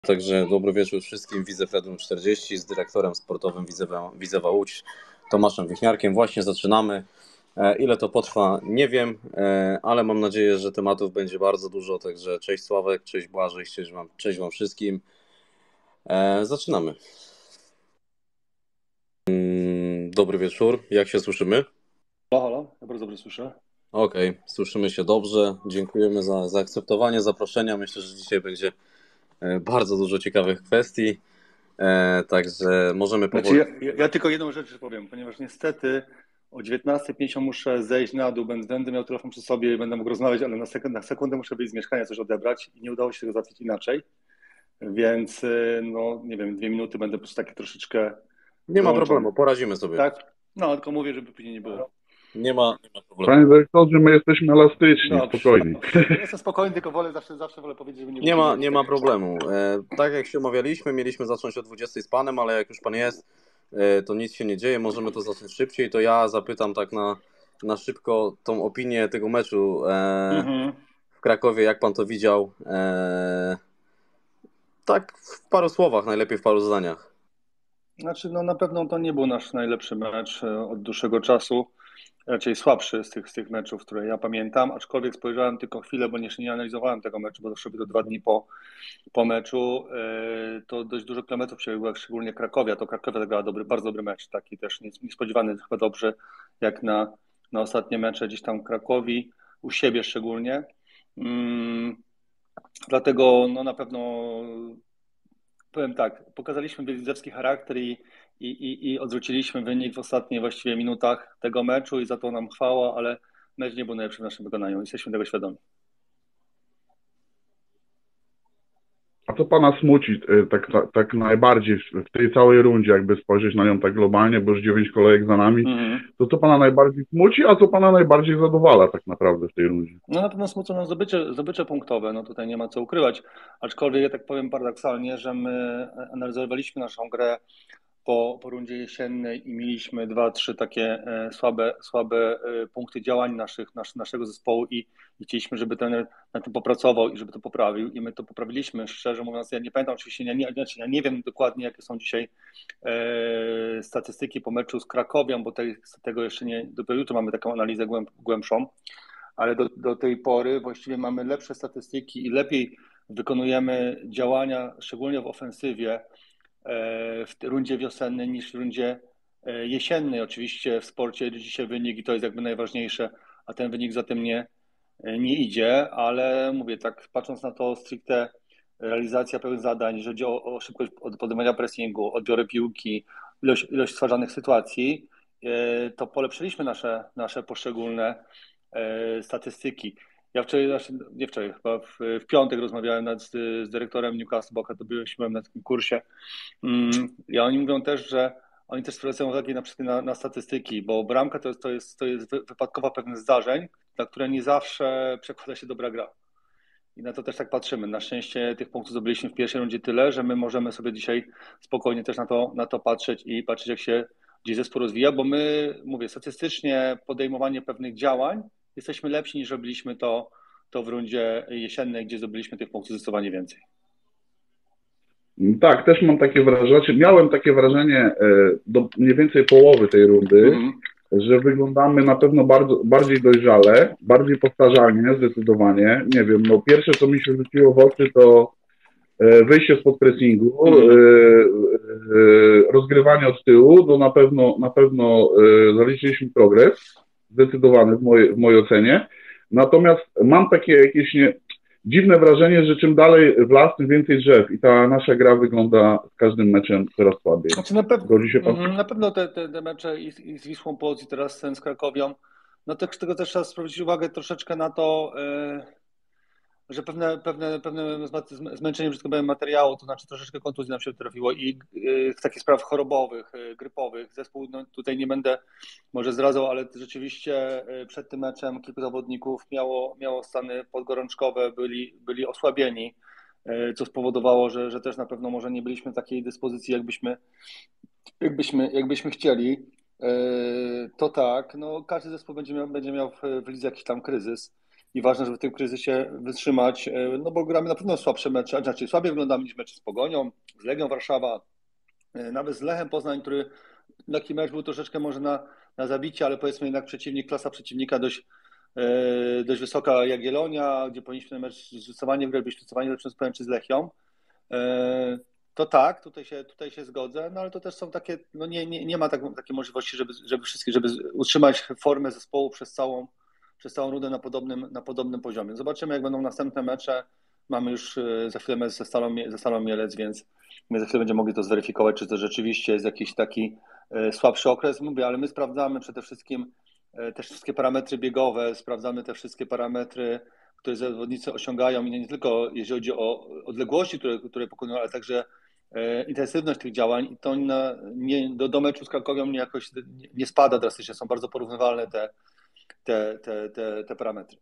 Także dobry wieczór wszystkim. Widzew Redum 40 z dyrektorem sportowym Widzewa Łódź Tomaszem Wichniarkiem. Właśnie zaczynamy. Ile to potrwa, nie wiem, ale mam nadzieję, że tematów będzie bardzo dużo. Także cześć Sławek, cześć Błażej, cześć wam wszystkim. Zaczynamy. Dobry wieczór, jak się słyszymy? Halo, ja bardzo dobrze słyszę. Okej, słyszymy się dobrze. Dziękujemy za zaakceptowanie zaproszenia. Myślę, że dzisiaj będzie bardzo dużo ciekawych kwestii. Także możemy Znaczy, powoli. ja tylko jedną rzecz powiem, ponieważ niestety o 19:50 muszę zejść na dół, będę miał telefon przy sobie i będę mógł rozmawiać, ale na sekundę muszę wyjść z mieszkania, coś odebrać i nie udało się tego załatwić inaczej, więc no nie wiem, 2 minuty będę po prostu takie troszeczkę Nie ma wyłączony. problemu, poradzimy sobie. Tak? No, tylko mówię, żeby później nie było. Nie ma problemu. Panie dyrektorze, my jesteśmy elastyczni, Dobrze. spokojni. Ja jestem spokojny, tylko zawsze wolę powiedzieć, żeby nie było. Nie ma problemu. Tak jak się umawialiśmy, mieliśmy zacząć o 20 z panem, ale jak już pan jest, to nic się nie dzieje, możemy to zacząć szybciej. To ja zapytam tak na szybko tą opinię tego meczu w Krakowie, jak pan to widział. Tak w paru słowach, najlepiej w paru zdaniach. Znaczy, no na pewno to nie był nasz najlepszy mecz od dłuższego czasu. Raczej słabszy z tych meczów, które ja pamiętam, aczkolwiek spojrzałem tylko chwilę, bo nie analizowałem tego meczu, bo zawsze to 2 dni po meczu. To dość dużo kilometrów się było, szczególnie Krakowia. To Krakowia zagrała bardzo dobry mecz, taki też niespodziewany chyba dobrze, jak na ostatnie mecze gdzieś tam w Krakowi, u siebie szczególnie. Dlatego no na pewno powiem tak, pokazaliśmy widzewski charakter i odwróciliśmy wynik w ostatnich właściwie minutach tego meczu i za to nam chwała, ale mecz nie był najlepszy w naszym wykonaniu. Jesteśmy tego świadomi. A co pana smuci tak najbardziej w tej całej rundzie, jakby spojrzeć na nią tak globalnie, bo już 9 kolejek za nami, to co pana najbardziej smuci, a co pana najbardziej zadowala tak naprawdę w tej rundzie? No na pewno smucą nam zdobycze punktowe, no tutaj nie ma co ukrywać, aczkolwiek ja tak powiem paradoksalnie, że my analizowaliśmy naszą grę po rundzie jesiennej i mieliśmy 2, 3 takie słabe punkty działań naszego zespołu i chcieliśmy, żeby trener na tym popracował i żeby to poprawił i my to poprawiliśmy. Szczerze mówiąc, ja nie pamiętam oczywiście, ja nie wiem dokładnie, jakie są dzisiaj statystyki po meczu z Krakowią, bo tego jeszcze nie, dopiero jutro mamy taką analizę głębszą, ale do tej pory właściwie mamy lepsze statystyki i lepiej wykonujemy działania, szczególnie w ofensywie, w rundzie wiosennej niż w rundzie jesiennej. Oczywiście w sporcie dzisiaj wynik i to jest jakby najważniejsze, a ten wynik za tym nie idzie, ale mówię tak, patrząc na to stricte realizacja pewnych zadań, jeżeli chodzi o szybkość podejmowania pressingu, odbiory piłki, ilość stwarzanych sytuacji, to polepszyliśmy nasze poszczególne statystyki. Ja wczoraj, nie wczoraj, chyba w piątek rozmawiałem z dyrektorem Newcastle, bo to byliśmy na takim kursie. I oni mówią też, że oni też zwracają uwagę na przykład na statystyki, bo bramka to jest wypadkowa pewnych zdarzeń, na które nie zawsze przekłada się dobra gra. I na to też tak patrzymy. Na szczęście tych punktów zdobyliśmy w pierwszej rundzie tyle, że my możemy sobie dzisiaj spokojnie też na to patrzeć i patrzeć, jak się gdzieś zespół rozwija, bo my, mówię, statystycznie podejmowanie pewnych działań jesteśmy lepsi niż robiliśmy to w rundzie jesiennej, gdzie zdobyliśmy tych punktów zdecydowanie więcej. Tak, też mam takie wrażenie, miałem takie wrażenie do mniej więcej połowy tej rundy, że wyglądamy na pewno bardziej dojrzale, bardziej powtarzalnie, zdecydowanie. Nie wiem, no pierwsze, co mi się rzuciło w oczy, to wyjście spod pressingu, rozgrywanie od tyłu, to na pewno zaliczyliśmy progres, zdecydowany w mojej ocenie. Natomiast mam takie jakieś dziwne wrażenie, że czym dalej w las, tym więcej drzew i ta nasza gra wygląda z każdym meczem coraz słabiej. Znaczy na pewno te mecze i z Wisłą Płock i teraz ten z Krakowią, no tego też trzeba zwrócić uwagę troszeczkę na to, że pewne zmęczenie, że tak powiem, materiału, to znaczy troszeczkę kontuzji nam się trafiło i takich spraw chorobowych, grypowych. Zespół, no tutaj nie będę może zdradzał, ale rzeczywiście przed tym meczem kilku zawodników miało stany podgorączkowe, byli osłabieni, co spowodowało, że też na pewno może nie byliśmy w takiej dyspozycji, jakbyśmy chcieli. To tak, no każdy zespół będzie miał w lidze jakiś tam kryzys. i ważne, żeby w tym kryzysie wytrzymać, no bo gramy na pewno słabsze mecze, znaczy słabiej wyglądamy niż mecze z Pogonią, z Legią Warszawa, nawet z Lechem Poznań, który taki mecz był troszeczkę może na zabicie, ale powiedzmy jednak klasa przeciwnika dość wysoka, Jagiellonia, gdzie powinniśmy ten mecz zdecydowanie wygrać, byliśmy zdecydowanie lepszym zespołem czy z Lechią. To tak, tutaj się zgodzę, no ale to też są takie, no nie ma takiej możliwości, żeby utrzymać formę zespołu przez całą rundę na podobnym poziomie. Zobaczymy, jak będą następne mecze. Mamy już za chwilę mecz ze Stalą Mielec, więc my za chwilę będziemy mogli to zweryfikować, czy to rzeczywiście jest jakiś taki słabszy okres. Mówię, ale my sprawdzamy przede wszystkim też wszystkie parametry biegowe, sprawdzamy te wszystkie parametry, które zawodnicy osiągają i nie tylko jeśli chodzi o odległości, które pokonują, ale także intensywność tych działań i to do meczu z Krakowią jakoś nie spada drastycznie, są bardzo porównywalne te parametry.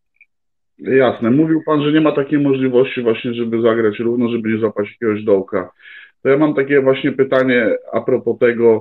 Jasne. Mówił Pan, że nie ma takiej możliwości właśnie, żeby zagrać równo, żeby nie złapać jakiegoś dołka. To ja mam takie właśnie pytanie a propos tego,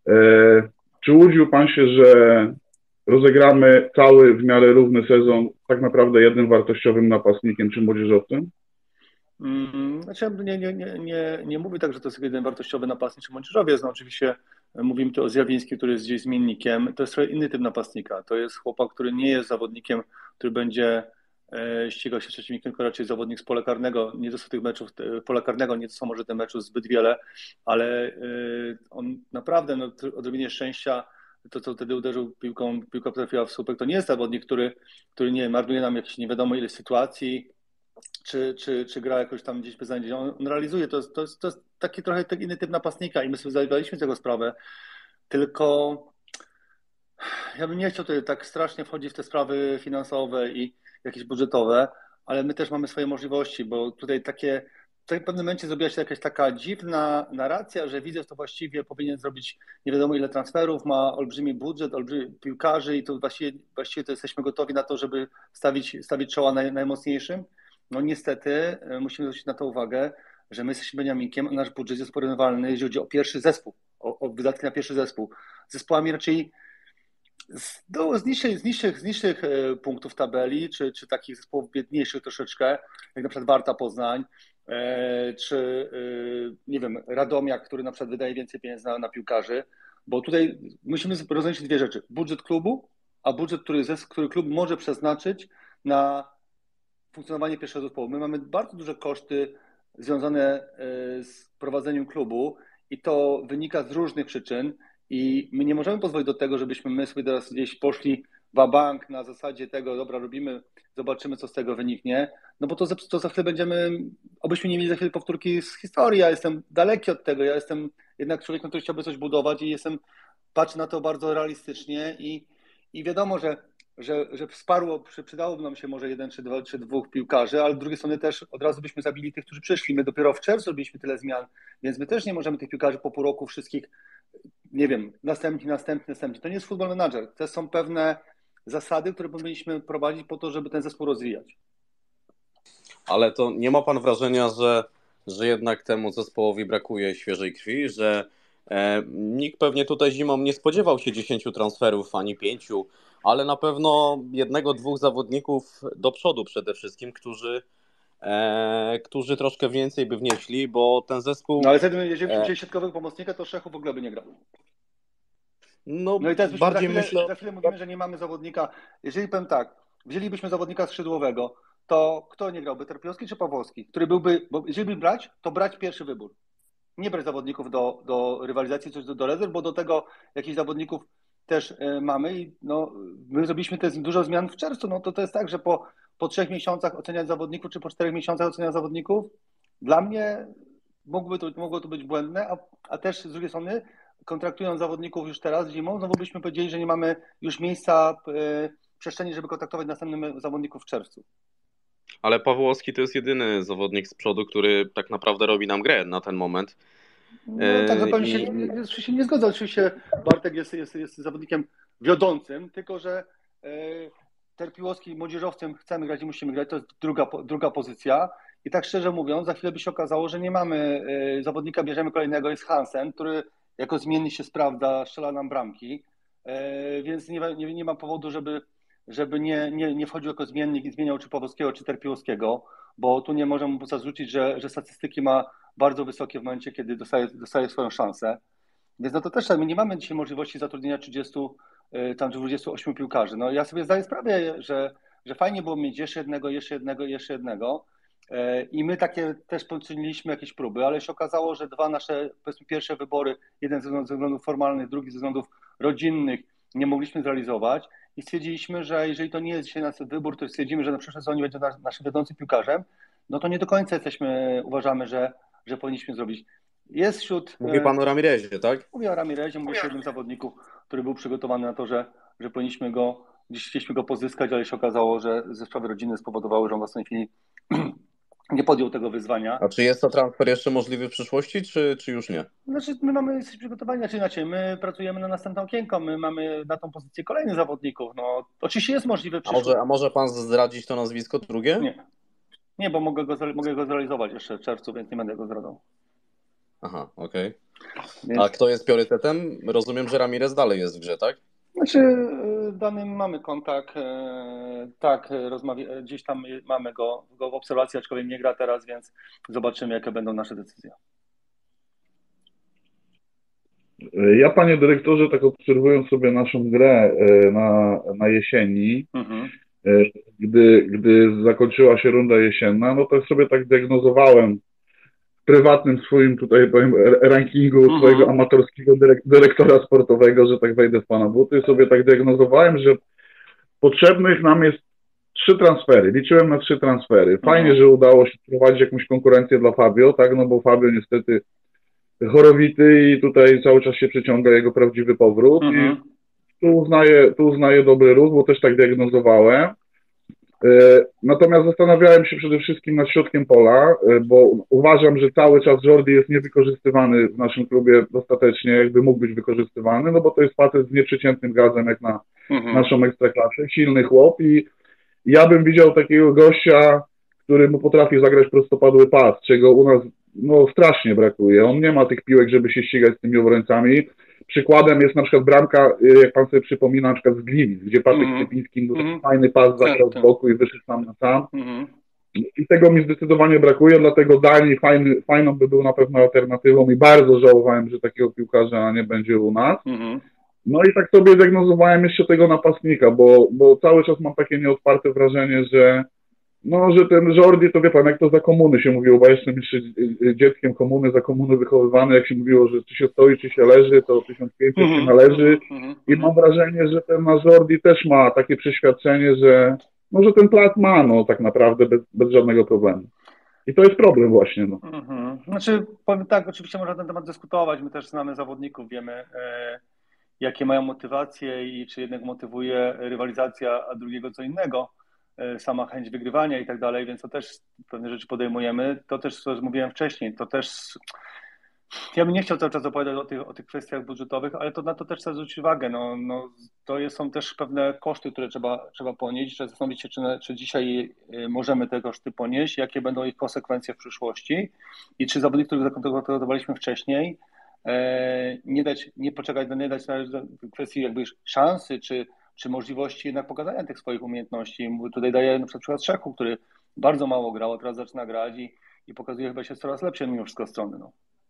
czy łudził Pan się, że rozegramy cały w miarę równy sezon tak naprawdę jednym wartościowym napastnikiem czy młodzieżowcem? Znaczy, nie mówię tak, że to jest jeden wartościowy napastnik czy młodzieżowiec. No oczywiście mówimy tu o Zjawińskim, który jest gdzieś zmiennikiem. To jest trochę inny typ napastnika. To jest chłopak, który nie jest zawodnikiem, który będzie ścigał się z przeciwnikiem, tylko raczej zawodnik z pola karnego. Nie to są tych meczów pola karnego, nie to są może te meczów zbyt wiele, ale on naprawdę odrobinie szczęścia, to co wtedy uderzył piłką, piłka trafiła w słupek, to nie jest zawodnik, który nie marnuje nam jakieś nie wiadomo ile sytuacji, czy gra jakoś tam gdzieś beznadziejnie. On realizuje, to jest taki trochę inny typ napastnika i my sobie zdawaliśmy z tego sprawę, tylko ja bym nie chciał tutaj tak strasznie wchodzić w te sprawy finansowe i jakieś budżetowe, ale my też mamy swoje możliwości, bo tutaj w pewnym momencie zrobiła się jakaś taka dziwna narracja, że Widzew to właściwie powinien zrobić nie wiadomo ile transferów, ma olbrzymi budżet, olbrzymi piłkarzy i to właściwie to jesteśmy gotowi na to, żeby stawić czoła najmocniejszym. No niestety musimy zwrócić na to uwagę, że my jesteśmy Beniaminkiem, a nasz budżet jest porównywalny, jeżeli chodzi o pierwszy zespół, o wydatki na pierwszy zespół. Z zespołami raczej z niższych punktów tabeli, czy takich zespołów biedniejszych troszeczkę, jak na przykład Warta Poznań, czy nie wiem, Radomiak, który na przykład wydaje więcej pieniędzy na piłkarzy, bo tutaj musimy rozróżnić dwie rzeczy. Budżet klubu, a budżet, który klub może przeznaczyć na funkcjonowanie pierwszego zespołu. My mamy bardzo duże koszty związane z prowadzeniem klubu i to wynika z różnych przyczyn i my nie możemy pozwolić do tego, żebyśmy my sobie teraz gdzieś poszli wa-bank na zasadzie tego, dobra, robimy, zobaczymy, co z tego wyniknie, no bo to za chwilę obyśmy nie mieli za chwilę powtórki z historii, ja jestem daleki od tego, ja jestem jednak człowiekiem, który chciałby coś budować i patrzę na to bardzo realistycznie i wiadomo, że przydałoby nam się może jeden czy dwóch piłkarzy, ale z drugiej strony też od razu byśmy zabili tych, którzy przyszli. My dopiero w czerwcu robiliśmy tyle zmian, więc my też nie możemy tych piłkarzy po pół roku wszystkich, nie wiem, następni. To nie jest Football Manager. To są pewne zasady, które powinniśmy prowadzić po to, żeby ten zespół rozwijać. Ale to nie ma pan wrażenia, że jednak temu zespołowi brakuje świeżej krwi, że nikt pewnie tutaj zimą nie spodziewał się 10 transferów, ani 5, ale na pewno jednego, dwóch zawodników do przodu przede wszystkim, którzy troszkę więcej by wnieśli, bo ten zespół... No ale wtedy, jeżeli byśmy wzięli środkowego pomocnika, to Szechu w ogóle by nie grał. No i teraz bardziej za chwilę mówimy, że nie mamy zawodnika. Jeżeli powiem tak, wzięlibyśmy zawodnika skrzydłowego, to kto nie grałby, Terpiowski czy Pawłowski? Który byłby, bo jeżeli by brać, to brać pierwszy wybór. Nie brać zawodników do rywalizacji, coś do rezerw, bo do tego jakichś zawodników też mamy i no, my zrobiliśmy te dużo zmian w czerwcu, no to jest tak, że po 3 miesiącach oceniać zawodników, czy po 4 miesiącach oceniać zawodników, dla mnie mogło to być błędne, a też z drugiej strony kontraktując zawodników już teraz zimą, znowu byśmy powiedzieli, że nie mamy już miejsca, przestrzeni, żeby kontaktować następnych zawodników w czerwcu. Ale Pawłowski to jest jedyny zawodnik z przodu, który tak naprawdę robi nam grę na ten moment. No tak zupełnie się nie zgodzę. Oczywiście Bartek jest zawodnikiem wiodącym, tylko że Terpiłowski młodzieżowcem chcemy grać i musimy grać, to jest druga pozycja. I tak szczerze mówiąc, za chwilę by się okazało, że nie mamy zawodnika, bierzemy kolejnego, jest Hansen, który jako zmienny się sprawdza, strzela nam bramki, więc nie ma powodu, żeby nie wchodził jako zmiennik i zmieniał czy Pawłowskiego, czy Terpiłowskiego, bo tu nie możemy mu zarzucić, że statystyki ma bardzo wysokie w momencie, kiedy dostaje swoją szansę. Więc no to też my nie mamy dzisiaj możliwości zatrudnienia 30, tam 28 piłkarzy. No ja sobie zdaję sprawę, że fajnie było mieć jeszcze jednego. I my takie też poczyniliśmy jakieś próby, ale się okazało, że dwa nasze, powiedzmy, pierwsze wybory, jeden ze względów formalnych, drugi ze względów rodzinnych, nie mogliśmy zrealizować i stwierdziliśmy, że jeżeli to nie jest dzisiaj nasz wybór, to stwierdzimy, że na przyszłym sezonie będzie naszym wiodącym piłkarzem, no to nie do końca uważamy, że powinniśmy zrobić. Jest wśród... Mówi pan o Ramirezie, tak? Mówię o Ramirezie, mówię o jednym zawodniku, który był przygotowany na to, że gdzieś chcieliśmy go pozyskać, ale się okazało, że ze sprawy rodziny spowodowały, że on w ostatniej chwili nie podjął tego wyzwania. A czy jest to transfer jeszcze możliwy w przyszłości, czy już nie? Znaczy, jesteśmy przygotowani, inaczej, my pracujemy na następne okienko, my mamy na tą pozycję kolejnych zawodników. No, oczywiście jest możliwy w przyszłości. A może pan zdradzić to nazwisko drugie? Nie, bo mogę go zrealizować jeszcze w czerwcu, więc nie będę go zdradzał. Aha, okej. A kto jest priorytetem? Rozumiem, że Ramirez dalej jest w grze, tak? Znaczy, danym mamy kontakt, tak, gdzieś tam mamy go w obserwacji, aczkolwiek nie gra teraz, więc zobaczymy, jakie będą nasze decyzje. Ja, panie dyrektorze, tak obserwując sobie naszą grę na jesieni, gdy zakończyła się runda jesienna, no to sobie tak diagnozowałem w prywatnym swoim tutaj powiem rankingu swojego amatorskiego dyrektora sportowego, że tak wejdę w pana buty, sobie tak diagnozowałem, że potrzebnych nam jest 3 transfery. Liczyłem na 3 transfery. Fajnie, że udało się wprowadzić jakąś konkurencję dla Fabio, tak, no bo Fabio niestety chorowity i tutaj cały czas się przeciąga jego prawdziwy powrót i tu uznaję dobry ruch, bo też tak diagnozowałem. Natomiast zastanawiałem się przede wszystkim nad środkiem pola, bo uważam, że cały czas Jordi jest niewykorzystywany w naszym klubie dostatecznie, jakby mógł być wykorzystywany, no bo to jest facet z nieprzeciętnym gazem jak na naszą ekstraklasę, silny chłop i ja bym widział takiego gościa, który mu potrafi zagrać prostopadły pas, czego u nas strasznie brakuje. On nie ma tych piłek, żeby się ścigać z tymi obrońcami. Przykładem jest na przykład bramka, jak pan sobie przypomina, na przykład z Gliwic, gdzie Patryk Sypiński fajny pas zagrał z boku i wyszedł sam na sam. I tego mi zdecydowanie brakuje, dlatego Dani fajną by był na pewno alternatywą i bardzo żałowałem, że takiego piłkarza nie będzie u nas. No i tak sobie diagnozowałem jeszcze tego napastnika, bo cały czas mam takie nieodparte wrażenie, że ten Jordi, to wie pan, jak to za komuny się mówiło, bo ja jestem jeszcze dzieckiem komuny, za komuny wychowywany, jak się mówiło, że czy się stoi, czy się leży, to 1500 się należy i mam wrażenie, że ten nasz Jordi też ma takie przeświadczenie, że ten plac ma tak naprawdę bez żadnego problemu. I to jest problem właśnie. Znaczy, powiem tak, oczywiście można na ten temat dyskutować, my też znamy zawodników, wiemy jakie mają motywacje i czy jednego motywuje rywalizacja, a drugiego co innego. Sama chęć wygrywania i tak dalej, więc to też pewne rzeczy podejmujemy. To też, co mówiłem wcześniej, to też ja bym nie chciał cały czas opowiadać o tych kwestiach budżetowych, ale na to też trzeba zwrócić uwagę. Są też pewne koszty, które trzeba ponieść, trzeba zastanowić się, czy dzisiaj możemy te koszty ponieść, jakie będą ich konsekwencje w przyszłości i czy zawodników, których zakontraktowaliśmy wcześniej, nie dać na kwestii jakby szansy, czy możliwości jednak pokazania tych swoich umiejętności. Tutaj daję na przykład Szechu, który bardzo mało grał, a teraz zaczyna grać i pokazuje chyba się coraz lepsze mimo wszystko strony.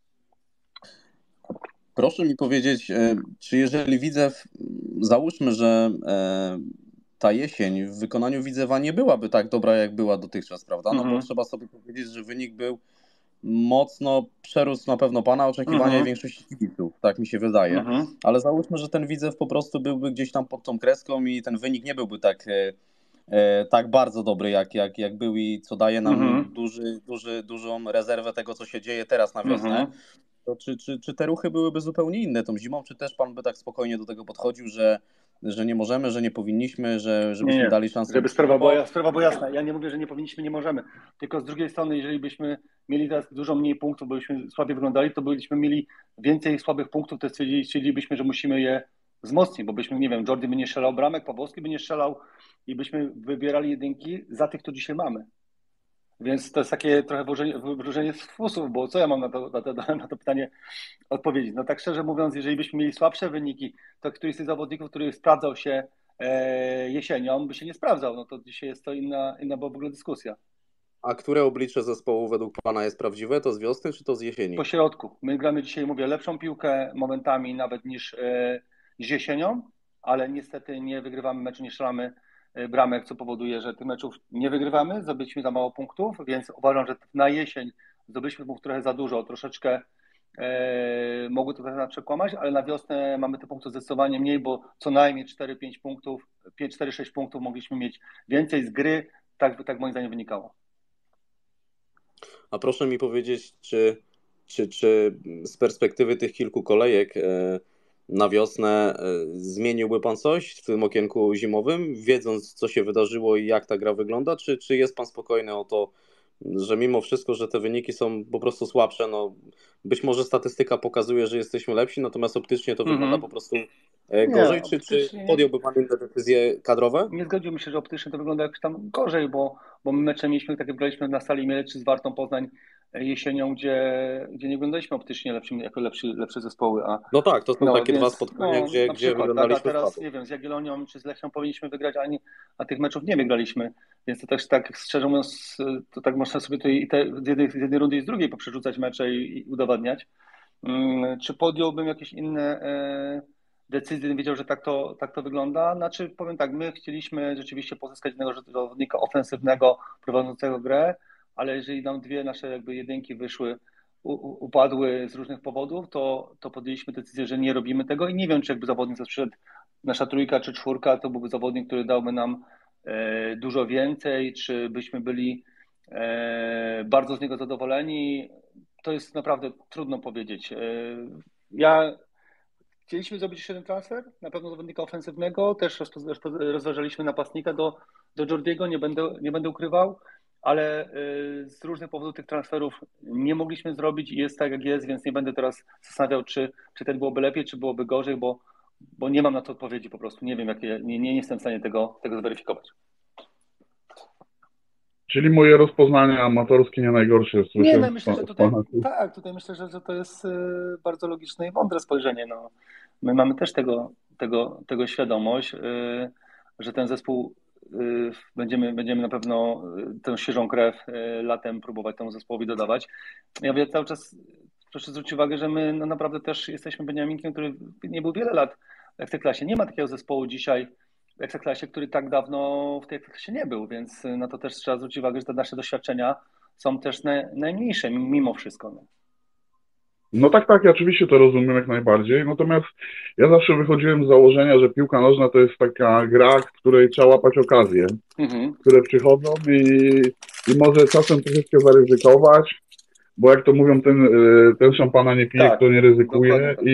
Proszę mi powiedzieć, czy jeżeli Widzew, załóżmy, że ta jesień w wykonaniu Widzewa nie byłaby tak dobra, jak była dotychczas, prawda? No bo trzeba sobie powiedzieć, że wynik był mocno przerósł na pewno pana oczekiwania i większości kibiców, tak mi się wydaje. Ale załóżmy, że ten Widzew po prostu byłby gdzieś tam pod tą kreską i ten wynik nie byłby tak bardzo dobry, jak był i co daje nam dużą rezerwę tego, co się dzieje teraz na wiosnę. To czy te ruchy byłyby zupełnie inne tą zimą? Czy też pan by tak spokojnie do tego podchodził, że nie możemy, że nie powinniśmy, żebyśmy dali szansę? Żeby sprawa była jasna. Ja nie mówię, że nie powinniśmy, nie możemy. Tylko z drugiej strony, jeżeli byśmy mieli teraz dużo mniej punktów, bo byśmy słabiej wyglądali, to byśmy mieli więcej słabych punktów, to stwierdzilibyśmy, że musimy je wzmocnić, bo byśmy, nie wiem, Jordi by nie strzelał bramek, Pawłowski by nie strzelał i byśmy wybierali jedynki za tych, których dzisiaj mamy. Więc to jest takie trochę wróżenie z fusów, bo co ja mam na to pytanie odpowiedzieć? Tak szczerze mówiąc, jeżeli byśmy mieli słabsze wyniki, to któryś z tych zawodników, który sprawdzał się jesienią by się nie sprawdzał. No to dzisiaj jest to inna była w ogóle dyskusja. A które oblicze zespołu według Pana jest prawdziwe? To z wiosny czy to z jesieni? Po środku. My gramy dzisiaj, mówię, lepszą piłkę momentami nawet niż jesienią, ale niestety nie wygrywamy meczu, nie strzelamy bramek, co powoduje, że tych meczów nie wygrywamy, zdobyliśmy za mało punktów, więc uważam, że na jesień zdobyliśmy punktów trochę za dużo, troszeczkę mogły to trochę nas przekłamać, ale na wiosnę mamy te punktów zdecydowanie mniej, bo co najmniej 4-5 punktów, 4-6 punktów mogliśmy mieć więcej z gry, tak moim zdaniem wynikało. A proszę mi powiedzieć, czy z perspektywy tych kilku kolejek na wiosnę zmieniłby Pan coś w tym okienku zimowym, wiedząc, co się wydarzyło i jak ta gra wygląda, czy jest Pan spokojny o to, że mimo wszystko, że te wyniki są po prostu słabsze, no być może statystyka pokazuje, że jesteśmy lepsi, natomiast optycznie to wygląda po prostu gorzej, Nie, czy podjąłby Pan inne decyzje kadrowe? Nie zgodziłbym się, że optycznie to wygląda jakoś tam gorzej, bo my mecze mieliśmy, tak jak graliśmy na sali Mielec czy z Wartą Poznań jesienią, gdzie nie wyglądaliśmy optycznie jako lepsze zespoły. No tak, to są takie dwa więc, spotkania, na gdzie przykład, wyglądaliśmy a teraz, słabo. nie wiem, z Jagiellonią czy z Lechią powinniśmy wygrać, a tych meczów nie wygraliśmy. Więc to też tak, szczerze mówiąc, to tak można sobie tutaj z jednej rundy i z drugiej poprzerzucać mecze i udowadniać. Czy podjąłbym jakieś inne decyzje, wiedział, że tak to wygląda? Znaczy, powiem tak, my chcieliśmy rzeczywiście pozyskać jednego zawodnika ofensywnego, prowadzącego grę, ale jeżeli nam dwie nasze jakby jedynki upadły z różnych powodów, to podjęliśmy decyzję, że nie robimy tego i nie wiem, czy jakby zawodnik przyszedł, nasza trójka czy czwórka, to byłby zawodnik, który dałby nam dużo więcej, czy byśmy byli bardzo z niego zadowoleni. To jest naprawdę trudno powiedzieć. Chcieliśmy zrobić jeszcze jeden transfer, na pewno zawodnika ofensywnego, też rozważaliśmy napastnika do Jordiego, nie będę ukrywał, ale z różnych powodów tych transferów nie mogliśmy zrobić i jest tak jak jest, więc nie będę teraz zastanawiał, czy ten byłoby lepiej, czy byłoby gorzej, bo nie mam na to odpowiedzi po prostu, nie wiem, nie jestem w stanie tego zweryfikować. Czyli moje rozpoznanie amatorskie nie najgorsze słyszę. Nie, no myślę, że tutaj tak, tutaj myślę, że to jest bardzo logiczne i mądre spojrzenie. No. My mamy też tego świadomość, że ten zespół będziemy na pewno tę świeżą krew latem próbować temu zespołowi dodawać. Ja mówię cały czas, proszę zwrócić uwagę, że my no naprawdę też jesteśmy Beniaminkiem, który nie był wiele lat w Ekstraklasie. Nie ma takiego zespołu dzisiaj w Ekstraklasie, który tak dawno w tej Ekstraklasie nie był, więc na to też trzeba zwrócić uwagę, że te nasze doświadczenia są też najmniejsze mimo wszystko. No. No tak, ja oczywiście to rozumiem jak najbardziej, natomiast ja zawsze wychodziłem z założenia, że piłka nożna to jest taka gra, w której trzeba łapać okazje, które przychodzą i może czasem troszeczkę zaryzykować, bo jak to mówią, ten szampana nie pije, Tak, kto nie ryzykuje tak.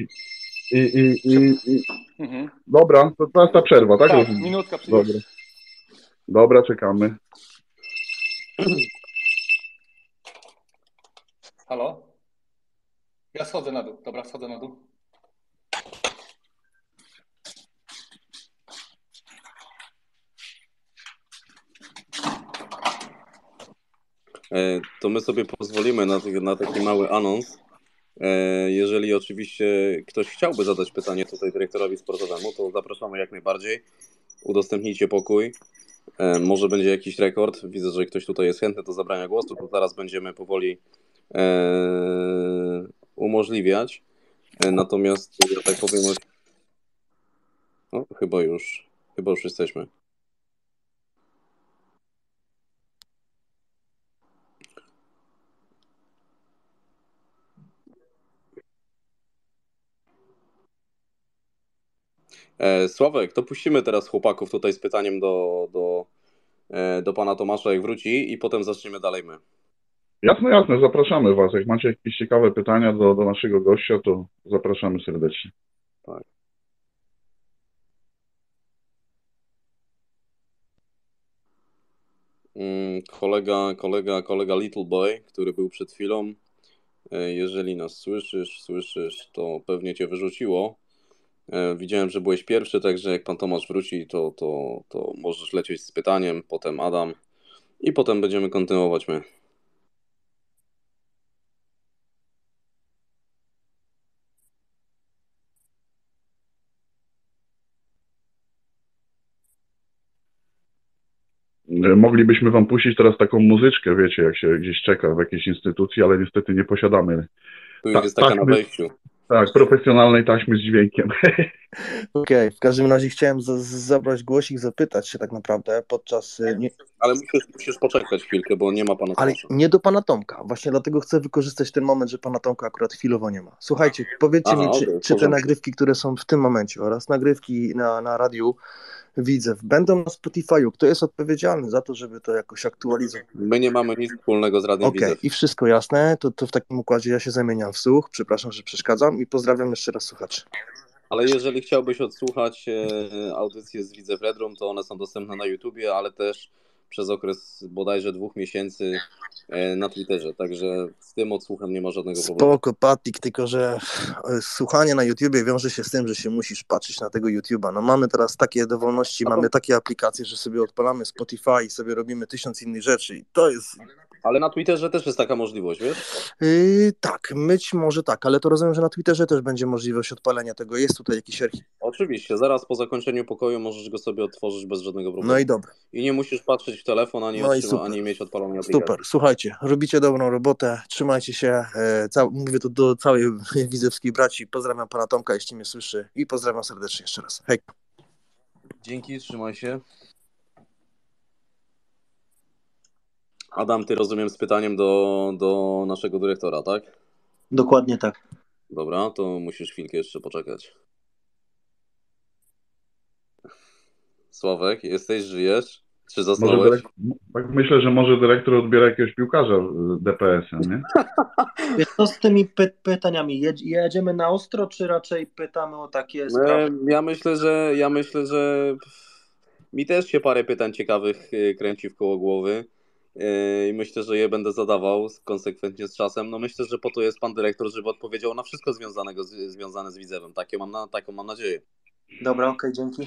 Dobra, to teraz ta przerwa, tak? Tak, minutka Dobra. Dobra, czekamy. Halo? Ja schodzę na dół. Dobra, schodzę na dół. To my sobie pozwolimy na taki mały anons. Jeżeli oczywiście ktoś chciałby zadać pytanie tutaj dyrektorowi sportowemu, to zapraszamy jak najbardziej. Udostępnijcie pokój. Może będzie jakiś rekord. Widzę, że ktoś tutaj jest chętny do zabrania głosu, to zaraz będziemy powoli umożliwiać. Natomiast, ja tak powiem, chyba już jesteśmy. Sławek, to puścimy teraz chłopaków tutaj z pytaniem do pana Tomasza, jak wróci, i potem zaczniemy dalej my. Jasne, zapraszamy Was. Jak macie jakieś ciekawe pytania do naszego gościa, to zapraszamy serdecznie. Tak. Kolega Little Boy, który był przed chwilą, jeżeli nas słyszysz, to pewnie cię wyrzuciło. Widziałem, że byłeś pierwszy, także jak pan Tomasz wróci, to możesz lecieć z pytaniem, potem Adam i potem będziemy kontynuować my. Moglibyśmy wam puścić teraz taką muzyczkę, wiecie, jak się gdzieś czeka w jakiejś instytucji, ale niestety nie posiadamy Tu jest taka na wejściu. Tak, profesjonalnej taśmy z dźwiękiem. Okej, w każdym razie chciałem zabrać głos i zapytać się tak naprawdę podczas... Ale musisz poczekać chwilkę, bo nie ma pana Ale Tomasza. nie do pana Tomka. Właśnie dlatego chcę wykorzystać ten moment, że pana Tomka akurat chwilowo nie ma. Słuchajcie, powiedzcie mi, czy te nagrywki, które są w tym momencie oraz nagrywki na radiu Widzew będą na Spotify'u. Kto jest odpowiedzialny za to, żeby to jakoś aktualizować? My nie mamy nic wspólnego z Radiem Widzew. Okej, i wszystko jasne. To w takim układzie ja się zamieniam w słuch. Przepraszam, że przeszkadzam i pozdrawiam jeszcze raz słuchaczy. Ale jeżeli chciałbyś odsłuchać audycje z Widzew Red Room, to one są dostępne na YouTubie, ale też przez okres bodajże 2 miesięcy na Twitterze, także z tym odsłuchem nie ma żadnego problemu. Spoko, Patik, tylko że słuchanie na YouTubie wiąże się z tym, że się musisz patrzeć na tego YouTube'a. No mamy teraz takie dowolności, mamy takie aplikacje, że sobie odpalamy Spotify i sobie robimy 1000 innych rzeczy i to jest... Ale na Twitterze też jest taka możliwość, wiesz? Tak, być może tak, ale to rozumiem, że na Twitterze też będzie możliwość odpalenia tego. Jest tutaj jakiś archiw. Oczywiście, zaraz po zakończeniu pokoju możesz go sobie otworzyć bez żadnego problemu. No i dobra. I nie musisz patrzeć w telefon, ani mieć odpalonej aplikacji. Super, słuchajcie, robicie dobrą robotę, trzymajcie się, mówię to do całej widzewskiej braci, pozdrawiam pana Tomka, jeśli mnie słyszy i pozdrawiam serdecznie jeszcze raz. Hej. Dzięki, trzymaj się. Adam, ty rozumiem z pytaniem do naszego dyrektora, tak? Dokładnie tak. Dobra, to musisz chwilkę jeszcze poczekać. Sławek, jesteś, żyjesz? Czy zasnąłeś? Tak myślę, że może dyrektor odbiera jakiegoś piłkarza DPS-a, nie? Co z tymi pytaniami? Jedziemy na ostro, czy raczej pytamy o takie sprawy? Ja myślę, że mi też się parę pytań ciekawych kręci w koło głowy i myślę, że je będę zadawał konsekwentnie z czasem. No myślę, że po to jest pan dyrektor, żeby odpowiedział na wszystko związane z Widzewem. Taką mam nadzieję. Dobra, okej, dzięki.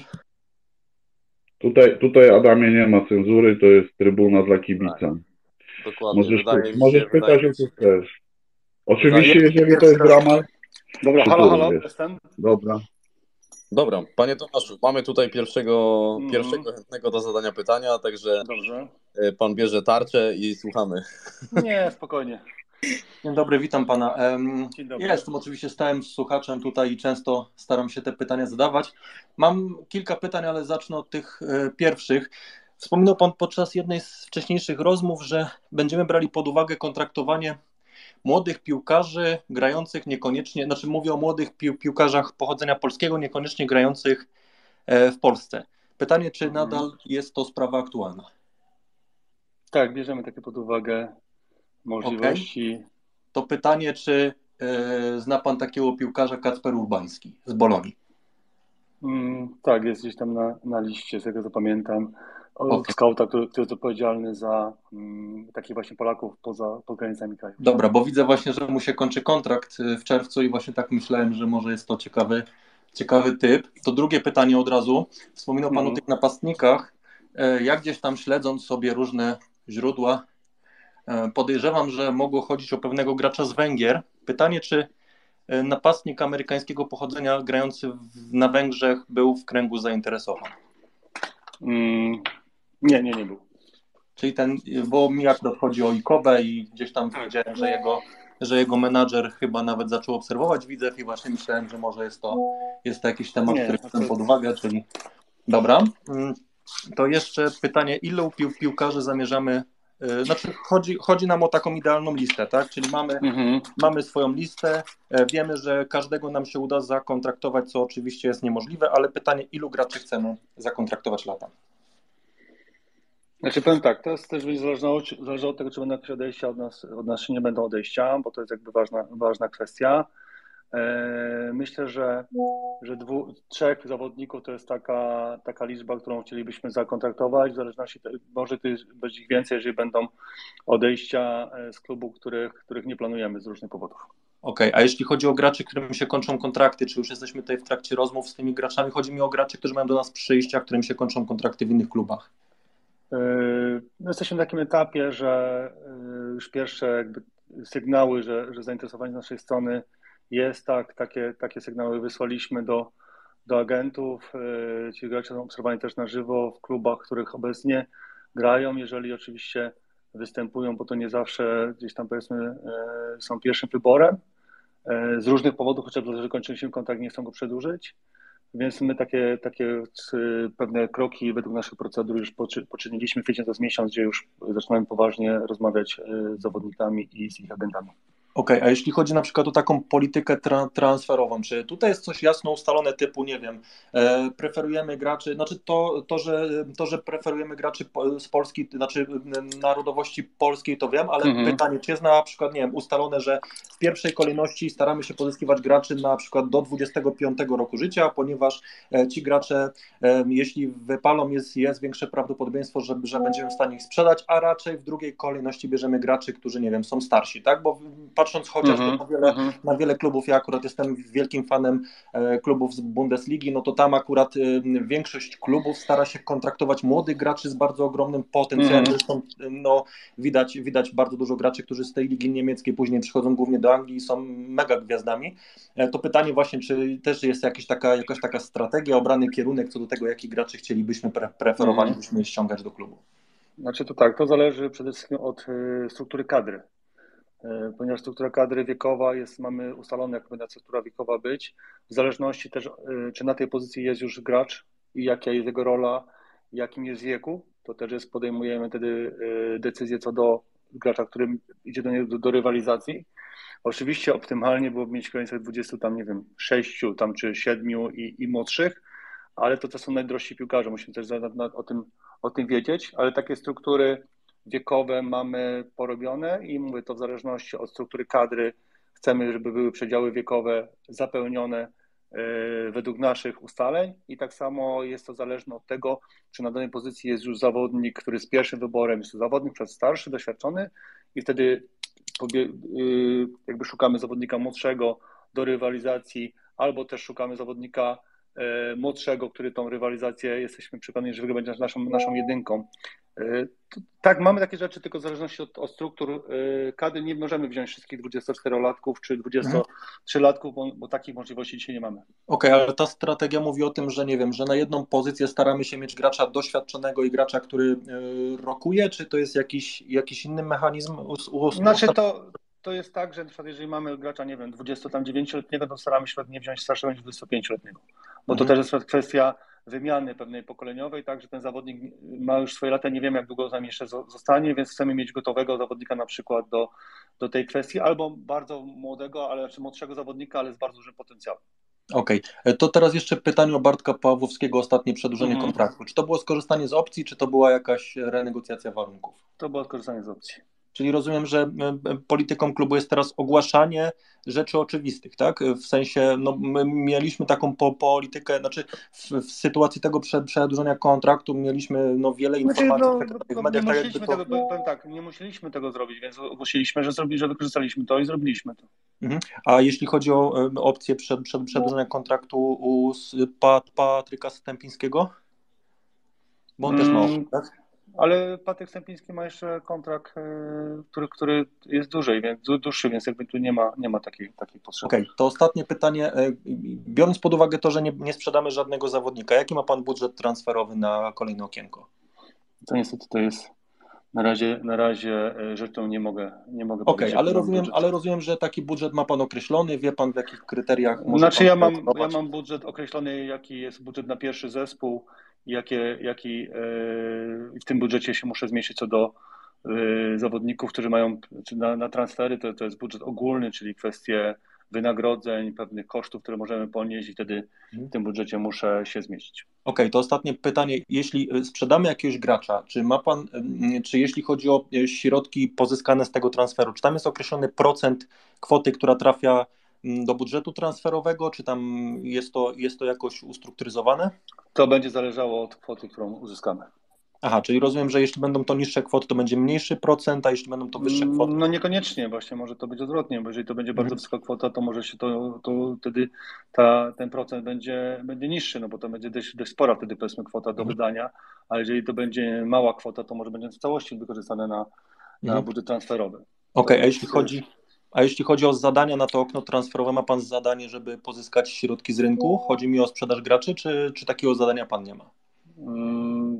Tutaj, Adamie, nie ma cenzury, to jest trybuna dla kibica. Tak, dokładnie. Możesz pytać o co chcesz. Oczywiście, jeżeli to jest w ramach... Dobra, halo, jestem. Dobra, panie Tomaszu, mamy tutaj pierwszego chętnego do zadania pytania, także Dobrze. Pan bierze tarczę i słuchamy. Nie, spokojnie. Dzień dobry, witam pana. Dzień dobry. Ja jestem oczywiście stałym słuchaczem tutaj i często staram się te pytania zadawać. Mam kilka pytań, ale zacznę od tych pierwszych. Wspominał pan podczas jednej z wcześniejszych rozmów, że będziemy brali pod uwagę kontraktowanie młodych piłkarzy grających niekoniecznie, znaczy mówię o młodych piłkarzach pochodzenia polskiego, niekoniecznie grających w Polsce. Pytanie, czy nadal jest to sprawa aktualna? Tak, bierzemy takie pod uwagę możliwości. Okay. To pytanie, czy zna pan takiego piłkarza Kacper Urbański z Bolonii? Tak, jest gdzieś tam na liście, z tego co pamiętam. Skauta, który jest odpowiedzialny za takich właśnie Polaków poza granicami kraju. Dobra, bo widzę właśnie, że mu się kończy kontrakt w czerwcu i właśnie tak myślałem, że może jest to ciekawy typ. To drugie pytanie od razu. Wspominał pan o tych napastnikach. Jak gdzieś tam śledząc sobie różne źródła, podejrzewam, że mogło chodzić o pewnego gracza z Węgier. Pytanie, czy napastnik amerykańskiego pochodzenia grający na Węgrzech był w kręgu zainteresowań? Nie był. Czyli bo mi akurat chodzi o Ikobę i gdzieś tam widziałem, że jego menadżer chyba nawet zaczął obserwować Widzew i właśnie myślałem, że może jest to jakiś temat, który chcę pod uwagę, czyli dobra. To jeszcze pytanie, ilu piłkarzy zamierzamy, znaczy chodzi nam o taką idealną listę, tak? Czyli mamy swoją listę, wiemy, że każdego nam się uda zakontraktować, co oczywiście jest niemożliwe, ale pytanie, ilu graczy chcemy zakontraktować latem? Znaczy powiem tak, to jest też zależy od tego, czy będą jakieś odejścia od nas, czy nie będą odejścia, bo to jest jakby ważna kwestia. Myślę, że 2-3 zawodników to jest taka liczba, którą chcielibyśmy zakontraktować. W zależności, może być ich więcej, jeżeli będą odejścia z klubu, których nie planujemy z różnych powodów. Okej, a jeśli chodzi o graczy, którym się kończą kontrakty, czy już jesteśmy tutaj w trakcie rozmów z tymi graczami, chodzi mi o graczy, którzy mają do nas przyjść, a którym się kończą kontrakty w innych klubach. Jesteśmy na takim etapie, że już pierwsze jakby sygnały, że zainteresowanie z naszej strony jest, takie sygnały wysłaliśmy do agentów. Ci gracze są obserwowani też na żywo w klubach, w których obecnie grają, jeżeli oczywiście występują, bo to nie zawsze gdzieś tam powiedzmy są pierwszym wyborem, z różnych powodów, chociażby, że kończyliśmy kontrakt, nie chcą go przedłużyć, więc my takie pewne kroki według naszych procedur już poczyniliśmy, kwiecień to jest miesiąc, gdzie już zaczynamy poważnie rozmawiać z zawodnikami i z ich agentami. Okej, a jeśli chodzi na przykład o taką politykę transferową, czy tutaj jest coś jasno ustalone typu, nie wiem, preferujemy graczy, znaczy to, że preferujemy graczy z Polski, znaczy narodowości polskiej, to wiem, ale pytanie, czy jest na przykład, nie wiem, ustalone, że w pierwszej kolejności staramy się pozyskiwać graczy na przykład do 25 roku życia, ponieważ ci gracze, jeśli wypalą, jest większe prawdopodobieństwo, że będziemy w stanie ich sprzedać, a raczej w drugiej kolejności bierzemy graczy, którzy, nie wiem, są starsi, tak, bo patrząc chociażby na wiele klubów, ja akurat jestem wielkim fanem klubów z Bundesligi, no to tam akurat większość klubów stara się kontraktować młodych graczy z bardzo ogromnym potencjałem. Zresztą no, widać bardzo dużo graczy, którzy z tej ligi niemieckiej później przychodzą głównie do Anglii i są mega gwiazdami. To pytanie właśnie, czy też jest jakaś taka strategia, obrany kierunek co do tego, jakich graczy chcielibyśmy, preferowalibyśmy ściągać do klubu? Znaczy to tak, to zależy przede wszystkim od struktury kadry. Ponieważ struktura kadry wiekowa mamy ustalone, jak będzie struktura wiekowa być, w zależności też, czy na tej pozycji jest już gracz i jaka jest jego rola, jakim jest wieku, to też podejmujemy wtedy decyzję co do gracza, który idzie do rywalizacji. Oczywiście optymalnie byłoby mieć granicę 20, tam nie wiem, 6 tam czy 7 i młodszych, ale to są najdrożsi piłkarze, musimy też o tym wiedzieć, ale takie struktury wiekowe mamy porobione i mówię to w zależności od struktury kadry. Chcemy, żeby były przedziały wiekowe zapełnione według naszych ustaleń i tak samo jest to zależne od tego, czy na danej pozycji jest już zawodnik, który jest pierwszym wyborem, jest to zawodnik starszy, doświadczony i wtedy jakby szukamy zawodnika młodszego do rywalizacji albo też szukamy zawodnika młodszego, który tą rywalizację jesteśmy przekonani, że będzie naszą jedynką. Tak, mamy takie rzeczy, tylko w zależności od struktur kadry nie możemy wziąć wszystkich 24-latków czy 23-latków, bo takich możliwości dzisiaj nie mamy. Okej, ale ta strategia mówi o tym, że nie wiem, że na jedną pozycję staramy się mieć gracza doświadczonego i gracza, który rokuje, czy to jest jakiś inny mechanizm? Znaczy to jest tak, że na przykład jeżeli mamy gracza, nie wiem, 29-letniego, to staramy się nie wziąć starszego niż 25-letniego, bo to też jest kwestia wymiany pewnej pokoleniowej, tak, że ten zawodnik ma już swoje lata, nie wiemy jak długo z nami jeszcze zostanie, więc chcemy mieć gotowego zawodnika na przykład do tej kwestii, albo bardzo młodego, ale czy młodszego zawodnika, ale z bardzo dużym potencjałem. Okej, to teraz jeszcze pytanie o Bartka Pawłowskiego, ostatnie przedłużenie kontraktu. Czy to było skorzystanie z opcji, czy to była jakaś renegocjacja warunków? To było skorzystanie z opcji. Czyli rozumiem, że polityką klubu jest teraz ogłaszanie rzeczy oczywistych, tak? W sensie, no, my mieliśmy taką politykę, znaczy w sytuacji tego przedłużenia kontraktu mieliśmy wiele informacji w mediach. Nie musieliśmy tego zrobić, więc ogłosiliśmy, że wykorzystaliśmy to i zrobiliśmy to. A jeśli chodzi o opcję przedłużenia kontraktu u Patryka Stępińskiego? Bo on też ma opcję, tak? Ale Patryk Stępiński ma jeszcze kontrakt, który jest dłuższy, więc jakby tu nie ma takiej potrzeby. Okej, to ostatnie pytanie. Biorąc pod uwagę to, że nie sprzedamy żadnego zawodnika, jaki ma Pan budżet transferowy na kolejne okienko? To niestety to jest na razie rzecz, którą nie mogę powiedzieć. Okej, ale rozumiem, że taki budżet ma Pan określony, wie Pan w jakich kryteriach może Znaczy ja mam budżet określony, jaki jest budżet na pierwszy zespół, jaki w tym budżecie się muszę zmieścić co do zawodników, którzy mają na transfery, to jest budżet ogólny, czyli kwestie wynagrodzeń, pewnych kosztów, które możemy ponieść i wtedy w tym budżecie muszę się zmieścić. Okej, to ostatnie pytanie. Jeśli sprzedamy jakiegoś gracza, czy jeśli chodzi o środki pozyskane z tego transferu, czy tam jest określony procent kwoty, która trafia do budżetu transferowego, czy tam jest to jakoś ustrukturyzowane? To będzie zależało od kwoty, którą uzyskamy. Aha, czyli rozumiem, że jeśli będą to niższe kwoty, to będzie mniejszy procent, a jeśli będą to wyższe kwoty? No niekoniecznie, właśnie może to być odwrotnie, bo jeżeli to będzie bardzo wysoka kwota, to może się to wtedy ten procent będzie niższy, no bo to będzie dość spora wtedy powiedzmy kwota do wydania, a jeżeli to będzie mała kwota, to może będzie w całości wykorzystane na budżet transferowy. Okej, a jeśli chodzi o zadania na to okno transferowe, ma Pan zadanie, żeby pozyskać środki z rynku? Chodzi mi o sprzedaż graczy, czy takiego zadania Pan nie ma?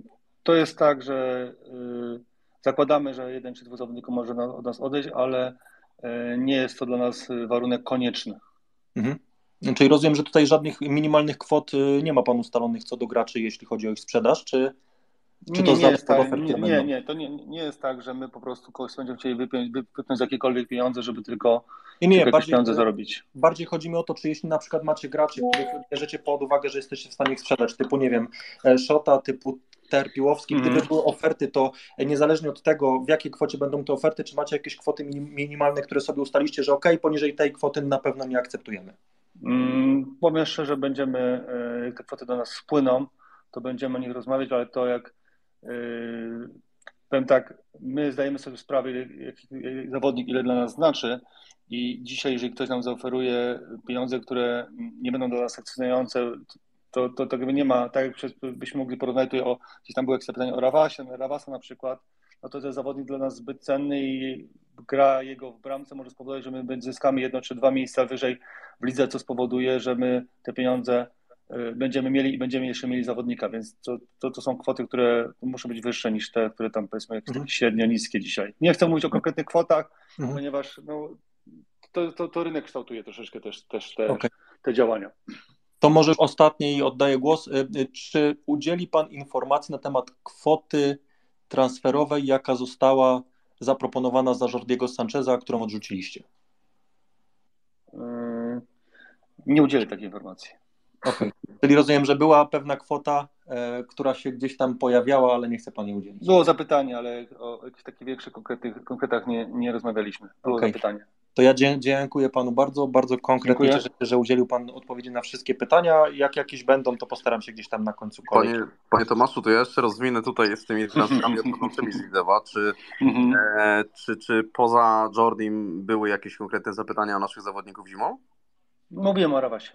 To jest tak, że zakładamy, że 1 czy 2 zawodników może od nas odejść, ale nie jest to dla nas warunek konieczny. Mhm. Czyli rozumiem, że tutaj żadnych minimalnych kwot nie ma pan ustalonych co do graczy, jeśli chodzi o ich sprzedaż, czy to nie jest tak, będą? to nie jest tak, że my po prostu kogoś będziemy chcieli wypchnąć jakiekolwiek pieniądze, żeby tylko jakieś pieniądze zarobić. Bardziej chodzi mi o to, czy jeśli na przykład macie graczy, których bierzecie pod uwagę, że jesteście w stanie ich sprzedać, typu, nie wiem, Szota, typu Piłowski, gdyby były oferty, to niezależnie od tego, w jakiej kwocie będą te oferty, czy macie jakieś kwoty minimalne, które sobie ustaliście, że poniżej tej kwoty na pewno nie akceptujemy? Powiem szczerze, że będziemy, jak te kwoty do nas wpłyną, to będziemy o nich rozmawiać, ale to jak powiem tak, my zdajemy sobie sprawę, jaki zawodnik ile dla nas znaczy i dzisiaj, jeżeli ktoś nam zaoferuje pieniądze, które nie będą dla nas satysfakcjonujące, to jakby nie ma, tak jak byśmy mogli porównać tutaj gdzieś tam było pytanie o Rawasa na przykład, no to jest zawodnik dla nas zbyt cenny i gra jego w bramce może spowodować, że my zyskamy 1 czy 2 miejsca wyżej w lidze, co spowoduje, że my te pieniądze będziemy mieli i będziemy jeszcze mieli zawodnika, więc to są kwoty, które muszą być wyższe niż te, które tam powiedzmy jakieś średnio niskie dzisiaj. Nie chcę mówić o konkretnych kwotach, ponieważ to rynek kształtuje troszeczkę też te działania. To może ostatniej oddaję głos. Czy udzieli pan informacji na temat kwoty transferowej, jaka została zaproponowana za Jordiego Sancheza, którą odrzuciliście? Nie udzielę takiej informacji. Okay. Czyli rozumiem, że była pewna kwota, która się gdzieś tam pojawiała, ale nie chce pan jej udzielić. Było zapytanie, ale o jakichś takich większych konkretach nie rozmawialiśmy. Było zapytanie. To ja dziękuję panu bardzo, bardzo konkretnie, że udzielił pan odpowiedzi na wszystkie pytania. Jak jakieś będą, to postaram się gdzieś tam na końcu kolejki. Panie Tomaszu, to ja jeszcze rozwinę tutaj z tymi transferami odchodzącymi z Widzewa. Czy poza Jordim były jakieś konkretne zapytania o naszych zawodników zimą? Mówiłem o Rawasie.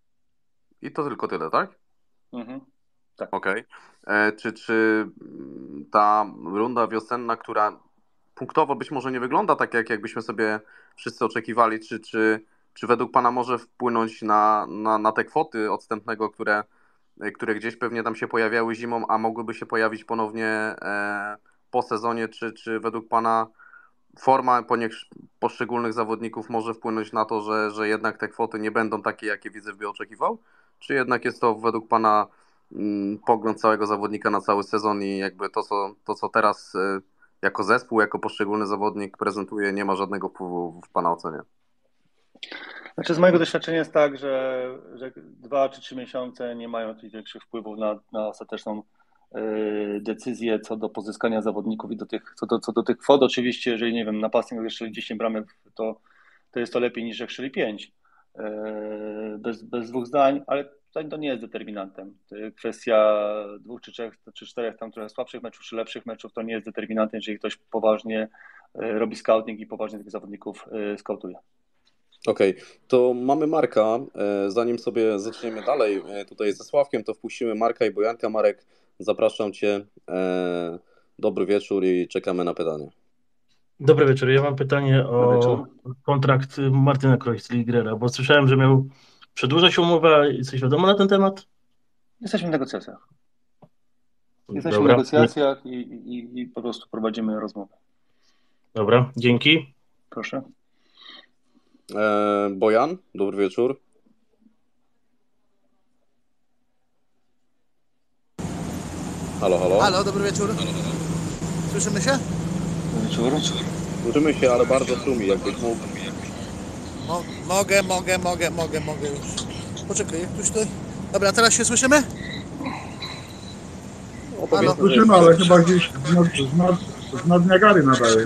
I to tylko tyle, tak? Tak. Okej. Czy ta runda wiosenna, która punktowo być może nie wygląda tak, jakbyśmy sobie wszyscy oczekiwali, czy według pana może wpłynąć na te kwoty odstępnego, które gdzieś pewnie tam się pojawiały zimą, a mogłyby się pojawić ponownie po sezonie, czy według pana forma poszczególnych zawodników może wpłynąć na to, że jednak te kwoty nie będą takie, jakie Widzew by oczekiwał? Czy jednak jest to według pana pogląd całego zawodnika na cały sezon i jakby to, co teraz jako zespół, jako poszczególny zawodnik prezentuje, nie ma żadnego wpływu w pana ocenie? Znaczy z mojego doświadczenia jest tak, że 2 czy 3 miesiące nie mają tych większych wpływów na ostateczną decyzję co do pozyskania zawodników i co do tych kwot. Oczywiście, jeżeli nie wiem, napastnik jeszcze 10 bramek, to jest to lepiej niż jak strzeli 5. Bez dwóch zdań, ale to nie jest determinantem. Kwestia 2 czy 3 czy 4 tam trochę słabszych meczów czy lepszych meczów to nie jest determinantem, jeżeli ktoś poważnie robi scouting i poważnie tych zawodników skautuje. Okej, to mamy Marka. Zanim sobie zaczniemy dalej tutaj ze Sławkiem, to wpuścimy Marka i Bojanka. Marek, zapraszam cię. Dobry wieczór i czekamy na pytanie. Dobry wieczór. Ja mam pytanie o kontrakt Martyna Kreuzligera, bo słyszałem, że miał przedłużać umowę. Coś wiadomo na ten temat? Jesteśmy w negocjacjach. W negocjacjach i po prostu prowadzimy rozmowę. Dobra, dzięki. Proszę. Bojan, dobry wieczór. Halo. Halo, dobry wieczór. Słyszymy się? Dobry wieczór. Słyszymy się, ale bardzo szumi, jakbyś mógł. Mogę już. Poczekaj, jak ktoś tutaj... Dobra, teraz się słyszymy? Halo. Słyszymy, ale chyba gdzieś z nad Niagary nadaje.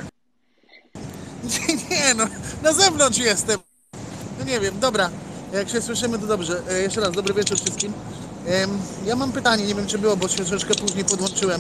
Nie, no, na zewnątrz jestem. No nie wiem, dobra. Jak się słyszymy, to dobrze. Jeszcze raz, dobry wieczór wszystkim. Ja mam pytanie, nie wiem czy było, bo się troszeczkę później podłączyłem.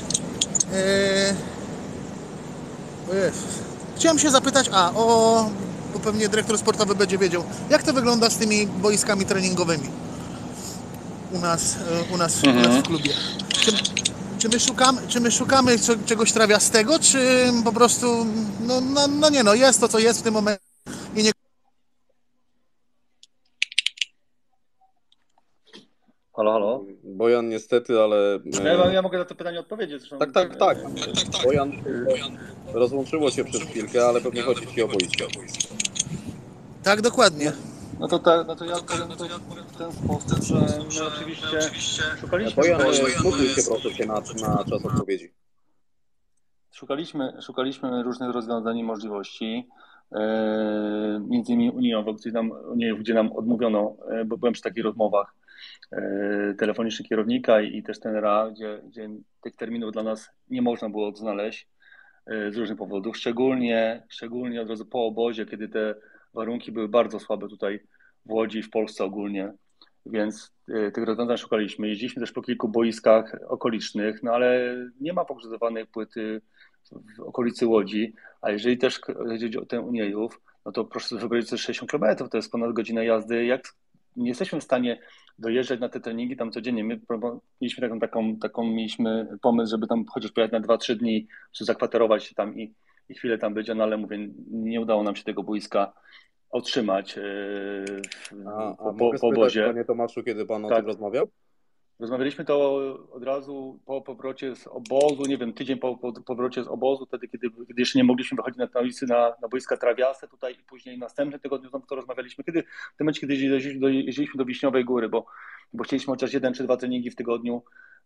Chciałem się zapytać, bo pewnie dyrektor sportowy będzie wiedział, jak to wygląda z tymi boiskami treningowymi u nas w klubie. Czy my szukamy czegoś trawiastego, czy po prostu, jest to, co jest w tym momencie i nie... Halo? Bojan niestety, ale... Ja mogę na to pytanie odpowiedzieć. Zresztą... Tak. Bojan, rozłączyło się przez chwilkę, ale pewnie chodzi ci o boisko. Tak, dokładnie. No to ja powiem to w ten sposób, że my oczywiście szukaliśmy... Bojan, zmutuj się proszę się na czas odpowiedzi. Szukaliśmy różnych rozwiązań i możliwości, między innymi unijową, gdzie nam odmówiono, bo byłem przy takich rozmowach telefonicznych kierownika i też tenera, gdzie tych terminów dla nas nie można było znaleźć z różnych powodów, szczególnie od razu po obozie, kiedy te warunki były bardzo słabe tutaj w Łodzi i w Polsce ogólnie, więc tych rozwiązań szukaliśmy. Jeździliśmy też po kilku boiskach okolicznych, no ale nie ma pogrzedowanej płyty w okolicy Łodzi, a jeżeli też chodzi o tę Uniejów, no to proszę sobie wyobrazić, że 60 km to jest ponad godzinę jazdy. Jak nie jesteśmy w stanie dojeżdżać na te treningi tam codziennie. My mieliśmy mieliśmy pomysł, żeby tam chociaż pojechać na 2-3 dni, czy zakwaterować się tam i chwilę tam być, no ale mówię, nie udało nam się tego boiska otrzymać po obozie. Panie Tomaszu, kiedy pan o tym rozmawiał? Rozmawialiśmy to od razu po powrocie z obozu, nie wiem, tydzień po powrocie z obozu, wtedy, kiedy jeszcze nie mogliśmy wychodzić na boiska trawiaste tutaj i później następny tygodniu znowu to rozmawialiśmy, w tym momencie, kiedy jeździliśmy do Wiśniowej Góry, bo chcieliśmy chociaż 1 czy 2 treningi w tygodniu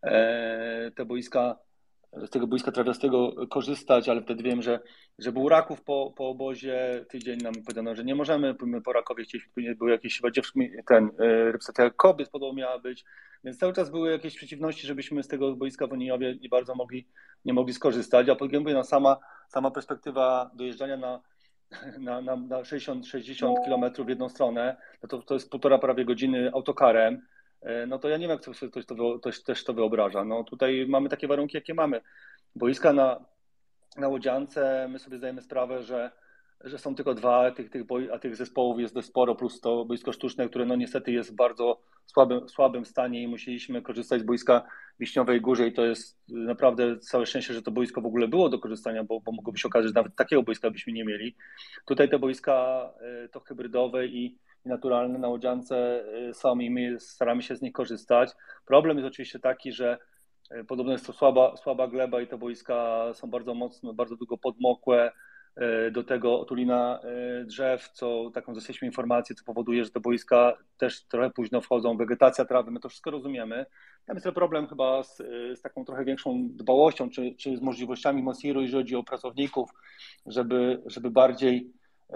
z tego boiska trawiastego korzystać, ale wtedy wiem, że był Raków po obozie, tydzień nam powiedziano, że nie możemy, po Rakowie chcieliśmy, były jakieś reprezentacja kobiet podobno miała być, więc cały czas były jakieś przeciwności, żebyśmy z tego boiska w Onijowie nie bardzo nie mogli skorzystać, a po drugie sama perspektywa dojeżdżania na 60 km w jedną stronę, no to jest 1,5 prawie godziny autokarem. No to ja nie wiem, jak ktoś też to wyobraża. No tutaj mamy takie warunki, jakie mamy. Boiska na Łodziance, my sobie zdajemy sprawę, że są tylko 2, a tych zespołów jest dość sporo, plus to boisko sztuczne, które no niestety jest w bardzo słabym stanie i musieliśmy korzystać z boiska w Wiśniowej Górze i to jest naprawdę całe szczęście, że to boisko w ogóle było do korzystania, bo mogłoby się okazać, że nawet takiego boiska byśmy nie mieli. Tutaj te boiska to hybrydowe i naturalne na Łodziance są i my staramy się z nich korzystać. Problem jest oczywiście taki, że podobno jest to słaba gleba i te boiska są bardzo mocno, bardzo długo podmokłe. Do tego otulina drzew, taką dostaliśmy informację, co powoduje, że te boiska też trochę późno wchodzą, wegetacja trawy, my to wszystko rozumiemy. Tam jest ten problem chyba z taką trochę większą dbałością, czy z możliwościami Mosiru, jeżeli chodzi o pracowników, żeby bardziej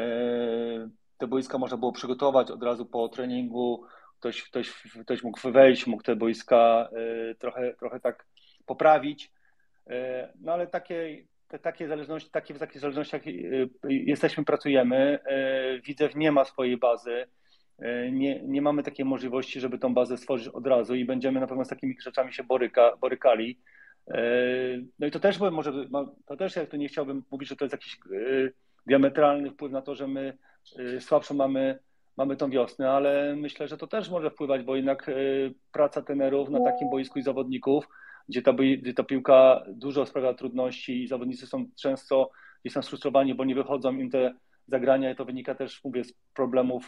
te boiska można było przygotować od razu po treningu, ktoś mógł wejść, mógł te boiska trochę tak poprawić, no ale w takich zależnościach pracujemy. Widzew nie ma swojej bazy, nie mamy takiej możliwości, żeby tą bazę stworzyć od razu i będziemy na pewno z takimi rzeczami się borykali. No i to też ja tu nie chciałbym mówić, że to jest jakiś diametralny wpływ na to, że my słabszą mamy tą wiosnę, ale myślę, że to też może wpływać, bo jednak praca trenerów na takim boisku i zawodników, gdzie ta piłka dużo sprawia trudności i zawodnicy są często gdzieś tam sfrustrowani, bo nie wychodzą im te zagrania i to wynika też, mówię, z problemów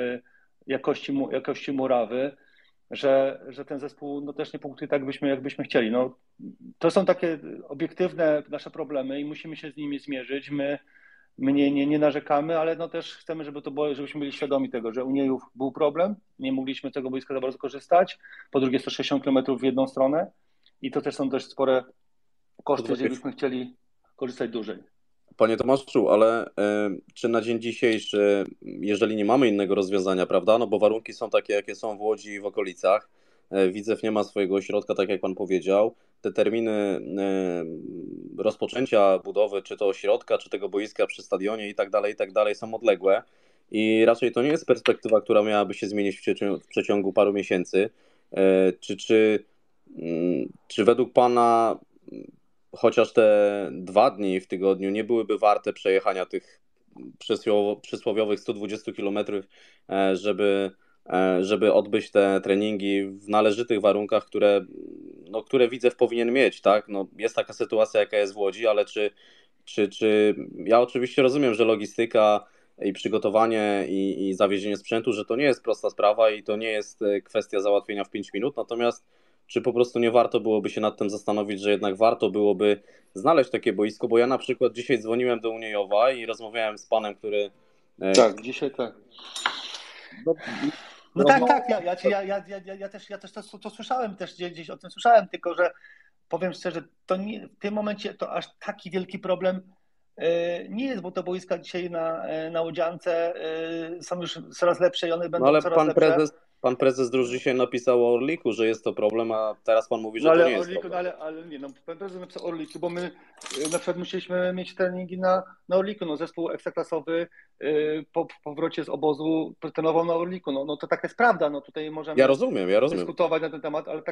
jakości murawy, że ten zespół no, też nie punktuje tak, jakbyśmy chcieli. No, to są takie obiektywne nasze problemy i musimy się z nimi zmierzyć. My nie narzekamy, ale no też chcemy, żebyśmy byli świadomi tego, że u Niejów był problem, nie mogliśmy z tego boiska za bardzo korzystać. Po drugie 160 km w jedną stronę i to też są dość spore koszty, jeżeli byśmy chcieli korzystać dłużej. Panie Tomaszu, ale czy na dzień dzisiejszy, jeżeli nie mamy innego rozwiązania, prawda, no bo warunki są takie, jakie są w Łodzi i w okolicach, Widzew nie ma swojego ośrodka, tak jak pan powiedział, te terminy rozpoczęcia budowy, czy to ośrodka, czy tego boiska przy stadionie i tak dalej są odległe i raczej to nie jest perspektywa, która miałaby się zmienić w przeciągu paru miesięcy. Czy według pana chociaż te 2 dni w tygodniu nie byłyby warte przejechania tych przysłowiowych 120 km, żeby odbyć te treningi w należytych warunkach, które Widzew powinien mieć, tak? No, jest taka sytuacja, jaka jest w Łodzi, ale czy ja oczywiście rozumiem, że logistyka i przygotowanie i zawiezienie sprzętu, że to nie jest prosta sprawa i to nie jest kwestia załatwienia w 5 minut, natomiast czy po prostu nie warto byłoby się nad tym zastanowić, że jednak warto byłoby znaleźć takie boisko, bo ja na przykład dzisiaj dzwoniłem do Uniejowa i rozmawiałem z panem, który... Tak, dzisiaj tak. No tak, ja też to słyszałem, też gdzieś o tym słyszałem, tylko że powiem szczerze, to nie, w tym momencie to aż taki wielki problem nie jest, bo te boiska dzisiaj na Łodziance są już coraz lepsze i one będą ale coraz lepsze. Pan prezes Druż dzisiaj napisał o Orliku, że jest to problem, a teraz pan mówi, że to nie jest problem. Ale nie, pan prezes napisał o Orliku, bo my na przykład musieliśmy mieć treningi na Orliku, no zespół ekstraklasowy po powrocie z obozu trenował na Orliku, no to taka jest prawda, no tutaj możemy Ja rozumiem. dyskutować na ten temat, ale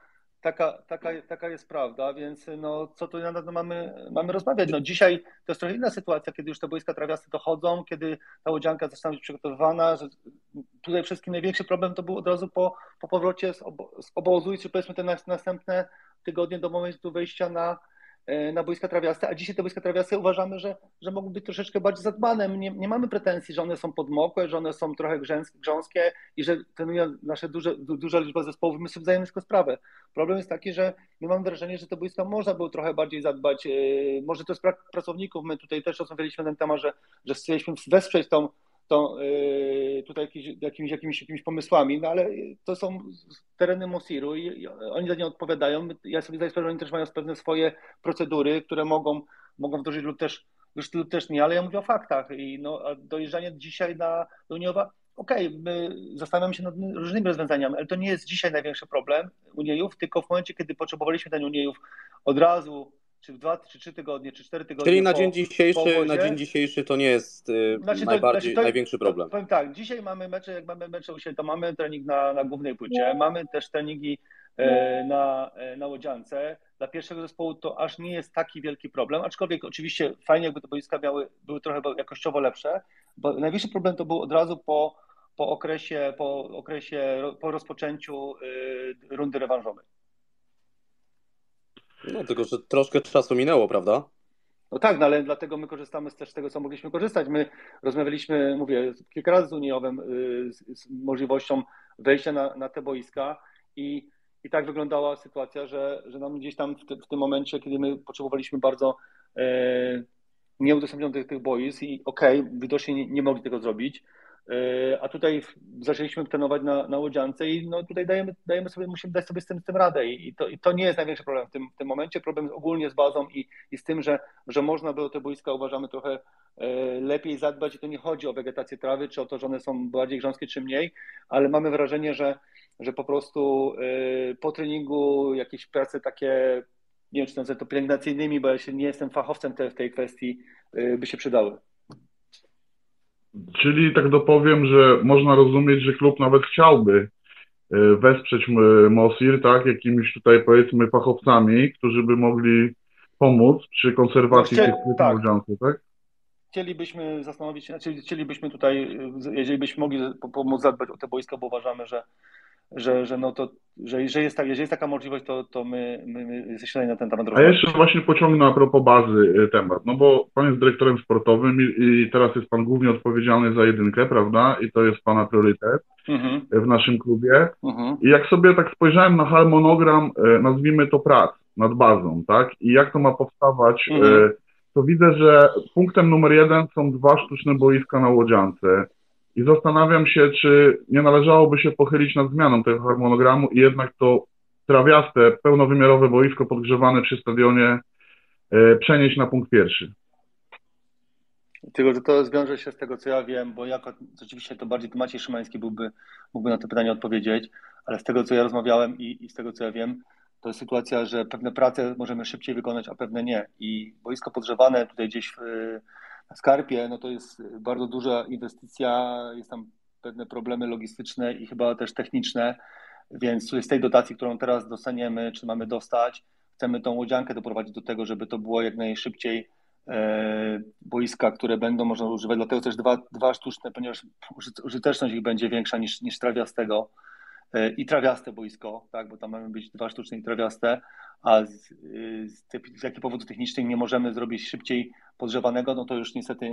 taka jest prawda, więc no co tu mamy rozmawiać. No dzisiaj to jest trochę inna sytuacja, kiedy już te boiska trawiaste dochodzą, kiedy ta Łodzianka zaczyna być przygotowywana, że tutaj wszystkim największy problem to był od razu po powrocie z obozu i czy powiedzmy te następne tygodnie do momentu wejścia na boiska trawiaste, a dzisiaj te boiska trawiaste uważamy, że mogą być troszeczkę bardziej zadbane. Nie mamy pretensji, że one są podmokłe, że one są trochę grząskie i że trenują nasze duża liczba zespołów. My sobie zdajemy tylko sprawę. Problem jest taki, że my mamy wrażenie, że te boiska można było trochę bardziej zadbać. Może to jest brak pracowników. My tutaj też rozmawialiśmy na ten temat, że chcieliśmy wesprzeć tutaj jakimiś pomysłami, no ale to są tereny Mosiru i oni za nie odpowiadają. Ja sobie zdaję sprawę, że oni też mają pewne swoje procedury, które mogą wdrożyć lub też nie, ale ja mówię o faktach i a dojeżdżanie dzisiaj do Uniejowa, my zastanawiamy się nad różnymi rozwiązaniami, ale to nie jest dzisiaj największy problem Uniejów, tylko w momencie, kiedy potrzebowaliśmy ten Uniejów od razu, czy 2, czy 3 tygodnie, czy 4 tygodnie. Czyli na dzień dzisiejszy to nie jest największy problem. Powiem tak, dzisiaj mamy mecze, jak mamy mecze u siebie, to mamy trening na głównej płycie, mamy też treningi na Łodziance. Dla pierwszego zespołu to aż nie jest taki wielki problem, aczkolwiek oczywiście fajnie, jakby te boiska były trochę jakościowo lepsze, bo największy problem to był od razu po rozpoczęciu rundy rewanżowej. No tylko, że troszkę czasu minęło, prawda? No tak, no ale dlatego my korzystamy też z tego, co mogliśmy korzystać. My rozmawialiśmy, mówię, kilka razy z Uniejowem z możliwością wejścia na te boiska i tak wyglądała sytuacja, że nam gdzieś tam w tym momencie, kiedy my potrzebowaliśmy bardzo nie udostępnionych tych boisk i widocznie nie mogli tego zrobić, a tutaj zaczęliśmy trenować na Łodziance i tutaj musimy dać sobie z tym radę i to nie jest największy problem w tym momencie. Problem ogólnie z bazą i z tym, że można było te boiska, uważamy, trochę lepiej zadbać i to nie chodzi o wegetację trawy, czy o to, że one są bardziej grząskie, czy mniej, ale mamy wrażenie, że po prostu po treningu jakieś prace takie, nie wiem, czy nazwę to pielęgnacyjnymi, bo ja nie jestem fachowcem w tej kwestii, by się przydały. Czyli tak dopowiem, że można rozumieć, że klub nawet chciałby wesprzeć Mosir, tak, jakimiś tutaj powiedzmy fachowcami, którzy by mogli pomóc przy konserwacji tych płyt Łodziance, tak? Chcielibyśmy zastanowić się, chcielibyśmy tutaj, jeżeli byśmy mogli pomóc zadbać o te boiska, bo uważamy, że jeżeli jest taka możliwość, to my jesteśmy na ten temat rozmawiać. A jeszcze właśnie pociągnę a propos bazy temat, no bo pan jest dyrektorem sportowym i teraz jest pan głównie odpowiedzialny za jedynkę, prawda? I to jest pana priorytet w naszym klubie. I jak sobie tak spojrzałem na harmonogram, nazwijmy to prac nad bazą, tak? I jak to ma powstawać, to widzę, że punktem numer 1 są 2 sztuczne boiska na Łodziance. I zastanawiam się, czy nie należałoby się pochylić nad zmianą tego harmonogramu i jednak to trawiaste, pełnowymiarowe boisko podgrzewane przy stadionie przenieść na punkt pierwszy. Tylko, że to zwiąże się z tego, co ja wiem, bo rzeczywiście to bardziej Maciej Szymański mógłby na to pytanie odpowiedzieć, ale z tego, co ja rozmawiałem i z tego, co ja wiem, to jest sytuacja, że pewne prace możemy szybciej wykonać, a pewne nie. I boisko podgrzewane tutaj gdzieś na Skarpie, no to jest bardzo duża inwestycja, jest tam pewne problemy logistyczne i chyba też techniczne, więc z tej dotacji, którą teraz dostaniemy, czy mamy dostać, chcemy tą Łodziankę doprowadzić do tego, żeby to było jak najszybciej boiska, które będą można używać, dlatego też dwa sztuczne, ponieważ użyteczność ich będzie większa niż trawiastego i trawiaste boisko, tak, bo tam mamy być 2 sztuczne i trawiaste, a z jakich powodów technicznych nie możemy zrobić szybciej podgrzewanego, no to już niestety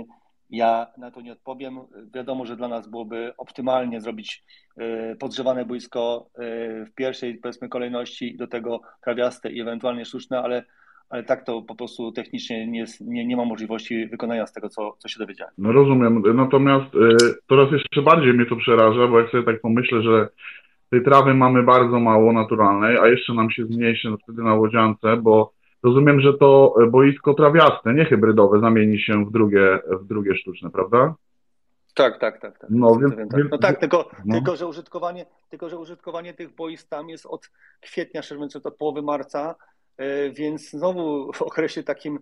Ja na to nie odpowiem. Wiadomo, że dla nas byłoby optymalnie zrobić podgrzewane boisko w pierwszej, powiedzmy, kolejności, do tego trawiaste i ewentualnie sztuczne, ale tak to po prostu technicznie nie ma możliwości wykonania z tego, co się dowiedziałem. No rozumiem, natomiast coraz jeszcze bardziej mnie to przeraża, bo jak sobie tak pomyślę, że tej trawy mamy bardzo mało naturalnej, a jeszcze nam się zmniejszy wtedy na łodziance, bo rozumiem, że to boisko trawiaste, nie hybrydowe, zamieni się w drugie sztuczne, prawda? Tak. No, No tak, tylko że użytkowanie tych boisk tam jest od kwietnia, szczerze mówiąc, od połowy marca, więc znowu w okresie takim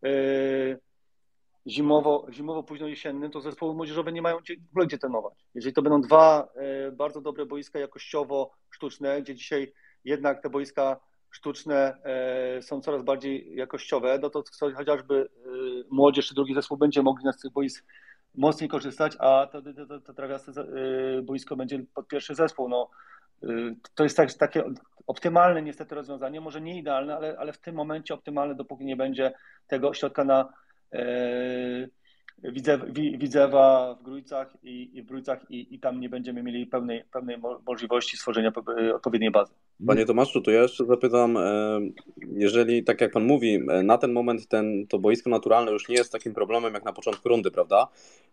zimowo późno jesiennym, to zespoły młodzieżowe nie mają w ogóle gdzie trenować. Jeżeli to będą dwa bardzo dobre boiska jakościowo sztuczne, gdzie dzisiaj jednak te boiska sztuczne są coraz bardziej jakościowe, no to chociażby młodzież czy drugi zespół będzie mogli z tych boisk mocniej korzystać, a to trawiaste boisko będzie pod pierwszy zespół. No, to jest takie optymalne niestety rozwiązanie, może nie idealne, ale w tym momencie optymalne, dopóki nie będzie tego ośrodka na Widzewa w Grójcach i w Grójcach i tam nie będziemy mieli pełnej możliwości stworzenia odpowiedniej bazy. Panie Tomaszu, to ja jeszcze zapytam, jeżeli tak jak Pan mówi, na ten moment to boisko naturalne już nie jest takim problemem jak na początku rundy, prawda?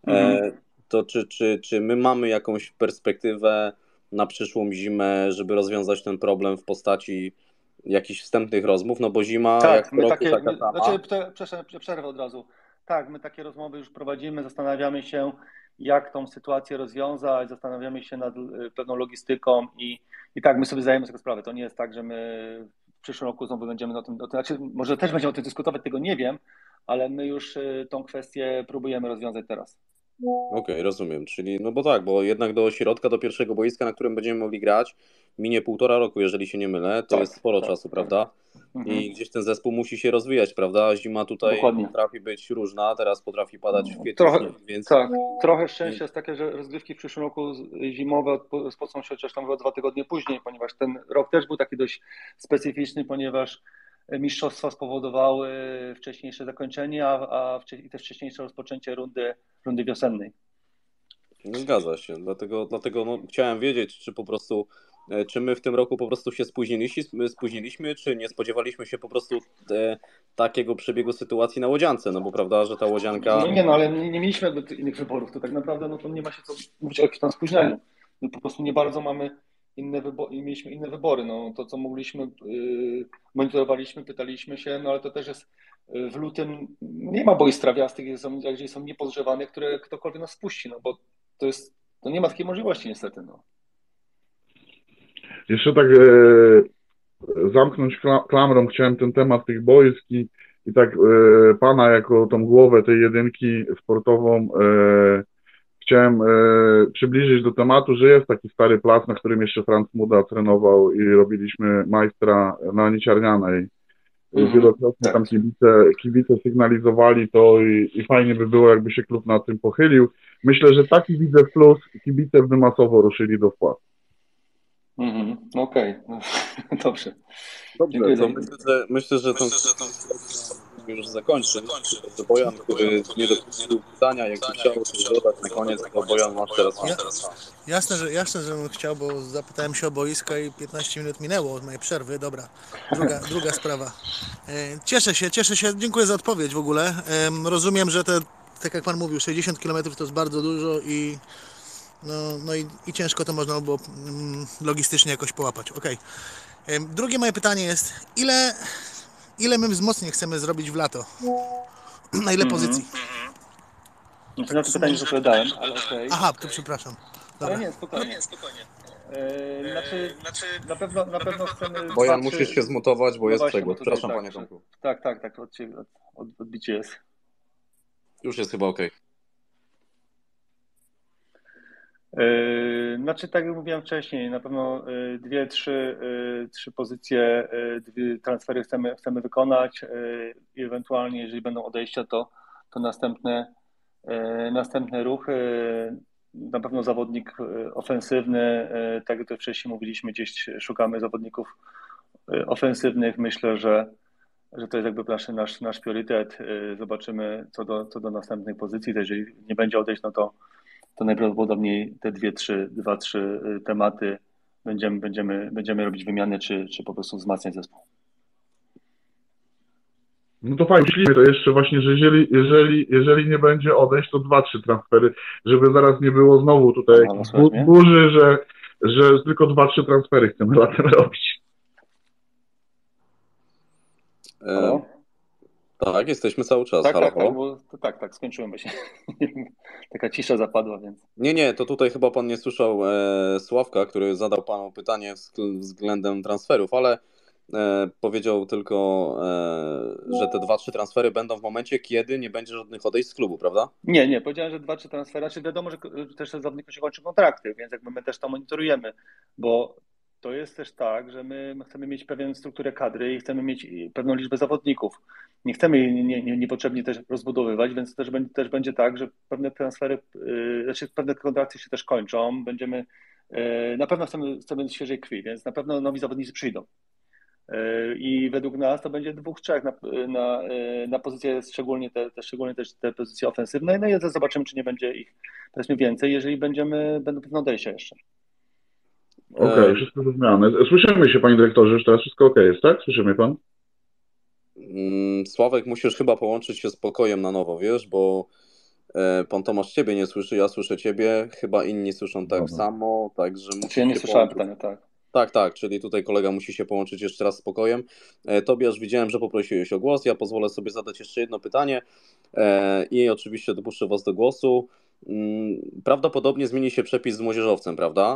To czy my mamy jakąś perspektywę na przyszłą zimę, żeby rozwiązać ten problem w postaci jakichś wstępnych rozmów? No bo zima jak my roku takie, taka sama. przerwę od razu. Tak, my takie rozmowy już prowadzimy, zastanawiamy się, jak tą sytuację rozwiązać, zastanawiamy się nad pewną logistyką i tak, my sobie zdajemy sobie sprawę. To nie jest tak, że my w przyszłym roku znowu będziemy o tym, znaczy może też będziemy o tym dyskutować, tego nie wiem, ale my już tą kwestię próbujemy rozwiązać teraz. Okej, rozumiem, czyli no bo tak, bo jednak do ośrodka, do pierwszego boiska, na którym będziemy mogli grać, minie 1,5 roku, jeżeli się nie mylę, to jest sporo czasu, prawda? I gdzieś ten zespół musi się rozwijać, prawda? Zima tutaj potrafi być różna, teraz potrafi padać w kwietniu, więc... Tak, trochę szczęścia jest takie, że rozgrywki w przyszłym roku zimowe rozpoczną się chociaż tam 2 tygodnie później, ponieważ ten rok też był taki dość specyficzny, ponieważ mistrzostwa spowodowały wcześniejsze zakończenie, i też wcześniejsze rozpoczęcie rundy wiosennej. No, zgadza się, dlatego no, chciałem wiedzieć, czy my w tym roku po prostu się spóźniliśmy, czy nie spodziewaliśmy się po prostu takiego przebiegu sytuacji na łodziance, no bo prawda, że ta łodzianka... No ale nie mieliśmy innych wyborów, to tak naprawdę no to nie ma się co mówić o jakimś tam spóźnieniu. My po prostu nie bardzo mieliśmy inne wybory. No, to co mogliśmy, monitorowaliśmy, pytaliśmy się, no ale to też jest w lutym, nie ma boisk trawiastych, jeżeli są niepodgrzewane, które ktokolwiek nas spuści, no bo to nie ma takiej możliwości niestety. No. Jeszcze tak zamknąć klamrą chciałem ten temat tych boisk i tak Pana jako tą głowę tej jedynki sportową chciałem przybliżyć do tematu, że jest taki stary plac, na którym jeszcze Franz Muda trenował i robiliśmy majstra na Niciarnianej. Wielokrotnie tam kibice sygnalizowali to i fajnie by było, jakby się klub na tym pochylił. Myślę, że taki Widzew Plus kibice by masowo ruszyli do wpłat. Okej. Dobrze. Dobrze, to myślę, że to już zakończyć. To Bojan, który nie dopuścił pytania, jakby chciał coś dodać na koniec, to Bojan masz teraz. Jasne, że bym chciał, bo zapytałem się o boisko i 15 minut minęło od mojej przerwy. Dobra, druga sprawa. Cieszę się, dziękuję za odpowiedź w ogóle. Rozumiem, że tak jak Pan mówił, 60 km to jest bardzo dużo i ciężko to można było logistycznie jakoś połapać. Okej. Drugie moje pytanie jest, ile my wzmocnień chcemy zrobić w lato? Na ile pozycji? To na to pytanie już odpowiadałem, ale okej. Aha, to przepraszam. Dobra. Ale nie, spokojnie. Znaczy, na pewno chcemy... Bojan, musisz się zmutować, bo jest przegłos. Przepraszam, Panie Tomku. Tak, odbicie jest. Już jest chyba okej. Znaczy, tak jak mówiłem wcześniej, na pewno 2-3 pozycje, 2 transfery chcemy wykonać i ewentualnie, jeżeli będą odejścia, to następne ruchy. Na pewno zawodnik ofensywny, tak jak to wcześniej mówiliśmy, gdzieś szukamy zawodników ofensywnych. Myślę, że że to jest jakby nasz priorytet. Zobaczymy co do następnej pozycji. Jeżeli nie będzie odejść, no to najprawdopodobniej te 2-3 tematy będziemy robić wymiany, czy po prostu wzmacniać zespół. No to fajnie, myślimy to jeszcze właśnie, że jeżeli nie będzie odejść, to 2-3 transfery, żeby zaraz nie było znowu tutaj burzy, że tylko 2-3 transfery chcemy latem robić. Tak, jesteśmy cały czas. Tak, skończyłem się. Taka cisza zapadła, więc... Nie, to tutaj chyba pan nie słyszał Sławka, który zadał panu pytanie względem transferów, ale powiedział tylko, że te 2-3 transfery będą w momencie, kiedy nie będzie żadnych odejść z klubu, prawda? Nie, powiedziałem, że 2-3 transfery, czy wiadomo, że też zawodników się kończy kontrakty, więc jakby my też to monitorujemy, bo to jest też tak, że my chcemy mieć pewną strukturę kadry i chcemy mieć pewną liczbę zawodników. Nie chcemy jej niepotrzebnie też rozbudowywać, więc też będzie tak, że pewne transfery, pewne kontrakty się też kończą. Na pewno chcemy świeżej krwi, więc na pewno nowi zawodnicy przyjdą. I według nas to będzie 2-3 na pozycje, szczególnie te pozycje ofensywne. No i zobaczymy, czy nie będzie ich powiedzmy więcej, jeżeli będą pewne odejścia jeszcze. Okej, wszystko zrozumiane. Słyszymy się, panie dyrektorze, już teraz wszystko okej jest, tak? Słyszy mnie pan? Sławek, musisz chyba połączyć się z pokojem na nowo, wiesz, bo pan Tomasz ciebie nie słyszy, ja słyszę ciebie, chyba inni słyszą tak samo, także musisz ja nie słyszałem pytania, tak. Tak, czyli tutaj kolega musi się połączyć jeszcze raz z pokojem. Tobiasz, widziałem, że poprosiłeś o głos, ja pozwolę sobie zadać jeszcze jedno pytanie i oczywiście dopuszczę was do głosu. Prawdopodobnie zmieni się przepis z młodzieżowcem, prawda?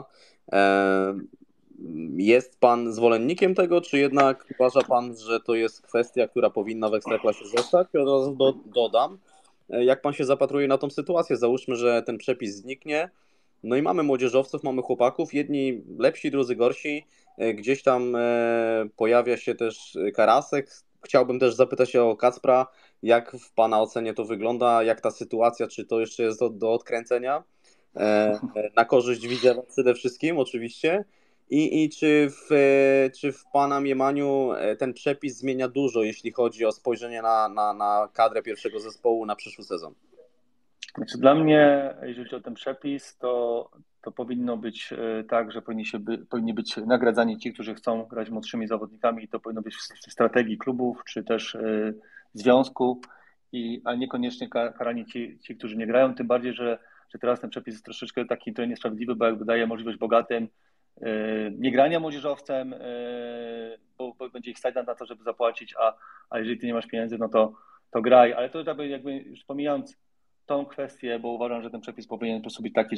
Jest pan zwolennikiem tego, czy jednak uważa pan, że to jest kwestia, która powinna w Ekstraklasie zostać? I od razu dodam, jak pan się zapatruje na tą sytuację? Załóżmy, że ten przepis zniknie, no i mamy młodzieżowców, mamy chłopaków, jedni lepsi, drudzy gorsi, gdzieś tam pojawia się też Karasek. Chciałbym też zapytać o Kacpra, jak w pana ocenie to wygląda, jak ta sytuacja, czy to jeszcze jest do odkręcenia? Na korzyść Widzewa przede wszystkim oczywiście. I czy w pana mniemaniu ten przepis zmienia dużo, jeśli chodzi o spojrzenie na kadrę pierwszego zespołu na przyszły sezon? Znaczy dla mnie, jeżeli chodzi o ten przepis, to powinno być tak, że powinni być nagradzani ci, którzy chcą grać młodszymi zawodnikami i to powinno być w strategii klubów, czy też związku, ale niekoniecznie karani ci, którzy nie grają, tym bardziej, że teraz ten przepis jest troszeczkę taki trochę niesprawiedliwy, bo jakby daje możliwość bogatym nie grania młodzieżowcem, bo będzie ich stać na to, żeby zapłacić, a jeżeli ty nie masz pieniędzy, no to graj, ale to jakby już pomijając tą kwestię, bo uważam, że ten przepis powinien po prostu być taki, że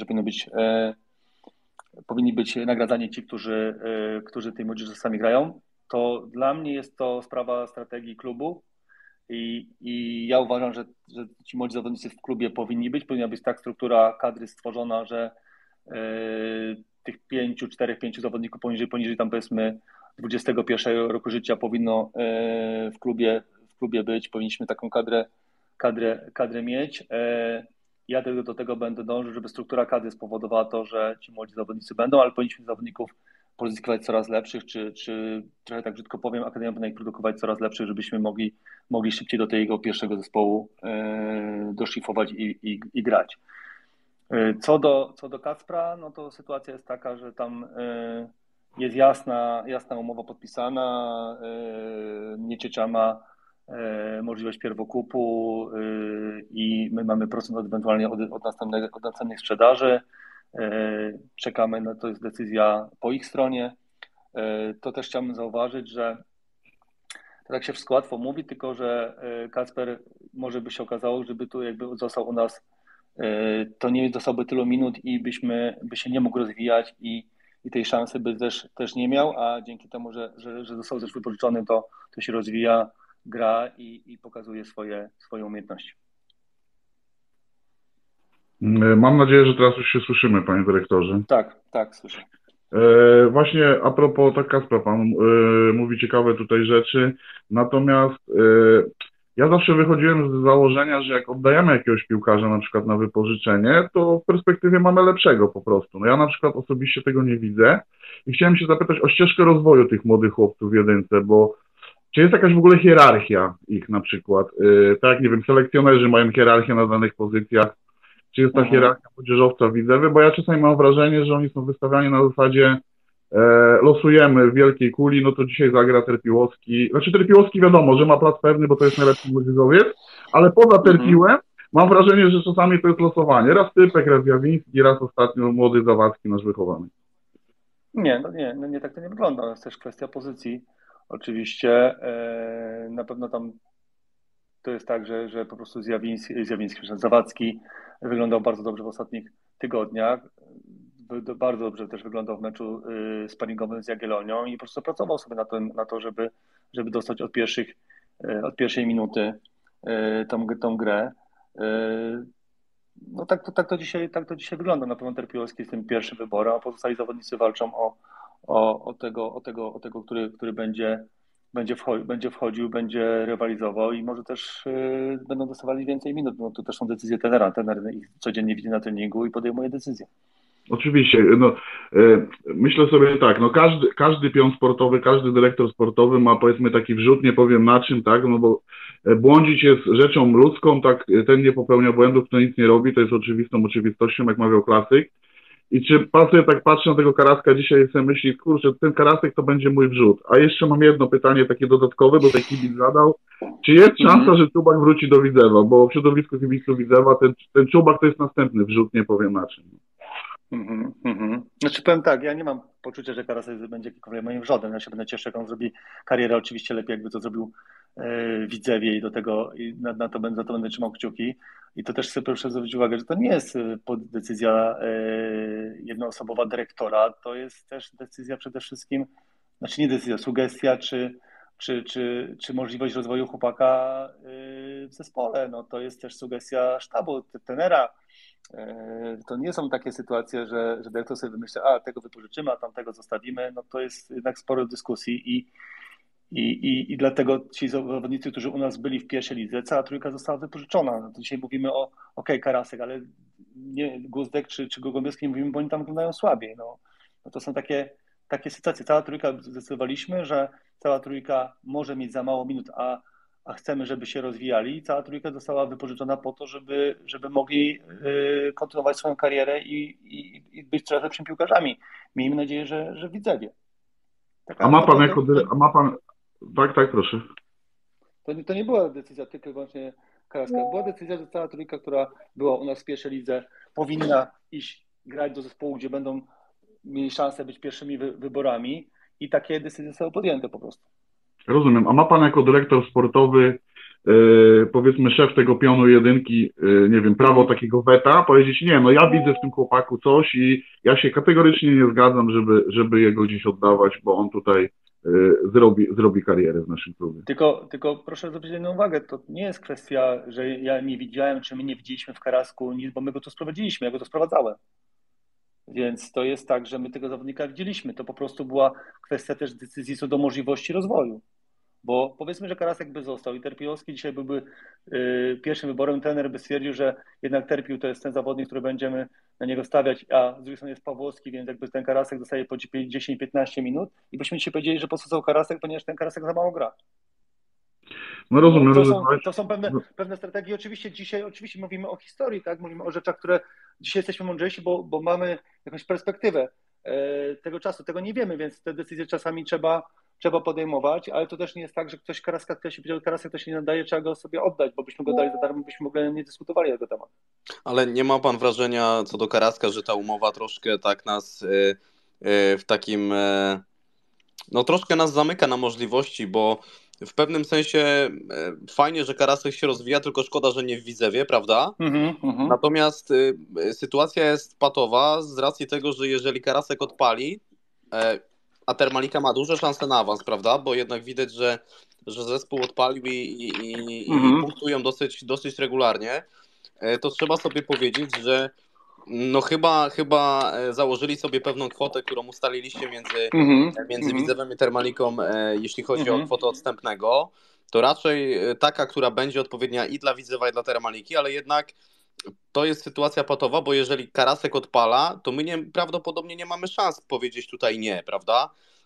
powinni być nagradzani ci, którzy tymi młodzieżowcami grają. To dla mnie jest to sprawa strategii klubu i ja uważam, że ci młodzi zawodnicy w klubie powinna być tak struktura kadry stworzona, że tych 4-5 zawodników poniżej tam powiedzmy 21 roku życia powinno w klubie być, powinniśmy taką kadrę mieć. Ja do tego będę dążył, żeby struktura kadry spowodowała to, że ci młodzi zawodnicy będą, ale powinniśmy zawodników pozyskiwać coraz lepszych, czy trochę tak brzydko powiem, Akademia powinna ich produkować coraz lepszych, żebyśmy mogli szybciej do tego pierwszego zespołu doszlifować i grać. Co do Kacpra, no to sytuacja jest taka, że tam jest jasna umowa podpisana, Nieciecza ma możliwość pierwokupu i my mamy procent ewentualnie od następnej sprzedaży. Czekamy, no to jest decyzja po ich stronie. To też chciałbym zauważyć, że to tak się wszystko łatwo mówi, tylko że Kacper może by się okazało, żeby tu jakby został u nas, to nie dostałby tylu minut i by się nie mógł rozwijać i tej szansy by też nie miał, a dzięki temu, że został też wypożyczony, to się rozwija, gra i pokazuje swoje umiejętności. Mam nadzieję, że teraz już się słyszymy, panie dyrektorze. Tak, słyszę. Właśnie a propos Kacpra, pan mówi ciekawe tutaj rzeczy, natomiast ja zawsze wychodziłem z założenia, że jak oddajemy jakiegoś piłkarza na przykład na wypożyczenie, to w perspektywie mamy lepszego po prostu. No ja na przykład osobiście tego nie widzę i chciałem się zapytać o ścieżkę rozwoju tych młodych chłopców w jedynce, bo Czy jest jakaś w ogóle hierarchia ich na przykład? Tak, nie wiem, selekcjonerzy mają hierarchię na danych pozycjach. Czy jest ta hierarchia młodzieżowca Widzewy? Bo ja czasami mam wrażenie, że oni są wystawiani na zasadzie losujemy w wielkiej kuli, no to dzisiaj zagra Terpiłowski. Znaczy Terpiłowski wiadomo, że ma plac pewny, bo to jest najlepszy młodzieżowiec, ale poza Terpiłem mam wrażenie, że czasami to jest losowanie. Raz Typek, raz Jawiński, raz ostatnio młody Zawadzki, nasz wychowany. Nie, tak to nie wygląda. To jest też kwestia pozycji. Oczywiście na pewno tam to jest tak, że po prostu Zawadzki wyglądał bardzo dobrze w ostatnich tygodniach. Bardzo dobrze też wyglądał w meczu sparingowym z Jagiellonią i po prostu pracował sobie na to, żeby dostać od pierwszej minuty tą grę. No tak to dzisiaj wygląda. Na pewno Terpiłowski jest tym pierwszym wyborem, a pozostali zawodnicy walczą o tego, który będzie wchodził, będzie rywalizował i może też będą dostawali więcej minut. No to też są decyzje trenera. Trener ich codziennie widzi na treningu i podejmuje decyzje. Oczywiście. No, myślę sobie tak, no każdy pion sportowy, każdy dyrektor sportowy ma powiedzmy taki wrzut, nie powiem na czym, tak, no bo błądzić jest rzeczą ludzką, tak, ten nie popełnia błędów, kto nic nie robi, to jest oczywistą oczywistością, jak mawiał klasyk. I czy patrzę na tego Karaska dzisiaj i sobie myśli, kurczę, ten Karasek to będzie mój wrzut. A jeszcze mam jedno pytanie takie dodatkowe, bo taki kibic zadał. Czy jest szansa, że Czubak wróci do Widzewa? Bo w środowisku kibiców Widzewa ten Czubak to jest następny wrzut, nie powiem na czym. Znaczy powiem tak, ja nie mam poczucia, że Karasek będzie jakimkolwiek moim wrzodem. Ja się będę cieszył, jak on zrobi karierę oczywiście lepiej, jakby to zrobił w Widzewie i do tego za to będę trzymał kciuki. I to też chcę proszę zwrócić uwagę, że to nie jest decyzja jednoosobowa dyrektora, to jest też decyzja przede wszystkim, znaczy nie decyzja, sugestia czy możliwość rozwoju chłopaka w zespole. No to jest też sugestia sztabu, trenera. To nie są takie sytuacje, że dyrektor sobie wymyśla, a tego wypożyczymy, a tamtego zostawimy. No to jest jednak sporo dyskusji i dlatego ci zawodnicy, którzy u nas byli w pierwszej lidze, cała trójka została wypożyczona. No to dzisiaj mówimy o Karasek, ale nie Guzdek czy Gołębiowski mówimy, bo oni tam wyglądają słabiej. No to są takie sytuacje. Cała trójka zdecydowaliśmy, że cała trójka może mieć za mało minut, a chcemy, żeby się rozwijali. Cała trójka została wypożyczona po to, żeby mogli kontynuować swoją karierę i być coraz lepszymi piłkarzami. Miejmy nadzieję, że w Widzewie. Tak, proszę. To nie była decyzja tylko i wyłącznie Karaska. Była decyzja, że cała trójka, która była u nas w pierwszej lidze, powinna iść grać do zespołu, gdzie będą mieli szansę być pierwszymi wyborami i takie decyzje zostały podjęte po prostu. Rozumiem. A ma pan jako dyrektor sportowy, powiedzmy szef tego pionu jedynki, nie wiem, prawo takiego weta, powiedzieć, nie, no ja widzę w tym chłopaku coś i ja się kategorycznie nie zgadzam, żeby jego gdzieś oddawać, bo on tutaj zrobi karierę w naszym klubie. Tylko proszę zwrócić jedną uwagę, to nie jest kwestia, że ja nie widziałem, czy my nie widzieliśmy w Karasku nic, bo my go tu sprowadziliśmy, ja go tu sprowadzałem. Więc to jest tak, że my tego zawodnika widzieliśmy. To po prostu była kwestia też decyzji co do możliwości rozwoju. Bo powiedzmy, że Karasek by został i Terpiłowski dzisiaj byłby pierwszym wyborem, trener by stwierdził, że jednak Terpił to jest ten zawodnik, który będziemy na niego stawiać, a z drugiej strony jest Pawłowski, więc jakby ten Karasek dostaje po 10-15 minut i byśmy dzisiaj powiedzieli, że po co Karasek, ponieważ ten Karasek za mało gra. No rozumiem. To są pewne strategie. Dzisiaj mówimy o historii, tak? Mówimy o rzeczach, które dzisiaj jesteśmy mądrzejsi, bo mamy jakąś perspektywę tego czasu. Tego nie wiemy, więc te decyzje czasami trzeba podejmować, ale to też nie jest tak, że ktoś Karasek to się nie nadaje, trzeba go sobie oddać, bo byśmy go dali za darmo, byśmy w ogóle nie dyskutowali na ten temat. Ale nie ma pan wrażenia co do Karaska, że ta umowa troszkę tak nas w takim, no troszkę nas zamyka na możliwości, bo w pewnym sensie fajnie, że Karasek się rozwija, tylko szkoda, że nie w Widzewie, prawda? Natomiast sytuacja jest patowa z racji tego, że jeżeli Karasek odpali, a Termalika ma duże szanse na awans, prawda? Bo jednak widać, że zespół odpalił i punktują dosyć regularnie. To trzeba sobie powiedzieć, że no chyba założyli sobie pewną kwotę, którą ustaliliście między Widzewem i Termaliką, jeśli chodzi o kwotę odstępnego. To raczej taka, która będzie odpowiednia i dla Widzewa, i dla Termaliki, ale jednak to jest sytuacja patowa, bo jeżeli Karasek odpala, to my prawdopodobnie nie mamy szans powiedzieć tutaj nie, prawda?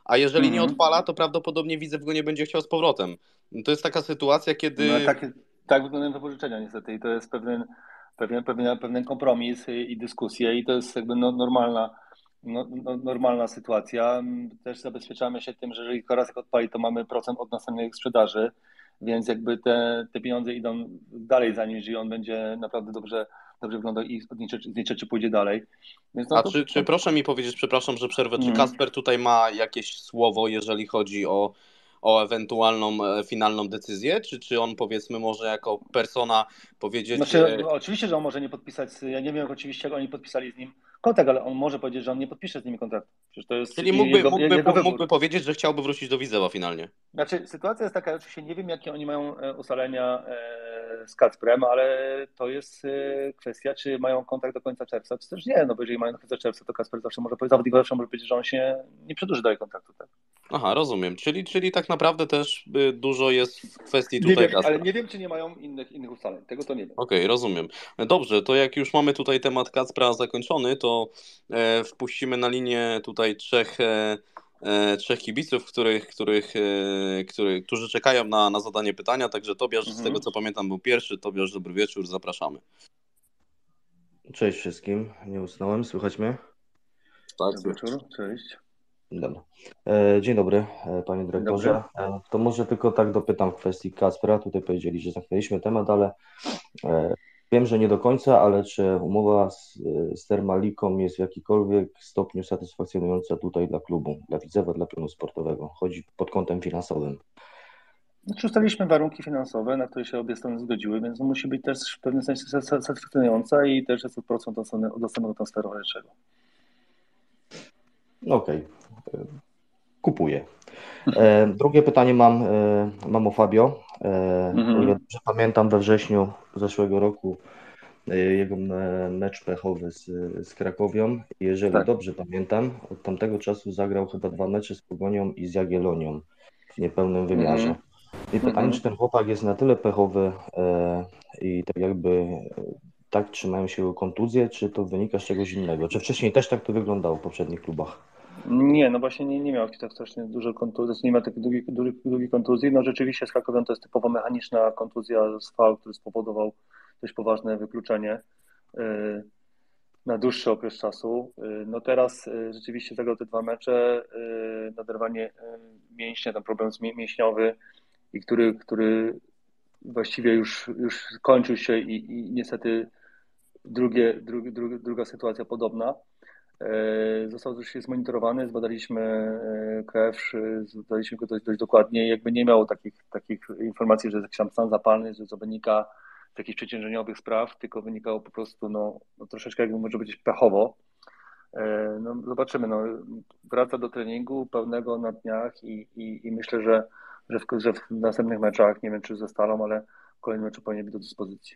a jeżeli nie odpala, to prawdopodobnie Widzew go nie będzie chciał z powrotem. To jest taka sytuacja, kiedy... No, tak wyglądają wypożyczenia niestety i to jest pewien kompromis i dyskusje i to jest jakby normalna sytuacja. Też zabezpieczamy się tym, że jeżeli Karasek odpali, to mamy procent od następnej sprzedaży, więc jakby te pieniądze idą dalej za nim, jeżeli on będzie naprawdę dobrze wyglądał i z niczego pójdzie dalej. Więc czy proszę mi powiedzieć, przepraszam, że przerwę, czy Kacper tutaj ma jakieś słowo, jeżeli chodzi o ewentualną finalną decyzję, czy on powiedzmy może jako persona powiedzieć... Znaczy, oczywiście, że on może nie podpisać, ja nie wiem oczywiście jak oni podpisali z nim kontrakt, ale on może powiedzieć, że on nie podpisze z nimi kontraktu. To jest czyli mógłby powiedzieć, że chciałby wrócić do Widzewa finalnie. Znaczy, sytuacja jest taka, oczywiście nie wiem jakie oni mają ustalenia z Kacprem, ale to jest kwestia, czy mają kontrakt do końca czerwca, czy też nie, no bo jeżeli mają do końca czerwca, to Kacper zawsze może powiedzieć, że on się nie przedłuży dalej kontraktu. Tak? Aha, rozumiem. Czyli tak naprawdę też dużo jest w kwestii tutaj Kacpra. Ale nie wiem, czy nie mają innych ustaleń. Tego to nie wiem. Okej, rozumiem. Dobrze, to jak już mamy tutaj temat Kacpra zakończony, to wpuścimy na linię tutaj trzech kibiców, którzy czekają na zadanie pytania. Także Tobiasz, z tego co pamiętam, był pierwszy. Tobiasz, dobry wieczór, zapraszamy. Cześć wszystkim, nie usnąłem, słychać mnie? Tak, dobry wieczór, cześć. Dobra. Dzień dobry, panie dyrektorze. To może tylko tak dopytam w kwestii Kacpra. Tutaj powiedzieli, że zamknęliśmy temat, ale wiem, że nie do końca, ale czy umowa z Termaliką jest w jakikolwiek stopniu satysfakcjonująca tutaj dla klubu, dla Widzewa, dla planu sportowego? Chodzi pod kątem finansowym. Znaczy, ustaliliśmy warunki finansowe, na które się obie strony zgodziły, więc musi być też w pewnym sensie satysfakcjonująca i też jest 100% dostępu transferu leczego. Okej. Kupuję. Drugie pytanie mam o Fabio. O ile dobrze pamiętam, we wrześniu zeszłego roku jego mecz pechowy z Krakowią. Jeżeli dobrze pamiętam, od tamtego czasu zagrał chyba 2 mecze z Pogonią i z Jagiellonią w niepełnym wymiarze. I pytanie, czy ten chłopak jest na tyle pechowy i tak jakby tak trzymają się kontuzje, czy to wynika z czegoś innego? Czy wcześniej też tak to wyglądało w poprzednich klubach? Nie, no właśnie nie miał tak strasznie dużo kontuzji, nie ma takich długich kontuzji. No rzeczywiście z Krakowią to jest typowo mechaniczna kontuzja z fal, który spowodował dość poważne wykluczenie na dłuższy okres czasu. No teraz rzeczywiście zagrał te 2 mecze, naderwanie mięśnia, ten problem mięśniowy i który właściwie już kończył się i niestety druga sytuacja podobna. Został już zmonitorowany, zbadaliśmy krew, zbadaliśmy go dość dokładnie. Jakby nie miało takich informacji, że jest jakiś stan zapalny, że to wynika z jakichś przeciążeniowych spraw, tylko wynikało po prostu no troszeczkę jakby może być pechowo. No, zobaczymy. No, wraca do treningu pełnego na dniach i myślę, że w następnych meczach, nie wiem czy ze Stalą, ale w kolejnym meczu powinien być do dyspozycji.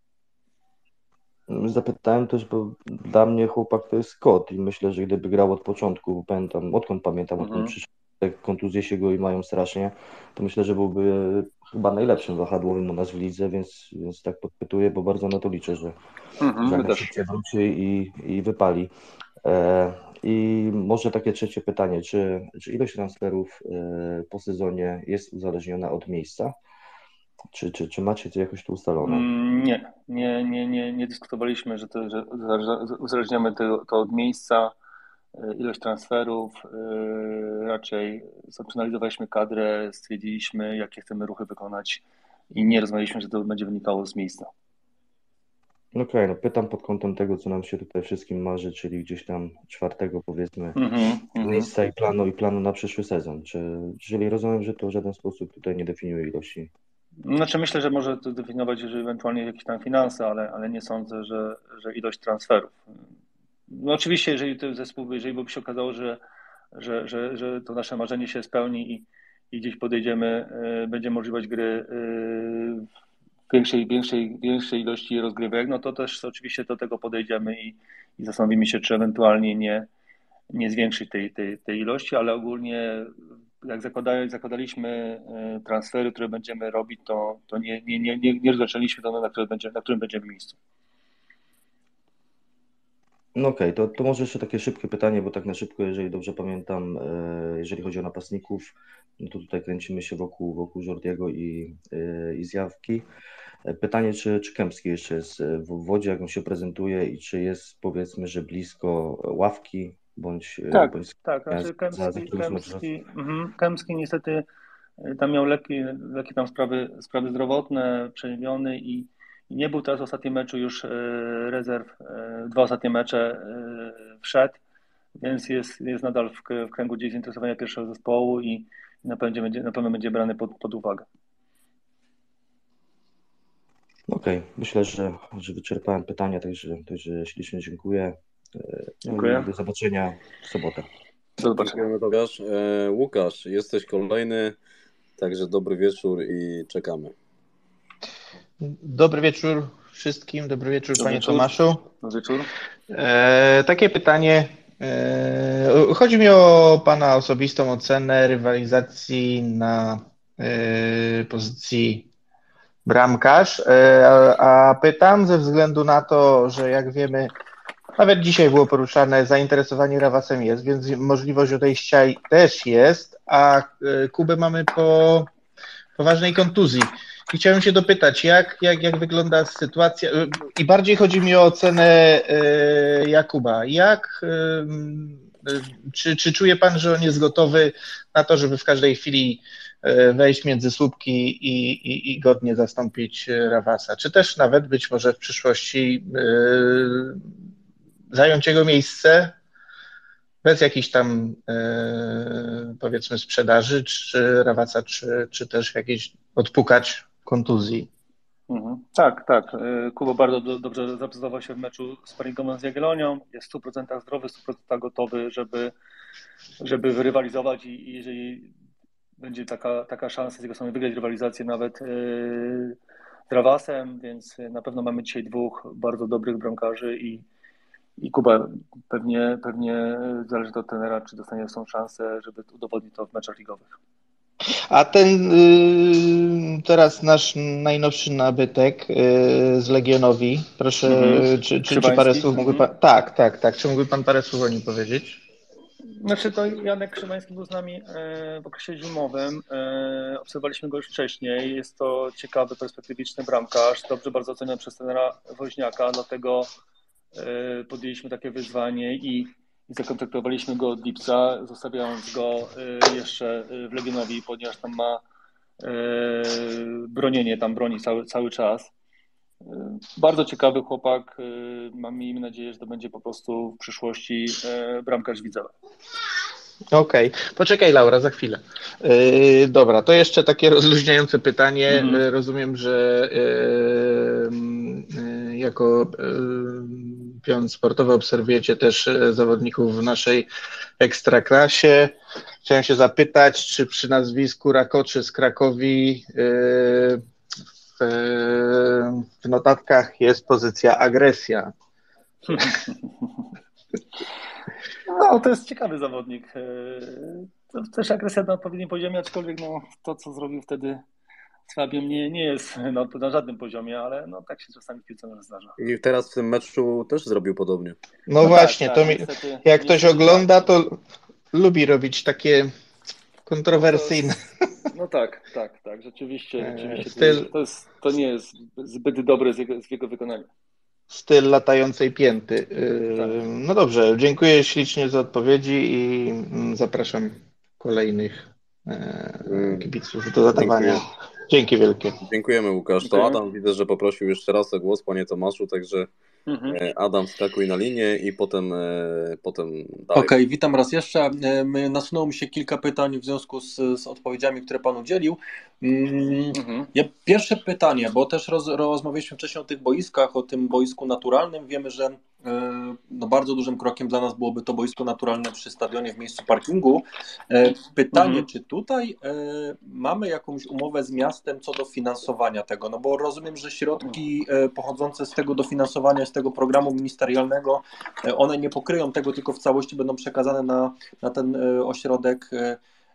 Zapytałem też, bo dla mnie chłopak to jest kot i myślę, że gdyby grał od początku, odkąd przyszedł, te kontuzje się go i mają strasznie, to myślę, że byłby chyba najlepszym wahadłowym u nas w lidze, więc tak podpytuję, bo bardzo na to liczę, że szybciej wróci i wypali. I może takie trzecie pytanie, czy ilość transferów po sezonie jest uzależniona od miejsca? Czy macie to jakoś tu ustalone? Nie dyskutowaliśmy, że uzależniamy to od miejsca, ilość transferów. Raczej przeanalizowaliśmy kadrę, stwierdziliśmy, jakie chcemy ruchy wykonać i nie rozmawialiśmy, że to będzie wynikało z miejsca. Okej, no pytam pod kątem tego, co nam się tutaj wszystkim marzy, czyli gdzieś tam 4. powiedzmy miejsca i planu na przyszły sezon. Czyli rozumiem, że to w żaden sposób tutaj nie definiuje ilości. Znaczy myślę, że może to definiować, że ewentualnie jakieś tam finanse, ale nie sądzę, że ilość transferów. No oczywiście, jeżeli to zespół, jeżeli by się okazało, że to nasze marzenie się spełni i gdzieś podejdziemy, będzie możliwość gry większej ilości rozgrywek, no to też oczywiście do tego podejdziemy i zastanowimy się, czy ewentualnie nie zwiększyć tej ilości, ale ogólnie jak zakładaliśmy transfery, które będziemy robić, to nie rozliczyliśmy to, na którym będziemy miejscu. No okej, to może jeszcze takie szybkie pytanie, bo tak na szybko, jeżeli dobrze pamiętam, jeżeli chodzi o napastników, no to tutaj kręcimy się wokół Jordiego i Zjawki. Pytanie, czy Kępski jeszcze jest w wodzie, jak on się prezentuje i czy jest, powiedzmy, że blisko ławki, bądź... Tak, bądź znaczy Kępski niestety tam miał lekkie tam sprawy zdrowotne, przeziębiony i nie był teraz w ostatnim meczu już rezerw, 2 ostatnie mecze wszedł, więc jest nadal w kręgu gdzieś zainteresowania pierwszego zespołu i na pewno będzie brany pod uwagę. Okej, myślę, że wyczerpałem pytania, także ślicznie dziękuję. Dziękuję. Do zobaczenia w sobotę. Do zobaczenia. Łukasz, jesteś kolejny, także dobry wieczór i czekamy. Dobry wieczór wszystkim, dobry wieczór panie Tomaszu. Dobry wieczór. Takie pytanie. Chodzi mi o pana osobistą ocenę rywalizacji na pozycji bramkarz, a pytam ze względu na to, że jak wiemy, nawet dzisiaj było poruszane, zainteresowanie Rawasem jest, więc możliwość odejścia też jest, a Kubę mamy po poważnej kontuzji. I chciałem się dopytać, jak wygląda sytuacja, i bardziej chodzi mi o ocenę Jakuba. Czy czuje pan, że on jest gotowy na to, żeby w każdej chwili wejść między słupki i godnie zastąpić Rawasa? Czy też nawet być może w przyszłości zająć jego miejsce bez jakiejś tam powiedzmy sprzedaży, czy Rawasa, czy też jakiejś odpukać kontuzji? Tak. Kuba bardzo dobrze zaprezentował się w meczu sparingowym z Jagiellonią. Jest w 100% zdrowy, 100% gotowy, żeby wyrywalizować i jeżeli będzie taka szansa z jego strony wygrać rywalizację nawet z Rawasem, więc na pewno mamy dzisiaj 2 bardzo dobrych bramkarzy i Kuba pewnie zależy od trenera, czy dostanie tą szansę, żeby udowodnić to w meczach ligowych. A ten teraz nasz najnowszy nabytek z Legionowi, proszę, czy parę słów mógłby pan... Tak, czy mógłby pan parę słów o nim powiedzieć? Znaczy to Janek Szymański był z nami w okresie zimowym, obserwowaliśmy go już wcześniej, jest to ciekawy, perspektywiczny bramkarz, dobrze bardzo oceniony przez trenera Woźniaka, dlatego podjęliśmy takie wyzwanie i zakontraktowaliśmy go od Lipca, zostawiając go jeszcze w Legionowi, ponieważ tam ma bronienie, tam broni cały czas. Bardzo ciekawy chłopak, miejmy nadzieję, że to będzie po prostu w przyszłości bramkarz Widzewa. Okej. Poczekaj Laura, za chwilę. Dobra, to jeszcze takie rozluźniające pytanie. Rozumiem, że jako pion sportowy obserwujecie też zawodników w naszej ekstraklasie. Chciałem się zapytać, czy przy nazwisku Rakoczy z Krakowi w notatkach jest pozycja agresja? No, to jest ciekawy zawodnik. To też agresja na odpowiednim poziomie, aczkolwiek to, co zrobił wtedy z Fabiem, nie jest na żadnym poziomie, ale tak się czasami w piłce zdarza. I teraz w tym meczu też zrobił podobnie. No właśnie, tak, niestety, jak ktoś ogląda, to lubi robić takie kontrowersyjne. No tak, rzeczywiście to nie jest zbyt dobre z jego wykonania. Styl latającej pięty. No dobrze, dziękuję ślicznie za odpowiedzi i zapraszam kolejnych kibiców do zadawania. Dzięki wielkie. Dziękujemy Łukasz. To Adam widzę, że poprosił jeszcze raz o głos, panie Tomaszu, także Adam, skakuj na linię i potem dalej. Okej, witam raz jeszcze. Nasunęło mi się kilka pytań w związku z odpowiedziami, które pan udzielił. Pierwsze pytanie, bo też rozmawialiśmy wcześniej o tych boiskach, o tym boisku naturalnym. Wiemy, że bardzo dużym krokiem dla nas byłoby to boisko naturalne przy stadionie w miejscu parkingu. Pytanie, czy tutaj mamy jakąś umowę z miastem co do finansowania tego? No bo rozumiem, że środki pochodzące z tego dofinansowania, z tego programu ministerialnego, one nie pokryją tego, tylko w całości będą przekazane na ten ośrodek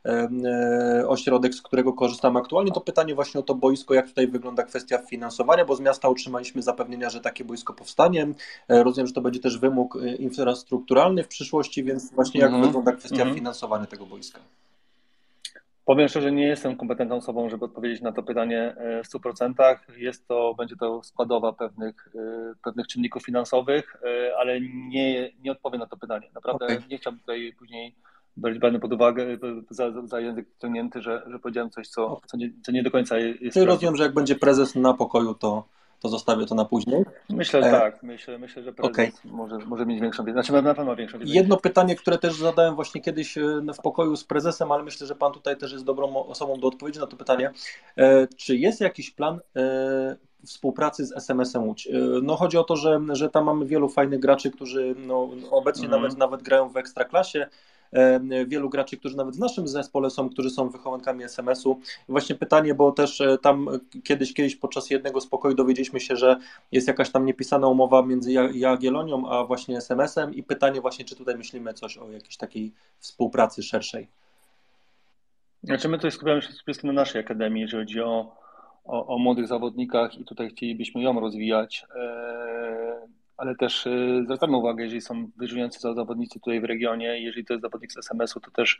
ośrodek, z którego korzystamy aktualnie. To pytanie właśnie o to boisko, jak tutaj wygląda kwestia finansowania, bo z miasta otrzymaliśmy zapewnienia, że takie boisko powstanie. Rozumiem, że to będzie też wymóg infrastrukturalny w przyszłości, więc właśnie jak wygląda kwestia finansowania tego boiska? Powiem szczerze, nie jestem kompetentną osobą, żeby odpowiedzieć na to pytanie w 100%. Będzie to składowa pewnych czynników finansowych, ale nie odpowiem na to pytanie. Naprawdę nie chciałbym tutaj później być brany pod uwagę, za język ciągnięty, że powiedziałem coś, co nie do końca jest. Czyli rozumiem, że jak będzie prezes na pokoju, to zostawię to na później. Myślę, że tak. Myślę, że prezes może mieć większą wiedzę. Znaczy na pewno ma większą wiedzę. Jedno pytanie, które też zadałem właśnie kiedyś w pokoju z prezesem, ale myślę, że pan tutaj też jest dobrą osobą do odpowiedzi na to pytanie. Czy jest jakiś plan współpracy z SMS-em Łódź? No chodzi o to, że tam mamy wielu fajnych graczy, którzy obecnie nawet grają w Ekstraklasie. Wielu graczy, którzy nawet w naszym zespole są, którzy są wychowankami SMS-u. Właśnie pytanie, bo też tam kiedyś podczas jednego z pokoi dowiedzieliśmy się, że jest jakaś tam niepisana umowa między Jagiellonią a właśnie SMS-em i pytanie właśnie, czy tutaj myślimy coś o jakiejś takiej współpracy szerszej. Znaczy my tutaj skupiamy się na naszej akademii, jeżeli chodzi o młodych zawodnikach i tutaj chcielibyśmy ją rozwijać. Ale też zwracamy uwagę, jeżeli są wyżujący zawodnicy tutaj w regionie, jeżeli to jest zawodnik z SMS-u, to też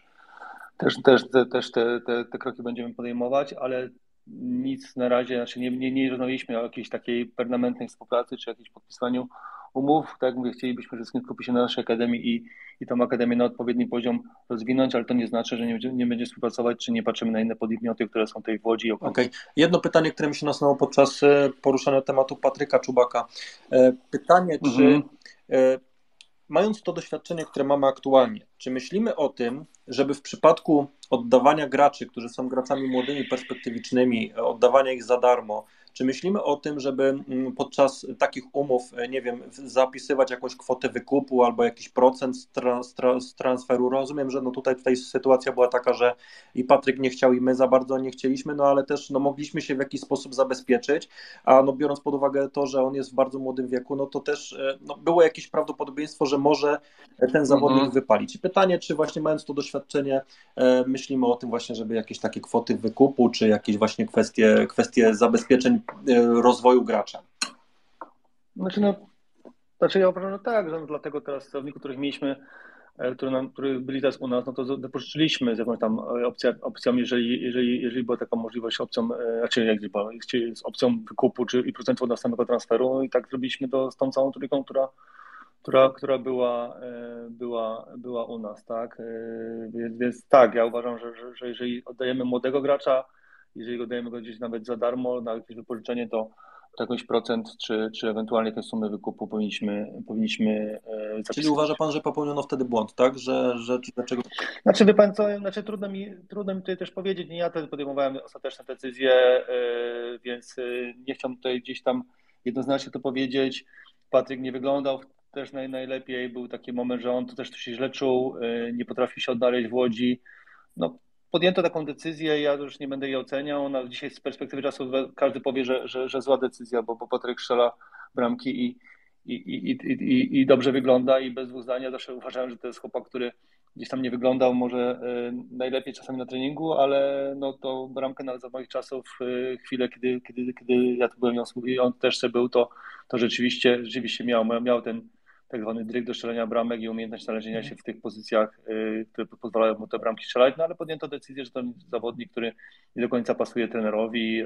te kroki będziemy podejmować, ale nic na razie, znaczy nie rozmawialiśmy o jakiejś takiej permanentnej współpracy, czy jakimś podpisaniu umów. Tak jak mówię, chcielibyśmy, że skupić się na naszej akademii i tą akademię na odpowiedni poziom rozwinąć, ale to nie znaczy, że nie będzie współpracować, czy nie patrzymy na inne podmioty, które są tutaj w Łodzi. Okej. Jedno pytanie, które mi się nasunęło podczas poruszania tematu Patryka Czubaka. Pytanie, czy mając to doświadczenie, które mamy aktualnie, czy myślimy o tym, żeby w przypadku oddawania graczy, którzy są graczami młodymi, perspektywicznymi, oddawania ich za darmo, czy myślimy o tym, żeby podczas takich umów, nie wiem, zapisywać jakąś kwotę wykupu albo jakiś procent z transferu? Rozumiem, że tutaj sytuacja była taka, że i Patryk nie chciał i my za bardzo nie chcieliśmy, ale też mogliśmy się w jakiś sposób zabezpieczyć, a biorąc pod uwagę to, że on jest w bardzo młodym wieku, to też było jakieś prawdopodobieństwo, że może ten zawodnik wypalić. I pytanie, czy właśnie mając to doświadczenie myślimy o tym właśnie, żeby jakieś takie kwoty wykupu, czy jakieś właśnie kwestie zabezpieczeń rozwoju gracza? Znaczy ja uważam, że tak, że dlatego teraz zawodników, których mieliśmy, którzy byli teraz u nas, to wypożyczyliśmy z jakąś tam opcją, jeżeli była taka możliwość opcją, z opcją wykupu i procentu od następnego transferu i tak zrobiliśmy to z tą całą trójką, która była u nas, tak? Więc tak, ja uważam, że jeżeli oddajemy młodego gracza, jeżeli oddajemy go gdzieś nawet za darmo na jakieś wypożyczenie, to jakiś procent, czy ewentualnie jakieś sumy wykupu powinniśmy zapisać. Czyli uważa pan, że popełniono wtedy błąd, tak? Dlaczego? Znaczy, wie pan co, trudno mi tutaj też powiedzieć, nie ja wtedy podejmowałem ostateczne decyzje, więc nie chciałbym tutaj gdzieś tam jednoznacznie to powiedzieć. Patryk nie wyglądał też najlepiej, był taki moment, że on to też się źle czuł, nie potrafił się odnaleźć w Łodzi. Podjęto taką decyzję, ja już nie będę jej oceniał. Dzisiaj z perspektywy czasu każdy powie, że zła decyzja, bo Patryk strzela bramki i dobrze wygląda i bez dwóch zdań. Zawsze uważałem, że to jest chłopak, który gdzieś tam nie wyglądał może najlepiej czasami na treningu, ale to bramkę nawet za moich czasów, chwilę, kiedy ja tu byłem i on też był, to rzeczywiście miał ten tak zwany dryg do strzelania bramek i umiejętność znalezienia się w tych pozycjach, które pozwalają mu te bramki strzelać, ale podjęto decyzję, że to jest zawodnik, który nie do końca pasuje trenerowi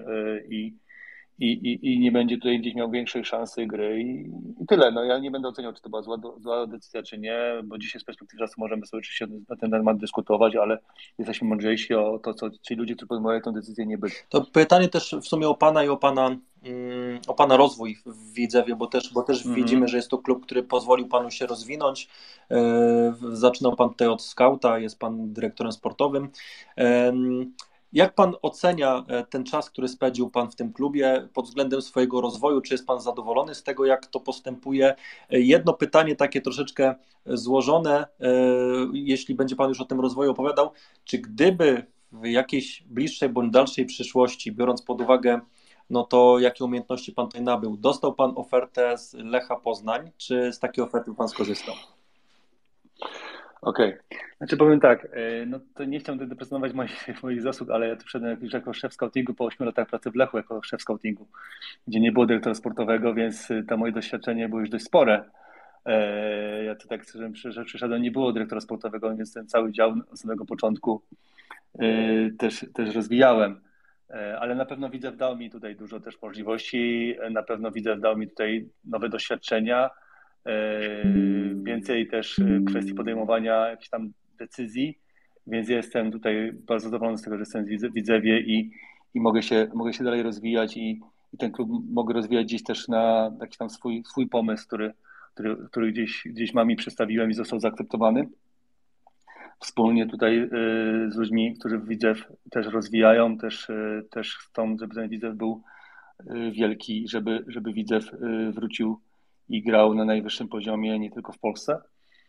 i nie będzie tutaj gdzieś miał większej szansy gry i tyle. Ja nie będę oceniał, czy to była zła decyzja, czy nie, bo dzisiaj z perspektywy czasu możemy sobie oczywiście na ten temat dyskutować, ale jesteśmy mądrzejsi o to, co ci ludzie, którzy podejmowali tę decyzję, nie byli. To pytanie też w sumie o pana i o pana rozwój w Widzewie, bo też widzimy, że jest to klub, który pozwolił panu się rozwinąć. Zaczynał pan tutaj od skauta, jest pan dyrektorem sportowym. Jak pan ocenia ten czas, który spędził pan w tym klubie pod względem swojego rozwoju? Czy jest pan zadowolony z tego, jak to postępuje? Jedno pytanie takie troszeczkę złożone, jeśli będzie pan już o tym rozwoju opowiadał. Czy gdyby w jakiejś bliższej bądź dalszej przyszłości, biorąc pod uwagę to jakie umiejętności pan tutaj nabył, dostał pan ofertę z Lecha Poznań, czy z takiej oferty pan skorzystał? Okej. Znaczy powiem tak, no to nie chciałem tutaj prezentować moich zasług, ale ja tu wszedłem już jako szef scoutingu po 8 latach pracy w Lechu jako szef scoutingu, gdzie nie było dyrektora sportowego, więc to moje doświadczenie było już dość spore. Ja to tak, że przyszedłem, nie było dyrektora sportowego, więc ten cały dział od samego początku też rozwijałem. Ale na pewno Widzew dał mi tutaj dużo też możliwości, na pewno Widzew dał mi tutaj nowe doświadczenia, więcej też kwestii podejmowania jakichś tam decyzji, więc jestem tutaj bardzo zadowolony z tego, że jestem w Widzewie i mogę się dalej rozwijać i ten klub mogę rozwijać gdzieś też na jakiś tam swój pomysł, który gdzieś mam i przedstawiłem i został zaakceptowany. Wspólnie tutaj z ludźmi, którzy Widzew też rozwijają, też chcą, żeby ten Widzew był wielki, żeby Widzew wrócił i grał na najwyższym poziomie, nie tylko w Polsce.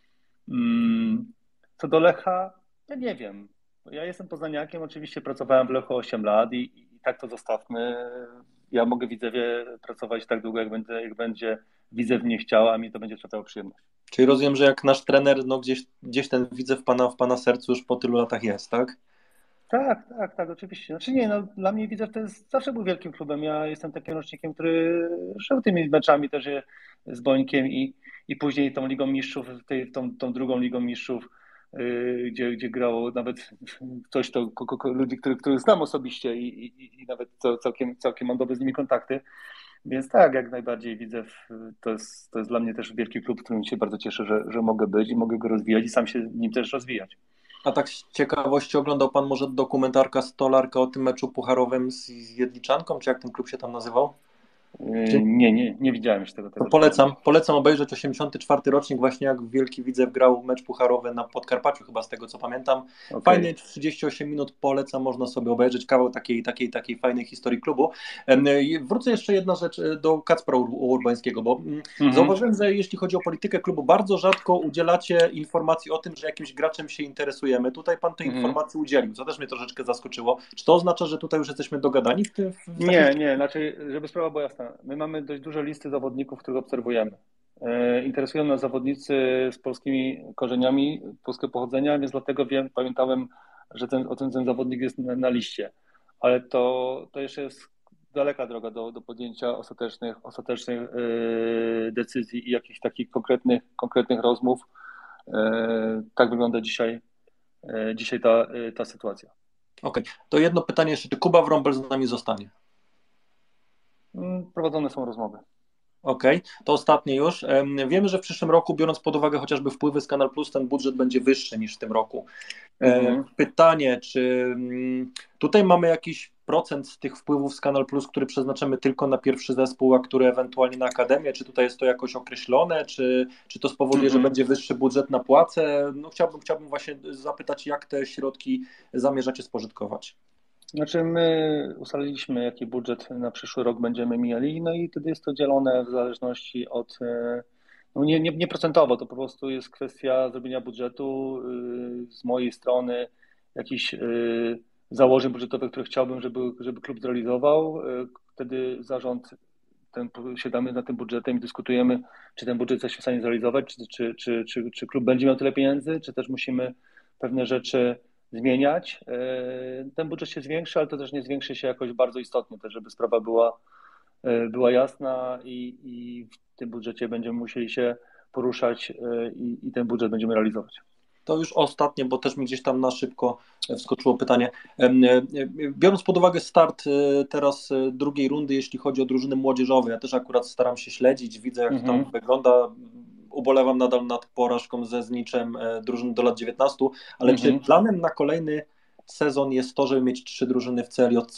Co do Lecha, ja nie wiem. Ja jestem poznaniakiem, oczywiście pracowałem w Lechu 8 lat i tak to zostawmy. Ja mogę w Widzewie pracować tak długo, jak będzie Widzew mnie chciał, a mi to będzie sprawiało przyjemność. Czyli rozumiem, że jak nasz trener, no gdzieś ten Widzew w pana sercu już po tylu latach jest, tak? Tak, oczywiście. Znaczy nie, no dla mnie Widzew to zawsze był wielkim klubem. Ja jestem takim rocznikiem, który szedł tymi meczami też z Bońkiem i później tą Ligą Mistrzów, tą drugą Ligą Mistrzów, gdzie grało nawet ktoś, ludzi, których znam osobiście i nawet całkiem mam dobre z nimi kontakty. Więc tak, jak najbardziej Widzew to jest dla mnie też wielki klub, w którym się bardzo cieszę, że mogę być i mogę go rozwijać i sam się nim też rozwijać. A tak z ciekawości oglądał pan może dokumentarka Stolarka o tym meczu pucharowym z Jedliczanką, czy jak ten klub się tam nazywał? Nie widziałem jeszcze tego. To polecam obejrzeć 84. rocznik, właśnie jak Wielki Widzew grał mecz pucharowy na Podkarpaciu, chyba z tego co pamiętam. Okay. Fajny, 38 minut polecam, można sobie obejrzeć kawał takiej fajnej historii klubu. Wrócę jeszcze jedna rzecz do Kacpra Urbańskiego, bo zauważyłem, że jeśli chodzi o politykę klubu, bardzo rzadko udzielacie informacji o tym, że jakimś graczem się interesujemy. Tutaj pan tej informacji udzielił, co też mnie troszeczkę zaskoczyło. Czy to oznacza, że tutaj już jesteśmy dogadani w tym? Nie, znaczy, żeby sprawa była jasna. My mamy dość duże listy zawodników, których obserwujemy. Interesują nas zawodnicy z polskimi korzeniami, polskiego pochodzenia, więc dlatego pamiętałem, że ten zawodnik jest na liście. Ale to jeszcze jest daleka droga do podjęcia ostatecznych decyzji i jakichś takich konkretnych rozmów. Tak wygląda dzisiaj ta sytuacja. Okej. To jedno pytanie jeszcze, czy Kuba Wrąbel z nami zostanie? Prowadzone są rozmowy. Okej, to ostatnie już. Wiemy, że w przyszłym roku, biorąc pod uwagę chociażby wpływy z Kanal Plus, ten budżet będzie wyższy niż w tym roku. Pytanie, czy tutaj mamy jakiś procent z tych wpływów z Kanal Plus, który przeznaczymy tylko na pierwszy zespół, a który ewentualnie na akademię? Czy tutaj jest to jakoś określone? Czy to spowoduje, że będzie wyższy budżet na płace? No chciałbym właśnie zapytać, jak te środki zamierzacie spożytkować? Znaczy my ustaliliśmy, jaki budżet na przyszły rok będziemy mieli, no i wtedy jest to dzielone w zależności od, no nie procentowo, to po prostu jest kwestia zrobienia budżetu z mojej strony, jakichś założeń budżetowych, które chciałbym, żeby klub zrealizował. Wtedy zarząd siadamy nad tym budżetem i dyskutujemy, czy ten budżet jest w stanie zrealizować, czy klub będzie miał tyle pieniędzy, czy też musimy pewne rzeczy zmieniać. Ten budżet się zwiększy, ale to też nie zwiększy się jakoś bardzo istotnie, też żeby sprawa była jasna i w tym budżecie będziemy musieli się poruszać i ten budżet będziemy realizować. To już ostatnie, bo też mi gdzieś tam na szybko wskoczyło pytanie. Biorąc pod uwagę start teraz drugiej rundy, jeśli chodzi o drużyny młodzieżowe, ja też akurat staram się śledzić, widzę jak to tam wygląda. Ubolewam nadal nad porażką ze Zniczem drużyn do lat 19, ale czy planem na kolejny sezon jest to, żeby mieć 3 drużyny w CLJC?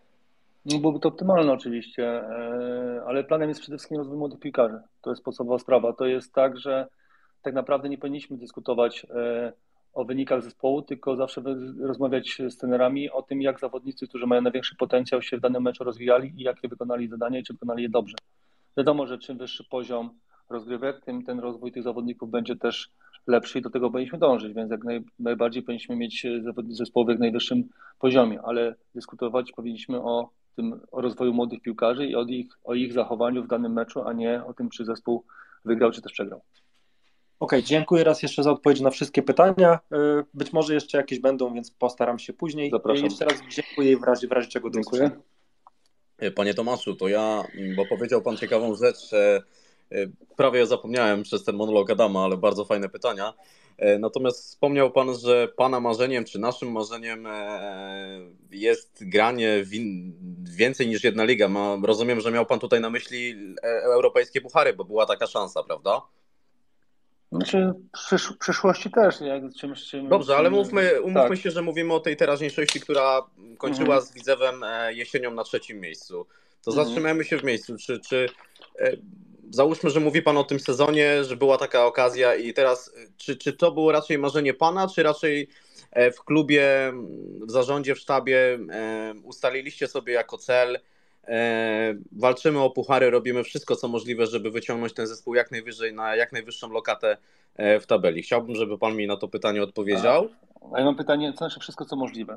No byłoby to optymalne oczywiście, ale planem jest przede wszystkim rozwój młodych piłkarzy. To jest podstawowa sprawa. To jest tak, że tak naprawdę nie powinniśmy dyskutować o wynikach zespołu, tylko zawsze rozmawiać z trenerami o tym, jak zawodnicy, którzy mają największy potencjał, się w danym meczu rozwijali i jakie wykonali zadania i czy wykonali je dobrze. Wiadomo, że czym wyższy poziom rozgrywek, tym ten rozwój tych zawodników będzie też lepszy i do tego powinniśmy dążyć, więc jak najbardziej powinniśmy mieć zespoły w najwyższym poziomie, ale dyskutować powinniśmy o rozwoju młodych piłkarzy i o ich zachowaniu w danym meczu, a nie o tym, czy zespół wygrał, czy też przegrał. Okej, dziękuję raz jeszcze za odpowiedź na wszystkie pytania. Być może jeszcze jakieś będą, więc postaram się później. Zapraszam. Jeszcze raz dziękuję i w razie czego do Dziękuję. Panie Tomaszu, to bo powiedział Pan ciekawą rzecz, prawie zapomniałem przez ten monolog Adama, ale bardzo fajne pytania. Natomiast wspomniał Pan, że Pana marzeniem, czy naszym marzeniem jest granie więcej niż jedna liga. Rozumiem, że miał Pan tutaj na myśli europejskie puchary, bo była taka szansa, prawda? Znaczy w przyszłości też. Dobrze, ale umówmy się, że mówimy o tej teraźniejszości, która kończyła z Widzewem jesienią na 3. miejscu. To zatrzymajmy się w miejscu. Załóżmy, że mówi Pan o tym sezonie, że była taka okazja i teraz, czy to było raczej marzenie Pana, czy raczej w klubie, w zarządzie, w sztabie ustaliliście sobie jako cel, walczymy o puchary, robimy wszystko, co możliwe, żeby wyciągnąć ten zespół jak najwyżej, na jak najwyższą lokatę w tabeli? Chciałbym, żeby Pan mi na to pytanie odpowiedział. A ja mam pytanie, co znaczy wszystko, co możliwe?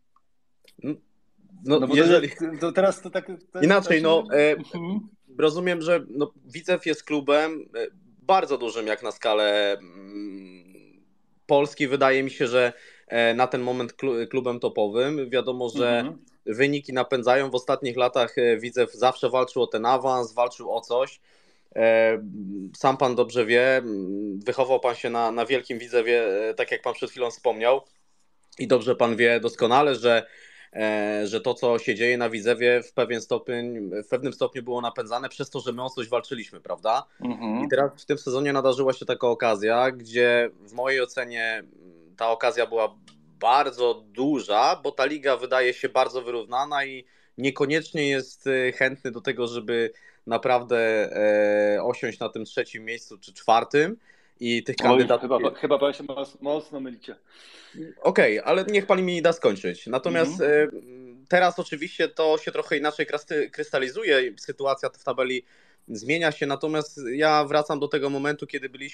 No jeżeli... to teraz to tak... Inaczej, rozumiem, że Widzew jest klubem bardzo dużym jak na skalę Polski. Wydaje mi się, że na ten moment klubem topowym. Wiadomo, że wyniki napędzają. W ostatnich latach Widzew zawsze walczył o ten awans, walczył o coś. Sam Pan dobrze wie, wychował Pan się na wielkim Widzewie, tak jak Pan przed chwilą wspomniał. I dobrze Pan wie doskonale, że to, co się dzieje na Widzewie w pewnym stopniu było napędzane przez to, że my o coś walczyliśmy, prawda? I teraz w tym sezonie nadarzyła się taka okazja, gdzie w mojej ocenie ta okazja była bardzo duża, bo ta liga wydaje się bardzo wyrównana i niekoniecznie jest chętny do tego, żeby naprawdę osiąść na tym 3. miejscu czy 4. I tych kandydatów... Chyba Pan się mocno mylicie. Okej, ale niech Pan mi da skończyć. Natomiast teraz oczywiście to się trochę inaczej krystalizuje, sytuacja w tabeli zmienia się, natomiast ja wracam do tego momentu,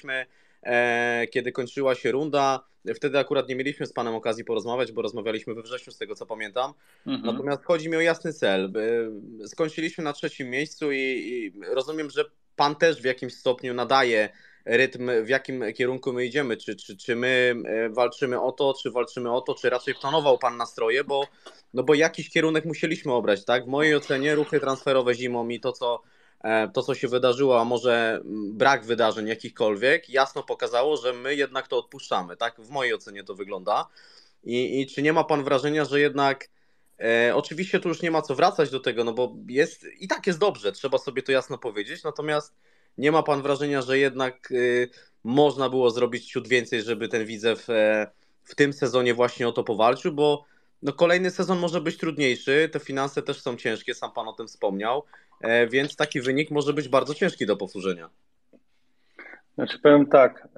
kiedy kończyła się runda. Wtedy akurat nie mieliśmy z Panem okazji porozmawiać, bo rozmawialiśmy we wrześniu, z tego co pamiętam. Natomiast chodzi mi o jasny cel. Skończyliśmy na 3. miejscu i rozumiem, że Pan też w jakimś stopniu nadaje rytm, w jakim kierunku my idziemy, czy my walczymy o to, czy raczej planował Pan nastroje, bo jakiś kierunek musieliśmy obrać, tak? W mojej ocenie ruchy transferowe zimą i to, co się wydarzyło, a może brak wydarzeń jakichkolwiek, jasno pokazało, że my jednak to odpuszczamy, tak? W mojej ocenie to wygląda. I czy nie ma Pan wrażenia, że jednak oczywiście tu już nie ma co wracać do tego, no bo i tak jest dobrze, trzeba sobie to jasno powiedzieć, natomiast nie ma Pan wrażenia, że jednak można było zrobić ciut więcej, żeby ten Widzew w tym sezonie właśnie o to powalczył, bo kolejny sezon może być trudniejszy, te finanse też są ciężkie, sam Pan o tym wspomniał, więc taki wynik może być bardzo ciężki do powtórzenia. Znaczy powiem tak,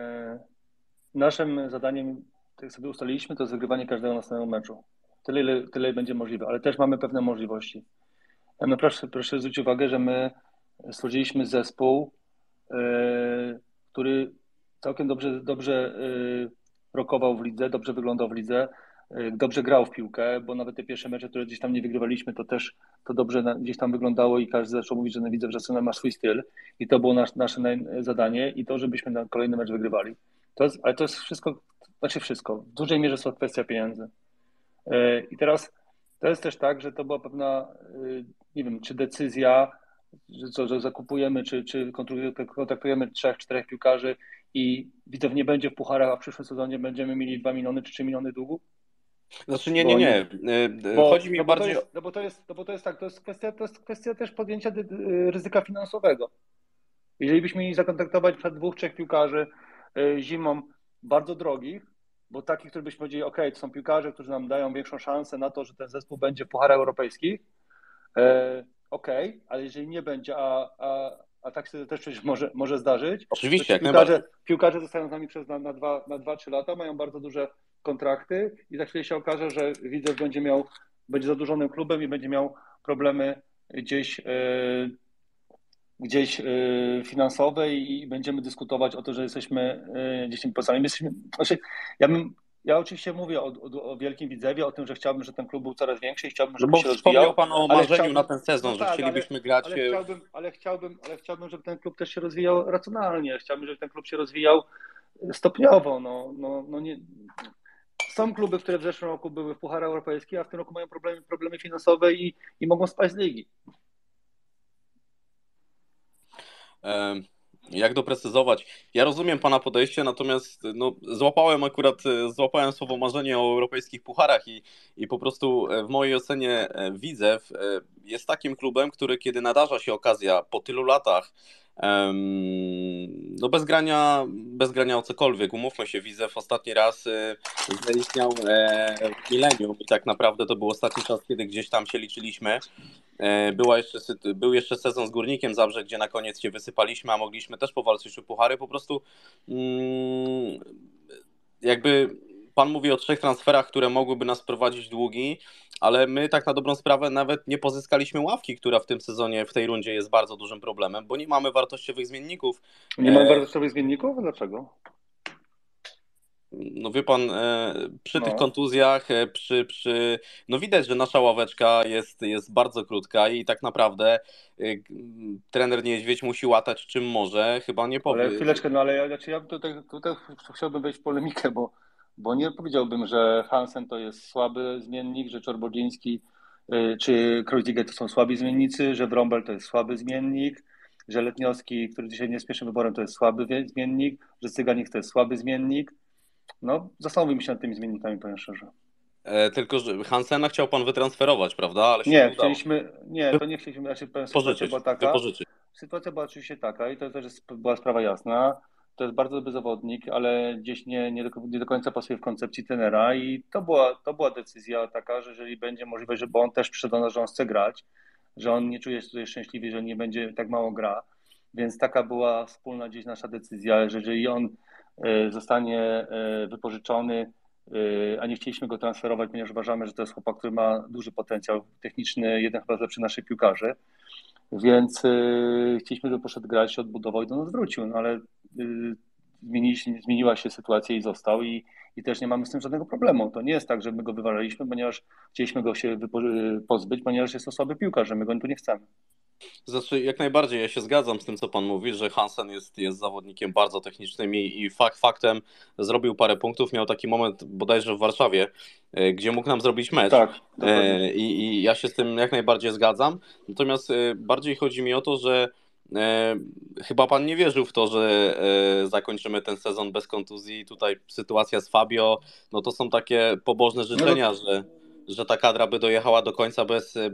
naszym zadaniem, tak sobie ustaliliśmy, to jest wygrywanie każdego następnego meczu. Tyle będzie możliwe, ale też mamy pewne możliwości. Proszę zwrócić uwagę, że my stworzyliśmy zespół, który całkiem dobrze rokował w lidze, dobrze wyglądał w lidze, dobrze grał w piłkę, bo nawet te pierwsze mecze, które gdzieś tam nie wygrywaliśmy, to dobrze gdzieś tam wyglądało i każdy zaczął mówić, że widzę, że Arsenal ma swój styl i to było nasze zadanie i to, żebyśmy na kolejny mecz wygrywali. Ale to jest wszystko, w dużej mierze jest to kwestia pieniędzy. I teraz to jest też tak, że to była pewna, nie wiem, czy decyzja, że zakupujemy, czy kontraktujemy 3-4 piłkarzy i Widzew nie będzie w pucharach, a w przyszłym sezonie będziemy mieli 2 miliony czy 3 miliony długu? Znaczy nie. Chodzi mi bardziej o... Bo to jest tak, to jest kwestia też podjęcia ryzyka finansowego. Jeżeli byśmy mieli zakontraktować przed 2-3 piłkarzy zimą bardzo drogich, bo takich, których byśmy powiedzieli, ok, to są piłkarze, którzy nam dają większą szansę na to, że ten zespół będzie w pucharach europejskich, ale jeżeli nie będzie, a tak się też przecież może zdarzyć. Oczywiście, piłkarze zostają z nami przez na 2-3 lata, mają bardzo duże kontrakty i za chwilę się okaże, że Widzew będzie zadłużonym klubem i będzie miał problemy gdzieś finansowe i będziemy dyskutować o to, że jesteśmy gdzieś tam płacami. Ja oczywiście mówię o Wielkim Widzewie, o tym, że chciałbym, że ten klub był coraz większy i chciałbym, żeby Bo się wspomniał rozwijał. Pan o marzeniu na ten sezon, No że tak, chcielibyśmy grać. ale chciałbym, żeby ten klub też się rozwijał racjonalnie. Chciałbym, żeby ten klub się rozwijał stopniowo. Nie. Są kluby, które w zeszłym roku były w Pucharach Europejskich, a w tym roku mają problemy finansowe i mogą spaść z ligi. Jak doprecyzować? Ja rozumiem Pana podejście, natomiast złapałem słowo marzenie o europejskich pucharach i po prostu w mojej ocenie Widzew jest takim klubem, który kiedy nadarza się okazja po tylu latach bez grania o cokolwiek, umówmy się, Widzew ostatni raz zaistniał w milenium i tak naprawdę to był ostatni czas, kiedy gdzieś tam się liczyliśmy. Był jeszcze sezon z Górnikiem Zabrze, gdzie na koniec się wysypaliśmy, a mogliśmy też powalczyć o puchary. Po prostu jakby Pan mówi o 3 transferach, które mogłyby nas prowadzić długi, ale my tak na dobrą sprawę nawet nie pozyskaliśmy ławki, która w tym sezonie, w tej rundzie jest bardzo dużym problemem, bo nie mamy wartościowych zmienników. Nie mamy wartościowych zmienników? Dlaczego? No wie Pan, przy tych kontuzjach, no widać, że nasza ławeczka jest bardzo krótka i tak naprawdę trener Niedźwiedź musi łatać czym może, chyba nie powie. Ale chwileczkę, ale ja tutaj chciałbym wejść w polemikę, bo nie powiedziałbym, że Hansen to jest słaby zmiennik, że Czorbodziński czy Kreuziger to są słabi zmiennicy, że Wrąbel to jest słaby zmiennik, że Letniowski, który dzisiaj nie jest pierwszym wyborem, to jest słaby zmiennik, że Cyganik to jest słaby zmiennik. No, zastanówmy się nad tymi zmiennikami, powiem szczerze. Tylko, że Hansena chciał Pan wytransferować, prawda? Ale nie, to nie chcieliśmy, Sytuacja była oczywiście taka i to też była sprawa jasna. To jest bardzo dobry zawodnik, ale gdzieś nie do końca pasuje w koncepcji trenera i to była decyzja taka, że jeżeli będzie możliwość, żeby on też przyszedł do nas, że on chce grać, że on nie czuje się tutaj szczęśliwy, że nie będzie tak mało gra, więc taka była wspólna gdzieś nasza decyzja, że jeżeli on zostanie wypożyczony, a nie chcieliśmy go transferować, ponieważ uważamy, że to jest chłopak, który ma duży potencjał techniczny, jeden chyba z lepszych naszych piłkarzy, więc chcieliśmy, żeby poszedł grać, się odbudował i do nas wrócił, no ale zmieniła się sytuacja i został i też nie mamy z tym żadnego problemu. To nie jest tak, że my go wywaliliśmy, ponieważ chcieliśmy go się pozbyć, ponieważ jest to słaby piłkarz, że my go tu nie chcemy. Znaczy, jak najbardziej, ja się zgadzam z tym, co Pan mówi, że Hansen jest zawodnikiem bardzo technicznym i faktem zrobił parę punktów. Miał taki moment bodajże w Warszawie, gdzie mógł nam zrobić mecz. Tak, i ja się z tym jak najbardziej zgadzam. Natomiast bardziej chodzi mi o to, że chyba Pan nie wierzył w to, że zakończymy ten sezon bez kontuzji. Tutaj sytuacja z Fabio, no to są takie pobożne życzenia, że ta kadra by dojechała do końca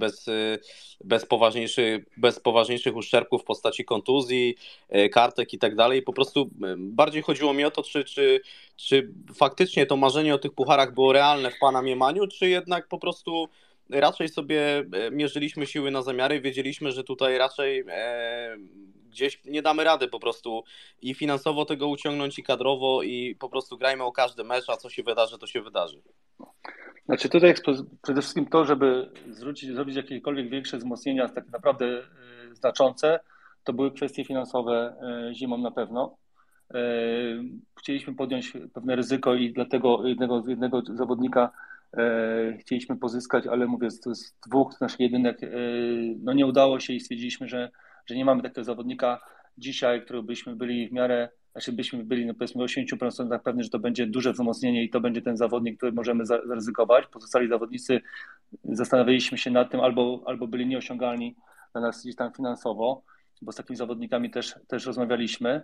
bez poważniejszych uszczerbków w postaci kontuzji, kartek i tak dalej. Po prostu bardziej chodziło mi o to, czy faktycznie to marzenie o tych pucharach było realne w Pana mniemaniu, czy jednak po prostu raczej sobie mierzyliśmy siły na zamiary, wiedzieliśmy, że tutaj raczej gdzieś nie damy rady po prostu i finansowo tego uciągnąć i kadrowo i po prostu grajmy o każdy mecz, a co się wydarzy, to się wydarzy. Znaczy tutaj przede wszystkim to, żeby zrobić jakiekolwiek większe wzmocnienia tak naprawdę znaczące, to były kwestie finansowe zimą na pewno. Chcieliśmy podjąć pewne ryzyko i dlatego jednego zawodnika chcieliśmy pozyskać, ale mówię, z 2 naszych jedynek no nie udało się i stwierdziliśmy, że nie mamy takiego zawodnika dzisiaj, który byśmy byli w miarę, byśmy byli no powiedzmy 80% pewni, że to będzie duże wzmocnienie i to będzie ten zawodnik, który możemy zaryzykować. Pozostali zawodnicy zastanawialiśmy się nad tym, albo byli nieosiągalni dla nas gdzieś tam finansowo, bo z takimi zawodnikami też rozmawialiśmy.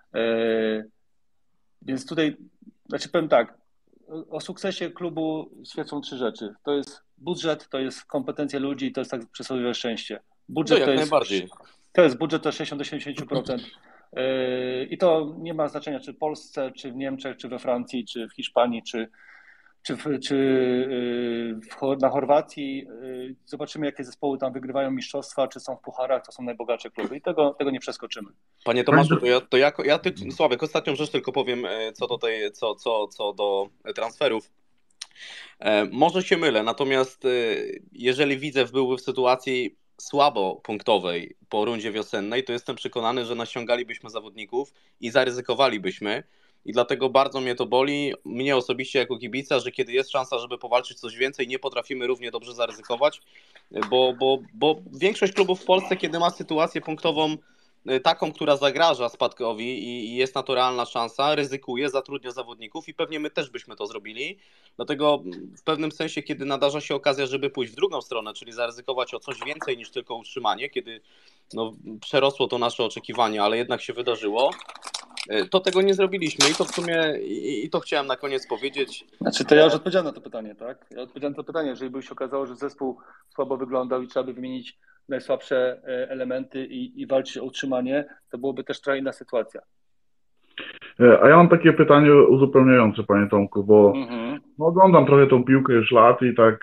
Więc tutaj, powiem tak, o sukcesie klubu świadczą 3 rzeczy. To jest budżet, to jest kompetencja ludzi i to jest tak przysłowiowe szczęście. Budżet to jest budżet to 60-70%. I to nie ma znaczenia, czy w Polsce, czy w Niemczech, czy we Francji, czy w Hiszpanii, na Chorwacji. Zobaczymy, jakie zespoły tam wygrywają mistrzostwa, czy są w pucharach, to są najbogatsze kluby i tego nie przeskoczymy. Panie Tomaszu, Sławek, ostatnią rzecz tylko powiem co do transferów. Może się mylę, natomiast jeżeli Widzew byłby w sytuacji słabo punktowej po rundzie wiosennej, to jestem przekonany, że naściągalibyśmy zawodników i zaryzykowalibyśmy i dlatego bardzo mnie to boli, mnie osobiście jako kibica, że kiedy jest szansa, żeby powalczyć coś więcej, nie potrafimy równie dobrze zaryzykować, bo większość klubów w Polsce, kiedy ma sytuację punktową taką, która zagraża spadkowi i jest na to realna szansa, ryzykuje, zatrudnia zawodników i pewnie my też byśmy to zrobili. Dlatego w pewnym sensie, kiedy nadarza się okazja, żeby pójść w drugą stronę, czyli zaryzykować o coś więcej niż tylko utrzymanie, kiedy przerosło to nasze oczekiwania, ale jednak się wydarzyło, to tego nie zrobiliśmy i to w sumie, i to chciałem na koniec powiedzieć. Znaczy to ja już odpowiedziałem na to pytanie, tak? Ja odpowiedziałem na to pytanie, jeżeli by się okazało, że zespół słabo wyglądał i trzeba by wymienić najsłabsze elementy i walczyć o utrzymanie, to byłoby też trochę inna sytuacja. A ja mam takie pytanie uzupełniające, panie Tomku, bo oglądam trochę tą piłkę już lat i tak,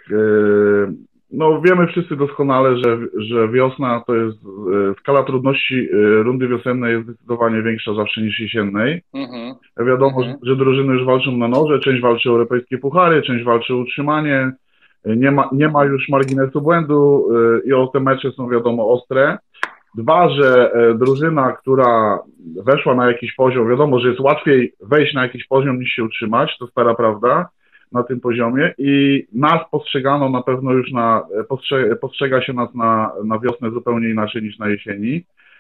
wiemy wszyscy doskonale, że wiosna to jest, skala trudności rundy wiosennej jest zdecydowanie większa zawsze niż jesiennej. Wiadomo, że drużyny już walczą na noże, część walczy o europejskie puchary, część walczy o utrzymanie, nie ma już marginesu błędu i te mecze są wiadomo ostre. Dwa, że drużyna, która weszła na jakiś poziom, wiadomo, że jest łatwiej wejść na jakiś poziom niż się utrzymać, to stara prawda, na tym poziomie i nas postrzegano na pewno już postrzega się nas na wiosnę zupełnie inaczej niż na jesieni.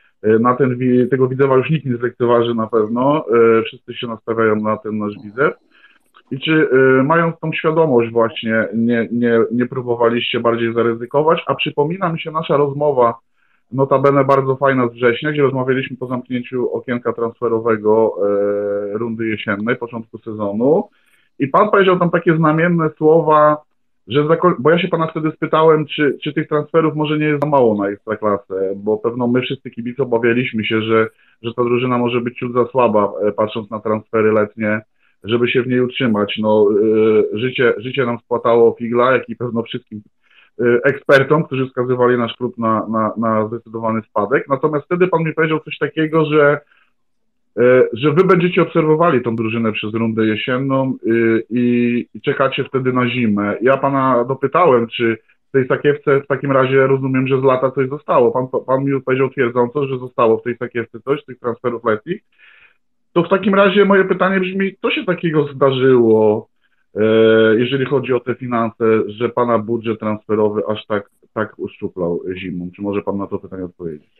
Tego Widzewa już nikt nie zlekceważy na pewno, wszyscy się nastawiają na ten nasz Widzew. I czy mając tą świadomość właśnie nie próbowaliście bardziej zaryzykować, a przypomina mi się nasza rozmowa, notabene bardzo fajna z września, gdzie rozmawialiśmy po zamknięciu okienka transferowego rundy jesiennej, początku sezonu i pan powiedział tam takie znamienne słowa, bo ja się pana wtedy spytałem, czy tych transferów może nie jest za mało na Ekstraklasę, bo pewno my wszyscy kibice obawialiśmy się, że ta drużyna może być ciut za słaba, patrząc na transfery letnie, żeby się w niej utrzymać. Życie nam spłatało figla, jak i pewno wszystkim ekspertom, którzy wskazywali nasz klub na zdecydowany spadek. Natomiast wtedy pan mi powiedział coś takiego, że wy będziecie obserwowali tą drużynę przez rundę jesienną i czekacie wtedy na zimę. Ja pana dopytałem, czy w tej sakiewce w takim razie rozumiem, że z lata coś zostało. Pan mi powiedział twierdząco, że zostało w tej sakiewce coś, z tych transferów letnich. To w takim razie moje pytanie brzmi, co się takiego zdarzyło, jeżeli chodzi o te finanse, że pana budżet transferowy aż tak uszczuplał zimą? Czy może pan na to pytanie odpowiedzieć?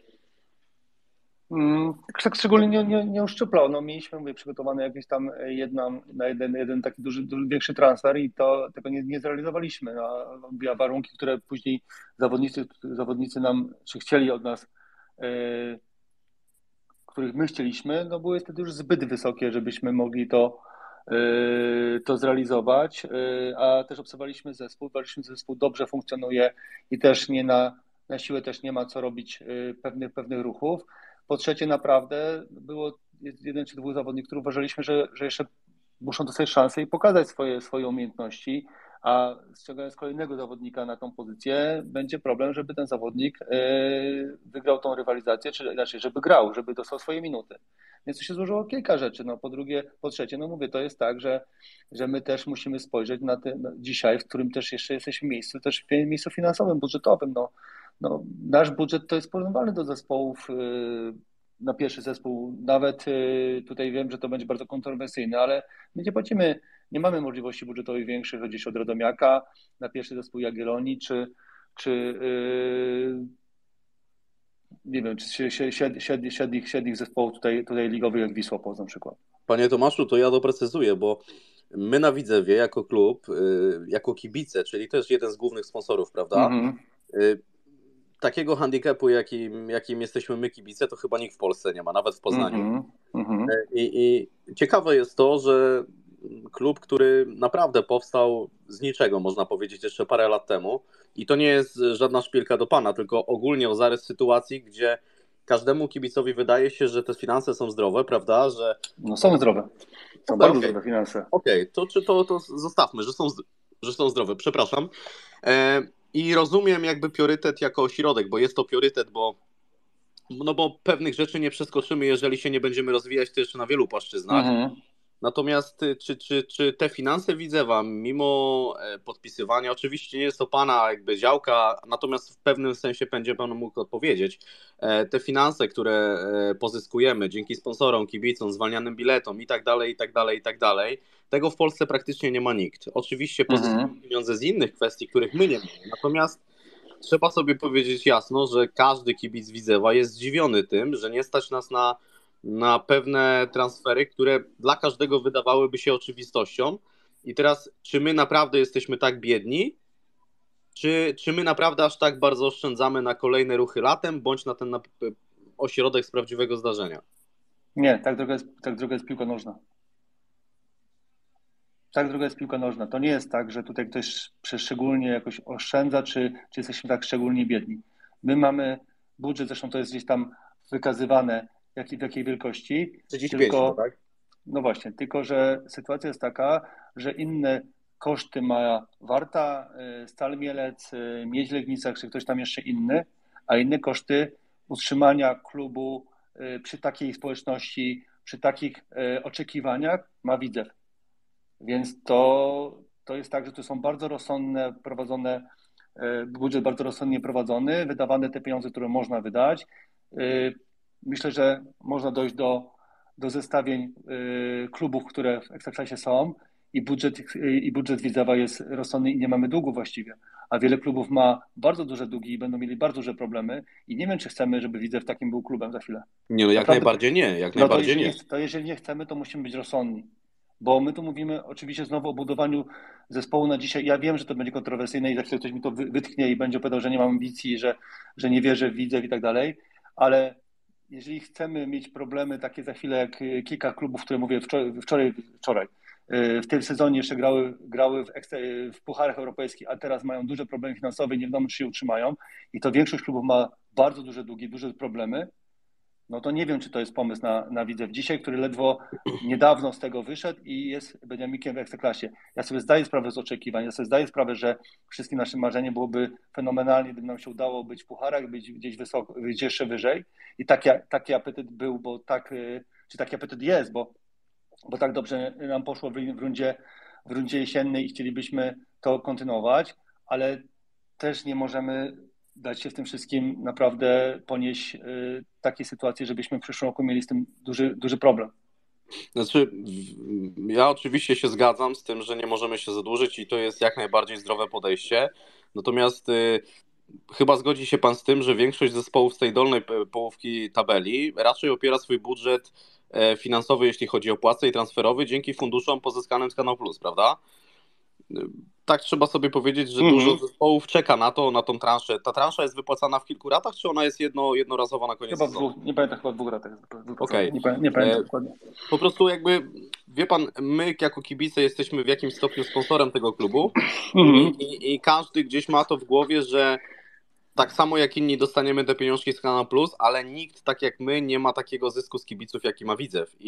Tak szczególnie nie uszczuplał. Mieliśmy przygotowane jakieś tam jeden taki większy transfer i tego nie zrealizowaliśmy. A warunki, które później zawodnicy nam, czy chcieli od nas, których my chcieliśmy, były wtedy już zbyt wysokie, żebyśmy mogli to zrealizować, a też obserwowaliśmy zespół dobrze funkcjonuje i też na siłę też nie ma co robić pewnych ruchów. Po trzecie, naprawdę jest jeden czy dwóch zawodników, których uważaliśmy, że jeszcze muszą dostać szansę i pokazać swoje umiejętności, a ściągając kolejnego zawodnika na tą pozycję, będzie problem, żeby ten zawodnik wygrał tą rywalizację, czy inaczej, żeby grał, żeby dostał swoje minuty. Więc tu się złożyło kilka rzeczy. Po trzecie, mówię, to jest tak, że my też musimy spojrzeć na dzisiaj, w którym też jeszcze jesteśmy w miejscu finansowym, budżetowym. Nasz budżet to jest porównywalny do zespołów, na pierwszy zespół, nawet tutaj wiem, że to będzie bardzo kontrowersyjne, ale my nie mamy możliwości budżetowych większych, gdzieś od Radomiaka, na pierwszy zespół Jagiellonii, czy nie wiem, czy średnich zespołów tutaj ligowych jak Wisła Płock na przykład. Panie Tomaszu, to ja doprecyzuję, bo my na Widzewie jako klub, jako kibice, czyli też jeden z głównych sponsorów, prawda? Takiego handicapu, jakim jesteśmy my kibice, to chyba nikt w Polsce nie ma, nawet w Poznaniu. I ciekawe jest to, że klub, który naprawdę powstał z niczego, można powiedzieć, jeszcze parę lat temu, i to nie jest żadna szpilka do pana, tylko ogólnie o zarys sytuacji, gdzie każdemu kibicowi wydaje się, że te finanse są zdrowe, prawda? Są zdrowe. Są bardzo zdrowe finanse. Okej, to zostawmy, że są zdrowe, przepraszam. I rozumiem jakby priorytet jako ośrodek, bo jest to priorytet, bo pewnych rzeczy nie przeskoczymy, jeżeli się nie będziemy rozwijać to jeszcze na wielu płaszczyznach. Natomiast czy te finanse Widzewa, mimo podpisywania, oczywiście nie jest to pana jakby działka, natomiast w pewnym sensie będzie pan mógł odpowiedzieć, te finanse, które pozyskujemy dzięki sponsorom, kibicom, zwalnianym biletom i tak dalej, tego w Polsce praktycznie nie ma nikt. Oczywiście pozyskujemy pieniądze z innych kwestii, których my nie mamy, natomiast trzeba sobie powiedzieć jasno, że każdy kibic Widzewa jest zdziwiony tym, że nie stać nas na pewne transfery, które dla każdego wydawałyby się oczywistością. I teraz, czy my naprawdę jesteśmy tak biedni, czy my naprawdę aż tak bardzo oszczędzamy na kolejne ruchy latem, bądź na ten ośrodek z prawdziwego zdarzenia? Nie, tak droga jest piłka nożna. Tak droga jest piłka nożna. To nie jest tak, że tutaj ktoś szczególnie jakoś oszczędza, czy jesteśmy tak szczególnie biedni. My mamy budżet, zresztą to jest gdzieś tam wykazywane, w jakiej wielkości. 35, tak? No właśnie, tylko że sytuacja jest taka, że inne koszty ma Warta, Stal Mielec, Miedź Legnica, czy ktoś tam jeszcze inny, a inne koszty utrzymania klubu przy takiej społeczności, przy takich oczekiwaniach ma Widzew. Więc to jest tak, że to są bardzo rozsądne prowadzone, budżet bardzo rozsądnie prowadzony, wydawane te pieniądze, które można wydać. Myślę, że można dojść do zestawień klubów, które w Ekstraklasie są i budżet Widzewa jest rozsądny i nie mamy długu właściwie. A wiele klubów ma bardzo duże długi i będą mieli bardzo duże problemy i nie wiem, czy chcemy, żeby Widzew takim był klubem za chwilę. Nie, no jak najbardziej nie. To jeżeli nie chcemy, to musimy być rozsądni. Bo my tu mówimy oczywiście znowu o budowaniu zespołu na dzisiaj. Ja wiem, że to będzie kontrowersyjne i za chwilę ktoś mi to wytknie i będzie opowiadał, że nie mam ambicji, że nie wierzę w Widzew i tak dalej, ale jeżeli chcemy mieć problemy takie za chwilę jak kilka klubów, które mówię wczoraj, w tym sezonie jeszcze grały w pucharach europejskich, a teraz mają duże problemy finansowe i nie wiadomo, czy się utrzymają i to większość klubów ma bardzo duże długi, duże problemy, no to nie wiem, czy to jest pomysł na Widzew dzisiaj, który ledwo niedawno z tego wyszedł i jest Beniamikiem w Ekstraklasie. Ja sobie zdaję sprawę z oczekiwań, ja sobie zdaję sprawę, że wszystkim naszym marzeniem byłoby fenomenalnie, gdyby nam się udało być w pucharach, być gdzieś wysoko, gdzieś jeszcze wyżej i taki apetyt był, bo czy taki apetyt jest, bo tak dobrze nam poszło w rundzie jesiennej i chcielibyśmy to kontynuować, ale też nie możemy dać się w tym wszystkim naprawdę ponieść takiej sytuacji, żebyśmy w przyszłym roku mieli z tym duży problem. Znaczy, ja oczywiście się zgadzam z tym, że nie możemy się zadłużyć i to jest jak najbardziej zdrowe podejście. Natomiast chyba zgodzi się pan z tym, że większość zespołów z tej dolnej połówki tabeli raczej opiera swój budżet finansowy, jeśli chodzi o płace i transferowy, dzięki funduszom pozyskanym z Kanał Plus, prawda? Tak trzeba sobie powiedzieć, że dużo zespołów czeka na tą transzę. Ta transza jest wypłacana w kilku ratach, czy ona jest jednorazowa na koniec sezonu? Nie pamiętam, chyba w 2 ratach jest wypłacana. Okay. Nie pamiętam dokładnie. Po prostu jakby, wie pan, my jako kibice jesteśmy w jakimś stopniu sponsorem tego klubu i każdy gdzieś ma to w głowie, że tak samo jak inni dostaniemy te pieniążki z Kanał Plus, ale nikt tak jak my nie ma takiego zysku z kibiców, jaki ma Widzew.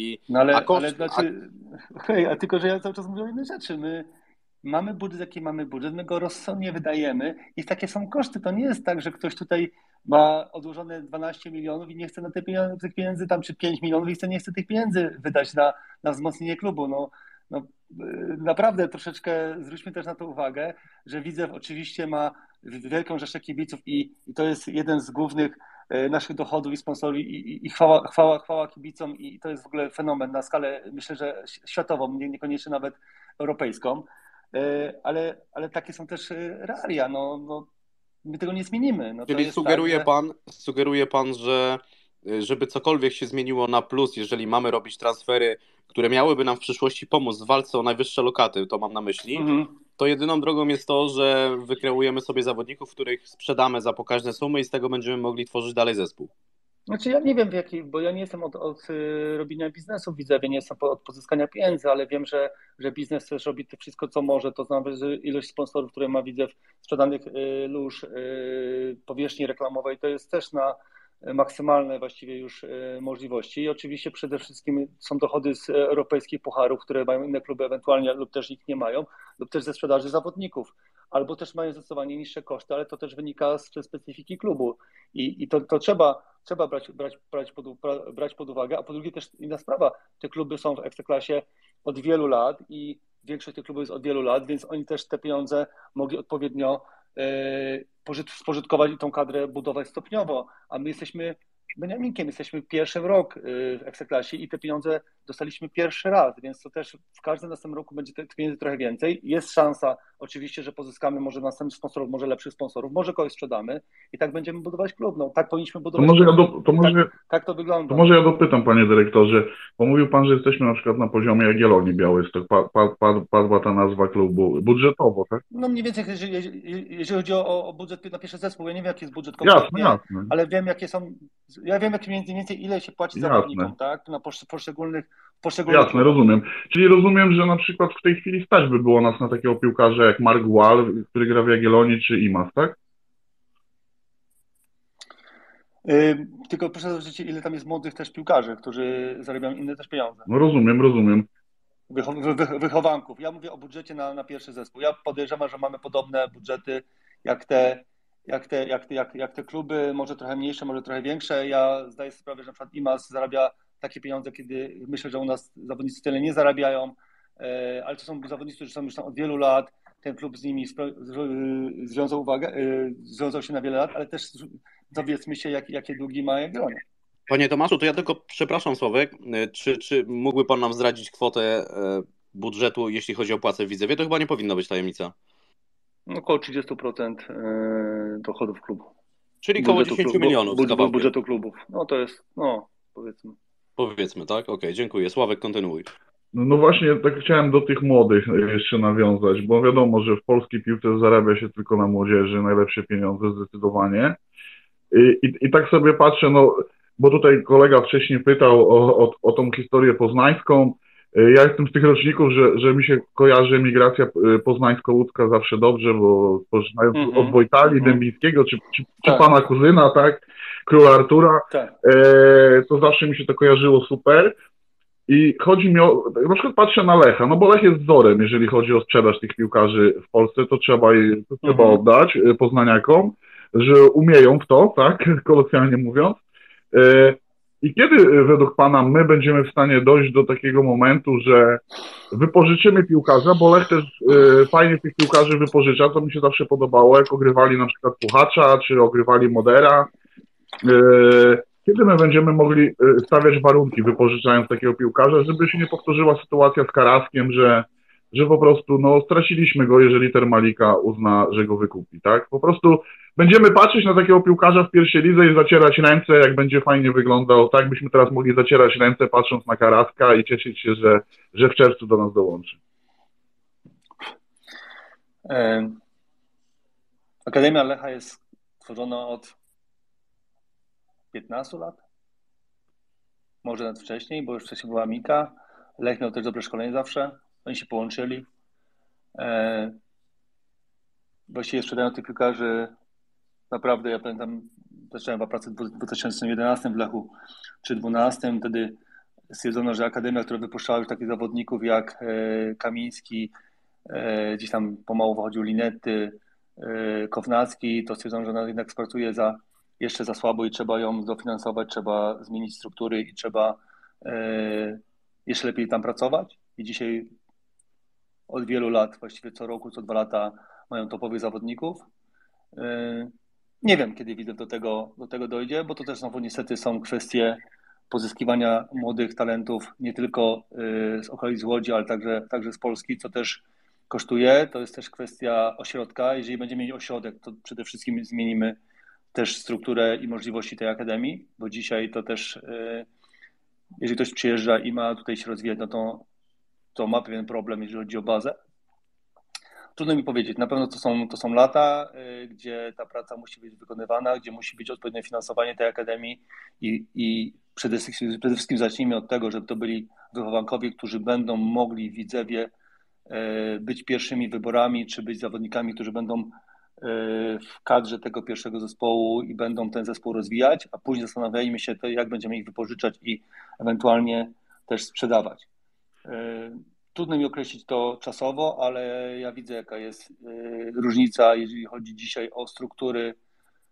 Tylko że ja cały czas mówię o innej rzeczy. My mamy budżet, jaki mamy budżet, my go rozsądnie wydajemy i takie są koszty. To nie jest tak, że ktoś tutaj ma odłożone 12 milionów i nie chce na tych pieniędzy tam, czy 5 milionów i nie chce tych pieniędzy wydać na wzmocnienie klubu. No, naprawdę troszeczkę zwróćmy też na to uwagę, że Widzew oczywiście ma wielką rzeszę kibiców i to jest jeden z głównych naszych dochodów i sponsorów i chwała kibicom i to jest w ogóle fenomen na skalę, myślę, że światową, niekoniecznie nawet europejską. Ale takie są też realia, my tego nie zmienimy. Czyli sugeruje pan, że żeby cokolwiek się zmieniło na plus, jeżeli mamy robić transfery, które miałyby nam w przyszłości pomóc w walce o najwyższe lokaty, to mam na myśli, to jedyną drogą jest to, że wykreujemy sobie zawodników, których sprzedamy za pokaźne sumy i z tego będziemy mogli tworzyć dalej zespół. Znaczy ja nie wiem bo ja nie jestem od robienia biznesu w Widzewie, nie jestem od pozyskania pieniędzy, ale wiem, że biznes też robi to wszystko, co może, to znaczy ilość sponsorów, które ma Widzew, sprzedanych lóż, powierzchni reklamowej, to jest też na maksymalne właściwie już możliwości i oczywiście przede wszystkim są dochody z europejskich pucharów, które mają inne kluby ewentualnie lub też ich nie mają, lub też ze sprzedaży zawodników, albo też mają zdecydowanie niższe koszty, ale to też wynika z specyfiki klubu i to trzeba brać pod uwagę, a po drugie też inna sprawa, te kluby są w Ekstraklasie od wielu lat i większość tych klubów jest od wielu lat, więc oni też te pieniądze mogli odpowiednio spożytkować i tą kadrę budować stopniowo, a my jesteśmy Beniaminkiem, jesteśmy pierwszy rok w Ekstraklasie i te pieniądze dostaliśmy pierwszy raz, więc to też w każdym następnym roku będzie tych pieniędzy trochę więcej. Jest szansa oczywiście, że pozyskamy może następnych sponsorów, może lepszych sponsorów, może kogoś sprzedamy i tak będziemy budować klub. No, tak powinniśmy budować klub. Tak to wygląda. To może ja dopytam, panie dyrektorze, bo mówił pan, że jesteśmy na przykład na poziomie Jagiellonii Białystok, padła ta nazwa klubu budżetowo, tak? No mniej więcej, jeżeli chodzi o budżet na pierwszy zespół, ja nie wiem, jaki jest budżet kompletnie, jasne. Ale wiem, jakie są, ja wiem, mniej więcej ile się płaci zawodnikom, tak? Na poszczególnych Jasne, rozumiem. Czyli rozumiem, że na przykład w tej chwili stać by było nas na takiego piłkarza jak Mark Wall, który gra w Jagiellonii, czy Imas, tak? Tylko proszę zobaczyć, ile tam jest młodych też piłkarzy, którzy zarabiają inne też pieniądze. No rozumiem. Wychowanków. Ja mówię o budżecie na pierwszy zespół. Ja podejrzewam, że mamy podobne budżety jak te kluby, może trochę mniejsze, może trochę większe. Ja zdaję sobie sprawę, że na przykład Imas zarabia takie pieniądze, kiedy myślę, że u nas zawodnicy tyle nie zarabiają, ale to są zawodnicy, którzy są już tam od wielu lat. Ten klub z nimi związał się na wiele lat, ale też dowiedzmy się, jakie długi ma Jagiellonia. Panie Tomaszu, to ja tylko przepraszam, Sławek, czy mógłby pan nam zdradzić kwotę budżetu, jeśli chodzi o płacę w Widzewie? To chyba nie powinna być tajemnica. Około 30% dochodów klubu. Czyli około 10 milionów z budżetu klubów. No to jest, powiedzmy. Powiedzmy, tak? Okej, dziękuję. Sławek, kontynuuj. No właśnie, tak chciałem do tych młodych jeszcze nawiązać, bo wiadomo, że w polskiej piłce zarabia się tylko na młodzieży, najlepsze pieniądze zdecydowanie. I tak sobie patrzę, bo tutaj kolega wcześniej pytał o tą historię poznańską. Ja jestem z tych roczników, że mi się kojarzy emigracja poznańsko-łódzka zawsze dobrze, bo poczynając od Wojtali, Dębińskiego, czy pana kuzyna, tak, króla Artura, to zawsze mi się to kojarzyło super. I chodzi mi o, na przykład patrzę na Lecha, bo Lech jest wzorem, jeżeli chodzi o sprzedaż tych piłkarzy w Polsce, to trzeba oddać poznaniakom, że umieją w to, tak, kolokwialnie mówiąc. I kiedy według pana my będziemy w stanie dojść do takiego momentu, że wypożyczymy piłkarza, bo Lech też fajnie tych piłkarzy wypożycza, to mi się zawsze podobało, jak ogrywali na przykład Puchacza, czy ogrywali Modera. Kiedy my będziemy mogli stawiać warunki, wypożyczając takiego piłkarza, żeby się nie powtórzyła sytuacja z Karaskiem, że po prostu straciliśmy go, jeżeli Termalika uzna, że go wykupi, tak? Po prostu będziemy patrzeć na takiego piłkarza w pierwszej lidze i zacierać ręce, jak będzie fajnie wyglądał, tak byśmy teraz mogli zacierać ręce, patrząc na Karaska i cieszyć się, że w czerwcu do nas dołączy. Akademia Lecha jest tworzona od 15 lat? Może nawet wcześniej, bo już wcześniej była Mika. Lech miał też dobre szkolenie zawsze. Oni się połączyli. Właściwie sprzedają tych piłkarzy. Naprawdę, ja pamiętam, zacząłem pracę w 2011 w Lechu, czy 2012. Wtedy stwierdzono, że akademia, która wypuszczała już takich zawodników jak Kamiński, gdzieś tam pomału wychodził Linetty, Kownacki, to stwierdzono, że ona jednak spracuje jeszcze za słabo i trzeba ją dofinansować, trzeba zmienić struktury i trzeba jeszcze lepiej tam pracować. I dzisiaj od wielu lat, właściwie co roku, co 2 lata mają topowych zawodników. Nie wiem, kiedy Widzew do tego dojdzie, bo to też znowu niestety są kwestie pozyskiwania młodych talentów, nie tylko z okolic Łodzi, ale także z Polski, co też kosztuje. To jest też kwestia ośrodka. Jeżeli będziemy mieli ośrodek, to przede wszystkim zmienimy też strukturę i możliwości tej akademii, bo dzisiaj to też, jeżeli ktoś przyjeżdża i ma tutaj się rozwijać, to ma pewien problem, jeżeli chodzi o bazę. Trudno mi powiedzieć, na pewno to są lata, gdzie ta praca musi być wykonywana, gdzie musi być odpowiednie finansowanie tej akademii i przede wszystkim zacznijmy od tego, żeby to byli wychowankowie, którzy będą mogli w Widzewie być pierwszymi wyborami, czy być zawodnikami, którzy będą w kadrze tego pierwszego zespołu i będą ten zespół rozwijać, a później zastanawiajmy się, jak będziemy ich wypożyczać i ewentualnie też sprzedawać. Trudno mi określić to czasowo, ale ja widzę, jaka jest różnica, jeżeli chodzi dzisiaj o struktury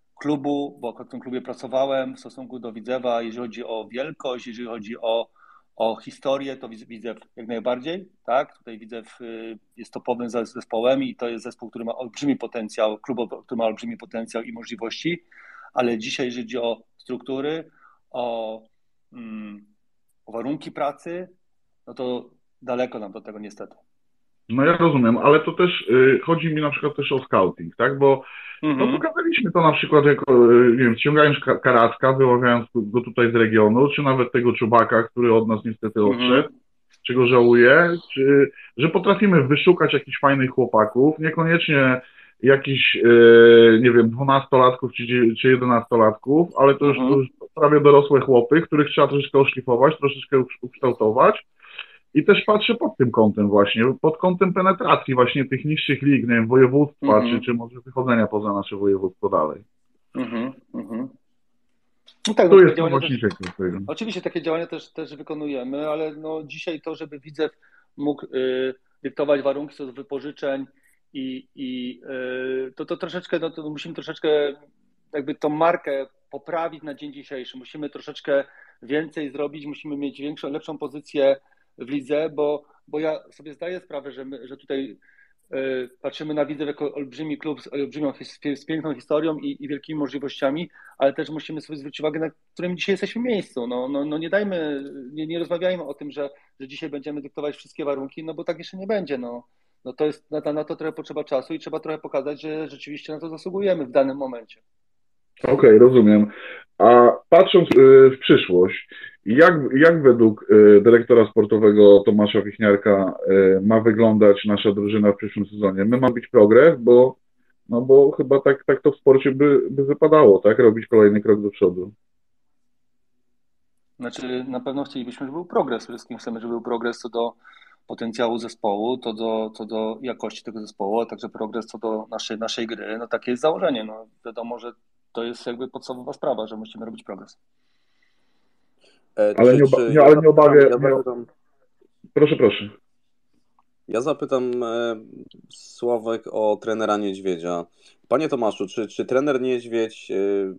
klubu, bo w tym klubie pracowałem w stosunku do Widzewa, jeżeli chodzi o wielkość, jeżeli chodzi o O historię to Widzew jak najbardziej, tak? Tutaj Widzew jest topowym zespołem i to jest zespół, który ma olbrzymi potencjał, klub, który ma olbrzymi potencjał i możliwości, ale dzisiaj, jeżeli chodzi o struktury, o warunki pracy, no to daleko nam do tego niestety. No ja rozumiem, ale to też chodzi mi na przykład też o scouting, tak? Bo no pokazaliśmy to na przykład, jak, nie wiem, ściągając Karacka, wyławiając go tutaj z regionu, czy nawet tego Czubaka, który od nas niestety odszedł, czy go żałuję, że potrafimy wyszukać jakichś fajnych chłopaków, niekoniecznie jakichś, nie wiem, 12-latków czy 11-latków, ale to już prawie dorosłe chłopy, których trzeba troszeczkę oszlifować, troszeczkę ukształtować. I też patrzę pod tym kątem właśnie, pod kątem penetracji właśnie tych niższych lig, nie wiem, województwa, czy może wychodzenia poza nasze województwo dalej. No tak, to jest właśnie tego. Oczywiście takie działania też wykonujemy, ale no dzisiaj to, żeby Widzew mógł dyktować warunki co do wypożyczeń to troszeczkę, no to musimy troszeczkę jakby tą markę poprawić na dzień dzisiejszy. Musimy troszeczkę więcej zrobić, musimy mieć lepszą pozycję w lidze, bo ja sobie zdaję sprawę, że tutaj patrzymy na Widzew jako olbrzymi klub z piękną historią i wielkimi możliwościami, ale też musimy sobie zwrócić uwagę, na którym dzisiaj jesteśmy miejscu. No nie rozmawiajmy o tym, że dzisiaj będziemy dyktować wszystkie warunki, no bo tak jeszcze nie będzie. No to jest na to trochę potrzeba czasu i trzeba trochę pokazać, że rzeczywiście na to zasługujemy w danym momencie. Okej, rozumiem. A patrząc w przyszłość, jak według dyrektora sportowego Tomasza Wichniarka ma wyglądać nasza drużyna w przyszłym sezonie? My mamy być progres, bo chyba tak to w sporcie by wypadało, tak? Robić kolejny krok do przodu. Znaczy na pewno chcielibyśmy, żeby był progres. Wszystkim chcemy, żeby był progres co do potencjału zespołu, co do jakości tego zespołu, a także progres co do naszej gry. No takie jest założenie. No wiadomo, że to jest jakby podstawowa sprawa, że musimy robić progres. Ale nie obawiam. Proszę. Ja zapytam Sławek o trenera Niedźwiedzia. Panie Tomaszu, czy trener Niedźwiedź,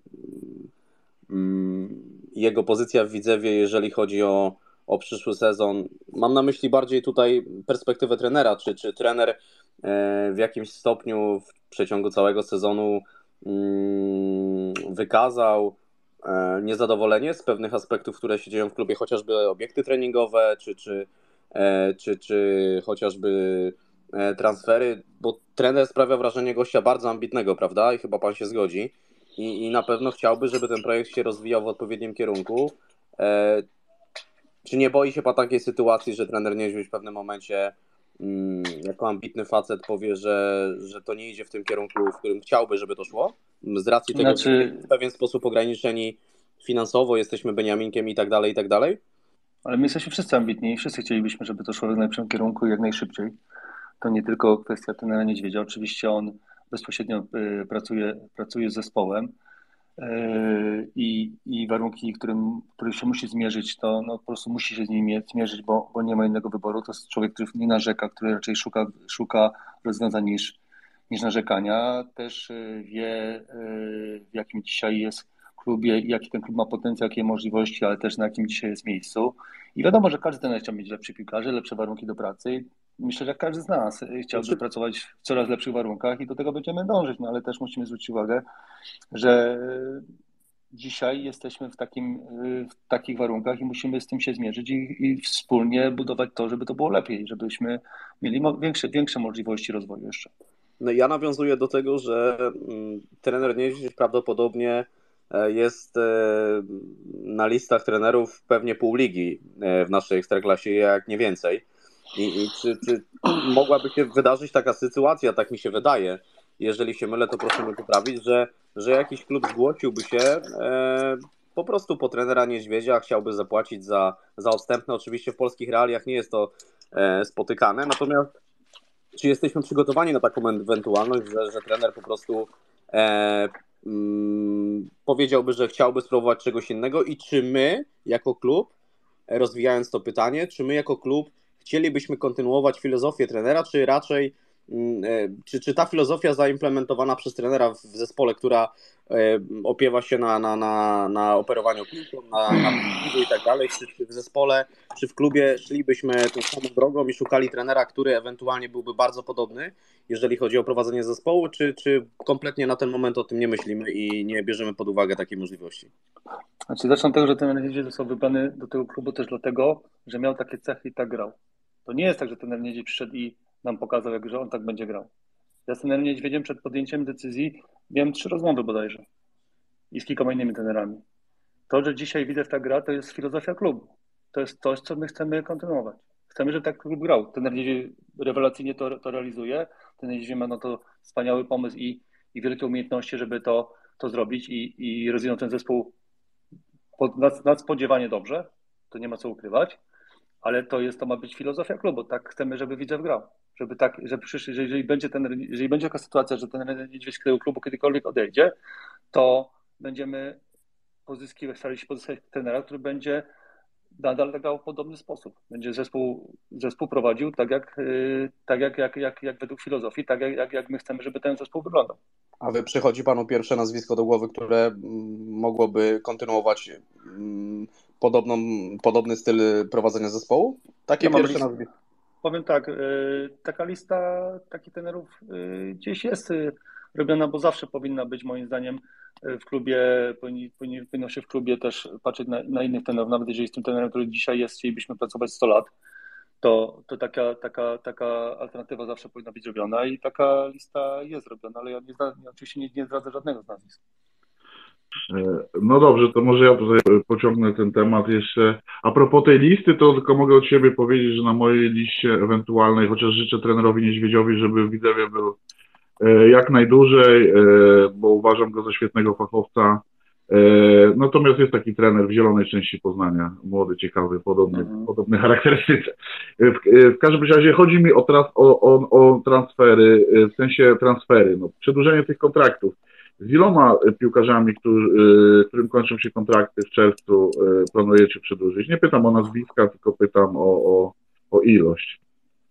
jego pozycja w Widzewie, jeżeli chodzi o przyszły sezon, mam na myśli bardziej tutaj perspektywę trenera, czy trener w jakimś stopniu w przeciągu całego sezonu wykazał niezadowolenie z pewnych aspektów, które się dzieją w klubie, chociażby obiekty treningowe, czy chociażby transfery, bo trener sprawia wrażenie gościa bardzo ambitnego, prawda? I chyba pan się zgodzi. I na pewno chciałby, żeby ten projekt się rozwijał w odpowiednim kierunku. Czy nie boi się pan takiej sytuacji, że trener Niedźwiedź w pewnym momencie jako ambitny facet powie, że to nie idzie w tym kierunku, w którym chciałby, żeby to szło? Z racji tego, że w pewien sposób ograniczeni finansowo, jesteśmy Beniaminkiem i tak dalej. Ale my jesteśmy wszyscy ambitni i wszyscy chcielibyśmy, żeby to szło w najlepszym kierunku i jak najszybciej. To nie tylko kwestia trenera Niedźwiedzia. Oczywiście on bezpośrednio pracuje z zespołem i warunki, których się musi zmierzyć, to po prostu musi się z nimi zmierzyć, bo nie ma innego wyboru. To jest człowiek, który nie narzeka, który raczej szuka rozwiązań niż narzekania. Też wie, w jakim dzisiaj jest klubie, jaki ten klub ma potencjał, jakie możliwości, ale też na jakim dzisiaj jest miejscu. I wiadomo, że każdy trener chciał mieć lepszych piłkarzy, lepsze warunki do pracy. Myślę, że każdy z nas chciałby pracować w coraz lepszych warunkach i do tego będziemy dążyć, ale też musimy zwrócić uwagę, że dzisiaj jesteśmy w takich warunkach i musimy z tym się zmierzyć i wspólnie budować to, żeby to było lepiej, żebyśmy mieli większe możliwości rozwoju jeszcze. No ja nawiązuję do tego, że trener Niedźwiedź prawdopodobnie jest na listach trenerów pewnie pół ligi w naszej Ekstraklasie, jak nie więcej. I czy mogłaby się wydarzyć taka sytuacja, tak mi się wydaje, jeżeli się mylę, to proszę mnie poprawić, że jakiś klub zgłosiłby się po prostu po trenera Niedźwiedzia, chciałby zapłacić za odstępne. Oczywiście w polskich realiach nie jest to spotykane, natomiast czy jesteśmy przygotowani na taką ewentualność, że trener po prostu powiedziałby, że chciałby spróbować czegoś innego i czy my jako klub, rozwijając to pytanie, czy my jako klub chcielibyśmy kontynuować filozofię trenera, czy raczej czy ta filozofia zaimplementowana przez trenera w zespole, która opiewa się na operowaniu piłką, na i tak dalej, czy w zespole, czy w klubie szlibyśmy tą samą drogą i szukali trenera, który ewentualnie byłby bardzo podobny, jeżeli chodzi o prowadzenie zespołu, czy kompletnie na ten moment o tym nie myślimy i nie bierzemy pod uwagę takiej możliwości? Znaczy, zacznę od tego, że ten Niedźwiedź został wybrany do tego klubu też dlatego, że miał takie cechy i tak grał. To nie jest tak, że ten Niedźwiedź przyszedł i nam pokazał, że on tak będzie grał. Ja z tym Niedźwiedziem przed podjęciem decyzji miałem 3 rozmowy bodajże i z kilkoma innymi trenerami. To, że dzisiaj Widzew tak gra, to jest filozofia klubu. To jest coś, co my chcemy kontynuować. Chcemy, żeby tak klub grał. Ten Niedźwiedź rewelacyjnie to realizuje. Ten Niedźwiedź ma na to wspaniały pomysł i wielkie umiejętności, żeby to zrobić i rozwinąć ten zespół nadspodziewanie dobrze. To nie ma co ukrywać. Ale to ma być filozofia klubu. Tak chcemy, żeby Widzew grał. Jeżeli będzie taka sytuacja, że ten Niedźwiedź z tego klubu kiedykolwiek odejdzie, to będziemy starali się pozyskać trenera, który będzie nadal grał w podobny sposób. Będzie zespół prowadził tak jak według filozofii, tak jak my chcemy, żeby ten zespół wyglądał. A przychodzi panu pierwsze nazwisko do głowy, które mogłoby kontynuować podobny styl prowadzenia zespołu? Takie pierwsze nazwisko. Powiem tak, taka lista takich trenerów gdzieś jest robiona, bo zawsze powinna być moim zdaniem w klubie, powinno się w klubie też patrzeć na innych trenerów, nawet jeżeli z tym trenerem, który dzisiaj jest, chcielibyśmy pracować 100 lat, to taka alternatywa zawsze powinna być robiona i taka lista jest robiona, ale ja oczywiście nie zdradzę żadnego z nazwisk. No dobrze, to może ja tutaj pociągnę ten temat jeszcze. A propos tej listy, to tylko mogę od siebie powiedzieć, że na mojej liście ewentualnej, chociaż życzę trenerowi Niedźwiedziowi, żeby w Widzewie był jak najdłużej, bo uważam go za świetnego fachowca. Natomiast jest taki trener w zielonej części Poznania, młody, ciekawy, podobny charakterystyce. W każdym razie chodzi mi o transfery, w sensie transfery, przedłużenie tych kontraktów. Z iloma piłkarzami, którym kończą się kontrakty w czerwcu, planujecie przedłużyć? Nie pytam o nazwiska, tylko pytam o ilość.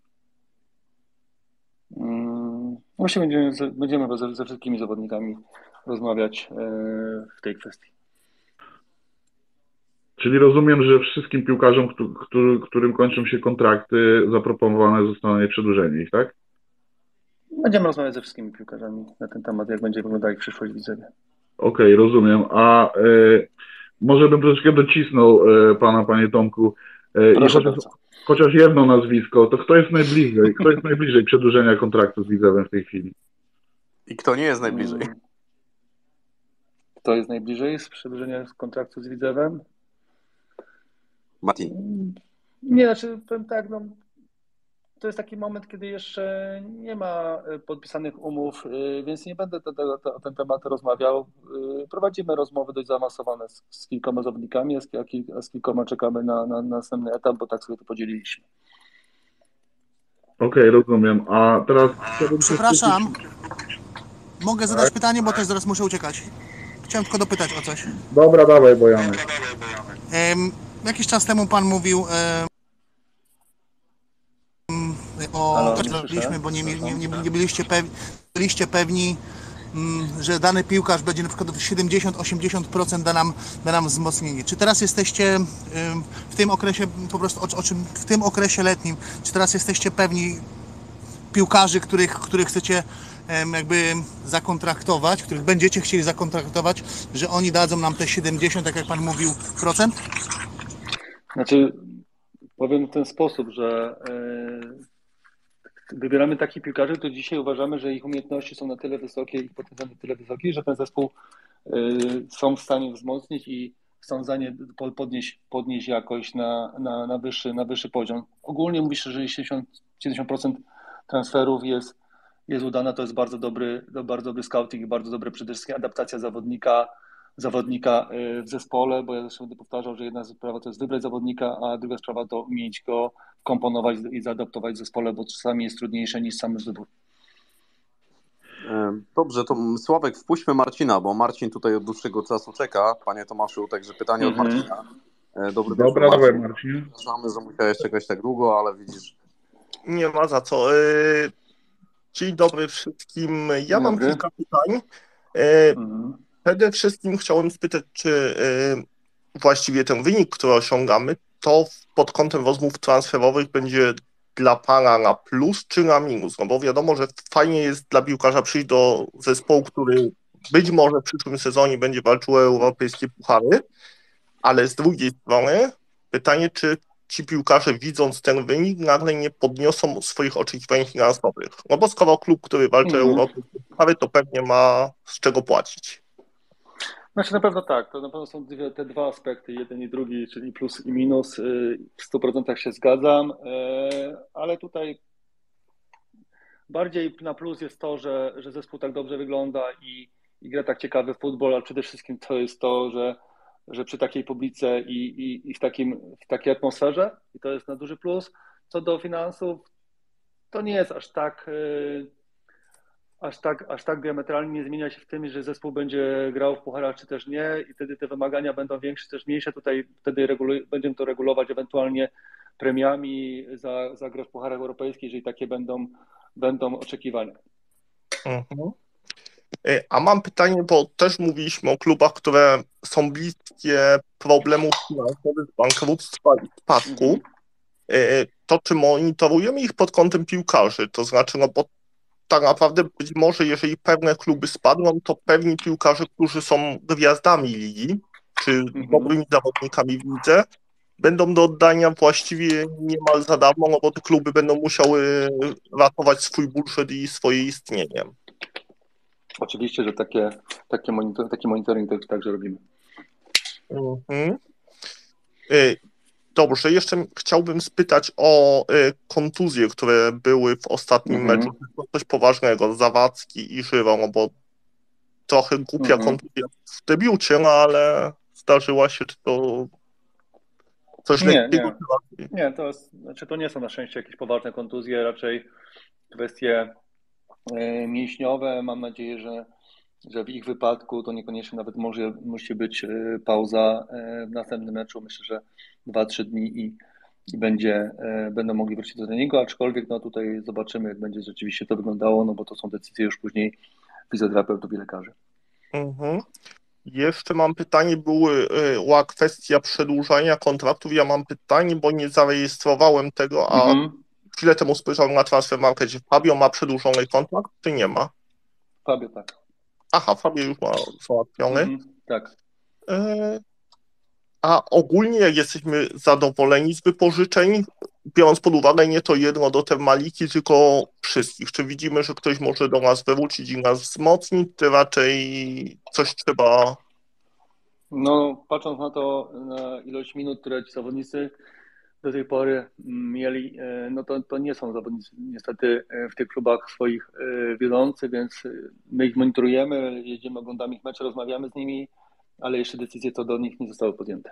Właśnie będziemy ze wszystkimi zawodnikami rozmawiać w tej kwestii. Czyli rozumiem, że wszystkim piłkarzom, którym kończą się kontrakty, zaproponowane zostanie przedłużenie ich, tak? Będziemy rozmawiać ze wszystkimi piłkarzami na ten temat, jak będzie wyglądała ich przyszłość w Widzewie. Okej, rozumiem. A może bym troszeczkę docisnął pana, panie Tomku. Chociaż jedno nazwisko, to kto jest najbliżej przedłużenia kontraktu z Widzewem w tej chwili? I kto nie jest najbliżej? Kto jest najbliżej z przedłużenia kontraktu z Widzewem? Mati. Nie, znaczy powiem tak, to jest taki moment, kiedy jeszcze nie ma podpisanych umów, więc nie będę o ten temat rozmawiał. Prowadzimy rozmowy dość zaawansowane z kilkoma zawodnikami, a z kilkoma czekamy na następny etap, bo tak sobie to podzieliliśmy. Okej, rozumiem. A teraz... Przepraszam, mogę zadać pytanie, bo też zaraz muszę uciekać. Chciałem tylko dopytać o coś. Dobra, dawaj, Bojanek. Jakiś czas temu pan mówił bo nie byliście pewni, że dany piłkarz będzie na przykład 70-80% da nam wzmocnienie. Czy teraz jesteście w tym okresie, po prostu w tym okresie letnim, czy teraz jesteście pewni piłkarzy, których chcecie jakby zakontraktować, których będziecie chcieli zakontraktować, że oni dadzą nam te 70, tak jak pan mówił, procent? Znaczy, powiem w ten sposób, że wybieramy takich piłkarzy, którzy dzisiaj uważamy, że ich umiejętności są na tyle wysokie, ich potencjał na tyle wysoki, że ten zespół są w stanie wzmocnić i są w stanie podnieść jakość na wyższy poziom. Ogólnie mówi się, że 70% transferów jest udana, to jest bardzo dobry scouting i bardzo dobre przede wszystkim adaptacja zawodnika w zespole, bo ja zresztą będę powtarzał, że jedna sprawa to jest wybrać zawodnika, a druga sprawa to umieć go komponować i zaadaptować w zespole, bo czasami jest trudniejsze niż sam wybór. Dobrze, to Sławek, wpuśćmy Marcina, bo Marcin tutaj od dłuższego czasu czeka. Panie Tomaszu, także pytanie od Marcina. Dobra, dawaj, Marcin. Przepraszamy, że musiałeś czekać tak długo, ale widzisz. Nie ma za co. Dzień dobry wszystkim. Ja Dzień mam dobry. kilka pytań. Przede wszystkim chciałem spytać, czy właściwie ten wynik, który osiągamy, to pod kątem rozmów transferowych będzie dla pana na plus czy na minus? No bo wiadomo, że fajnie jest dla piłkarza przyjść do zespołu, który być może w przyszłym sezonie będzie walczył o europejskie puchary, ale z drugiej strony pytanie, czy ci piłkarze, widząc ten wynik, nagle nie podniosą swoich oczekiwań finansowych. No bo skoro klub, który walczy o europejskie puchary, to pewnie ma z czego płacić. Znaczy na pewno tak, to na pewno są te dwa aspekty, jeden i drugi, czyli plus i minus. W 100% się zgadzam, ale tutaj bardziej na plus jest to, że zespół tak dobrze wygląda i gra tak ciekawy futbol, ale przede wszystkim to jest to, że przy takiej publice i w takiej atmosferze, i to jest na duży plus. Co do finansów, to nie jest aż tak diametralnie nie zmienia się w tym, że zespół będzie grał w pucharach czy też nie i wtedy te wymagania będą większe czy też mniejsze. Tutaj wtedy będziemy to regulować ewentualnie premiami za grę w pucharach europejskich, jeżeli takie będą oczekiwania. A mam pytanie, bo też mówiliśmy o klubach, które są bliskie problemów finansowych, bankructwa i spadku. To czy monitorujemy ich pod kątem piłkarzy? To znaczy, no bo tak naprawdę być może, jeżeli pewne kluby spadną, to pewni piłkarze, którzy są gwiazdami ligi, czy dobrymi zawodnikami w lidze, będą do oddania właściwie niemal za darmo, no bo te kluby będą musiały ratować swój budżet i swoje istnienie. Oczywiście, że taki monitoring także robimy. Dobrze, jeszcze chciałbym spytać o kontuzje, które były w ostatnim meczu. Coś poważnego, Zawadzki i Żywa, no bo trochę głupia kontuzja w debiucie, no ale zdarzyła się, czy to coś lekkiego? Nie, to nie są na szczęście jakieś poważne kontuzje, raczej kwestie mięśniowe. Mam nadzieję, że w ich wypadku to niekoniecznie nawet musi być pauza w następnym meczu. Myślę, że 2-3 dni i będą mogli wrócić do treningu, aczkolwiek no tutaj zobaczymy, jak będzie rzeczywiście to wyglądało, no bo to są decyzje już później fizjoterapeutów i lekarzy. Jeszcze mam pytanie, była kwestia przedłużania kontraktów. Ja mam pytanie, bo nie zarejestrowałem tego, a chwilę temu spojrzałem na Transfermarkecie. Fabio ma przedłużony kontrakt, czy nie ma? Fabio tak. Aha, Fabio już ma załatwiony. Tak. A ogólnie jak jesteśmy zadowoleni z wypożyczeń, biorąc pod uwagę nie to jedno do Termaliki, tylko wszystkich. Czy widzimy, że ktoś może do nas wrócić i nas wzmocnić, czy raczej coś trzeba... No, patrząc na to, na ilość minut, które ci zawodnicy do tej pory mieli, no to nie są zawodnicy niestety w tych klubach swoich wiodących, więc my ich monitorujemy, jedziemy, oglądamy ich mecze, rozmawiamy z nimi, ale jeszcze decyzje to do nich nie zostały podjęte.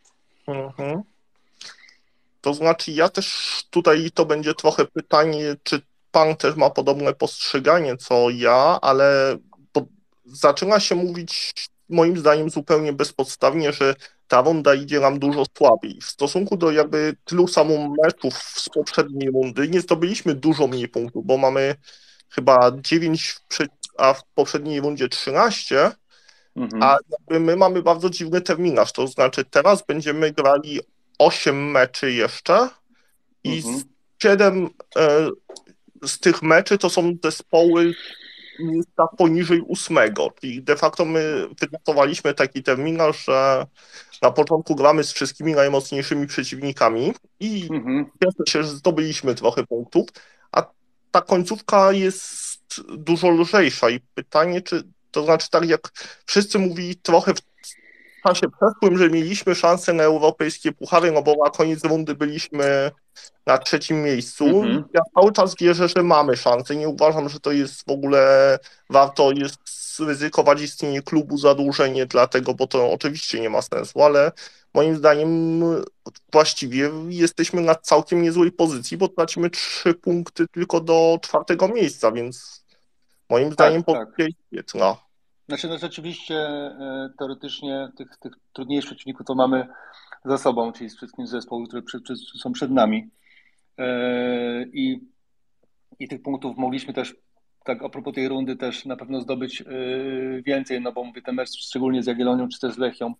To znaczy ja też tutaj to będzie trochę pytanie, czy pan też ma podobne postrzeganie co ja, ale zaczyna się mówić moim zdaniem zupełnie bezpodstawnie, że ta runda idzie nam dużo słabiej. W stosunku do jakby tylu samo meczów z poprzedniej rundy nie zdobyliśmy dużo mniej punktów, bo mamy chyba 9, a w poprzedniej rundzie 13, a jakby my mamy bardzo dziwny terminarz, to znaczy teraz będziemy grali 8 meczy jeszcze i 7 z tych meczy to są zespoły miejsca poniżej 8, czyli de facto my wynotowaliśmy taki terminarz, że na początku gramy z wszystkimi najmocniejszymi przeciwnikami i cieszę się, że zdobyliśmy trochę punktów, a ta końcówka jest dużo lżejsza i pytanie, czy to znaczy tak jak wszyscy mówili trochę w czasie przeszłym, że mieliśmy szansę na europejskie puchary, no bo na koniec rundy byliśmy na 3. miejscu. Ja cały czas wierzę, że mamy szansę. Nie uważam, że to jest w ogóle warto jest ryzykować istnienie klubu, zadłużenie dlatego, bo to oczywiście nie ma sensu, ale moim zdaniem właściwie jesteśmy na całkiem niezłej pozycji, bo tracimy 3 punkty tylko do 4. miejsca, więc moim zdaniem pozycja jest świetna. Znaczy, no rzeczywiście teoretycznie tych trudniejszych przeciwników to mamy za sobą, czyli z wszystkich zespołów, które są przed nami. I tych punktów mogliśmy też tak a propos tej rundy też na pewno zdobyć więcej, no bo mówię, ten mecz szczególnie z Jagiellonią czy też z Lechią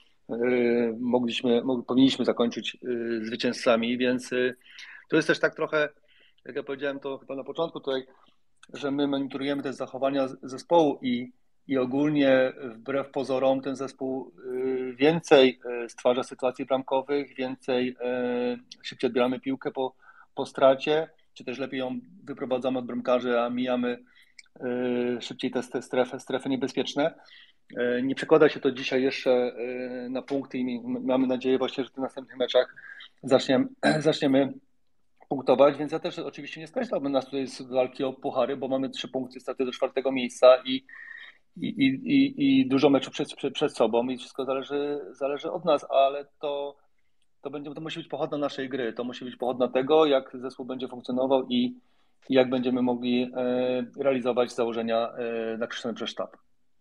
powinniśmy zakończyć zwycięzcami, więc to jest też tak trochę, jak ja powiedziałem to chyba na początku tutaj, że my monitorujemy te zachowania zespołu i ogólnie wbrew pozorom ten zespół więcej stwarza sytuacji bramkowych, więcej szybciej odbieramy piłkę po stracie, czy też lepiej ją wyprowadzamy od bramkarzy, a mijamy szybciej te strefy niebezpieczne. Nie przekłada się to dzisiaj jeszcze na punkty i mamy nadzieję właśnie, że w tych następnych meczach zaczniemy punktować, więc ja też oczywiście nie skreślałbym nas tutaj z walki o puchary, bo mamy 3 punkty straty do 4. miejsca i dużo meczów przed sobą i wszystko zależy od nas, ale to musi być pochodna naszej gry, to musi być pochodna tego, jak zespół będzie funkcjonował i jak będziemy mogli realizować założenia nakreślone przez sztab.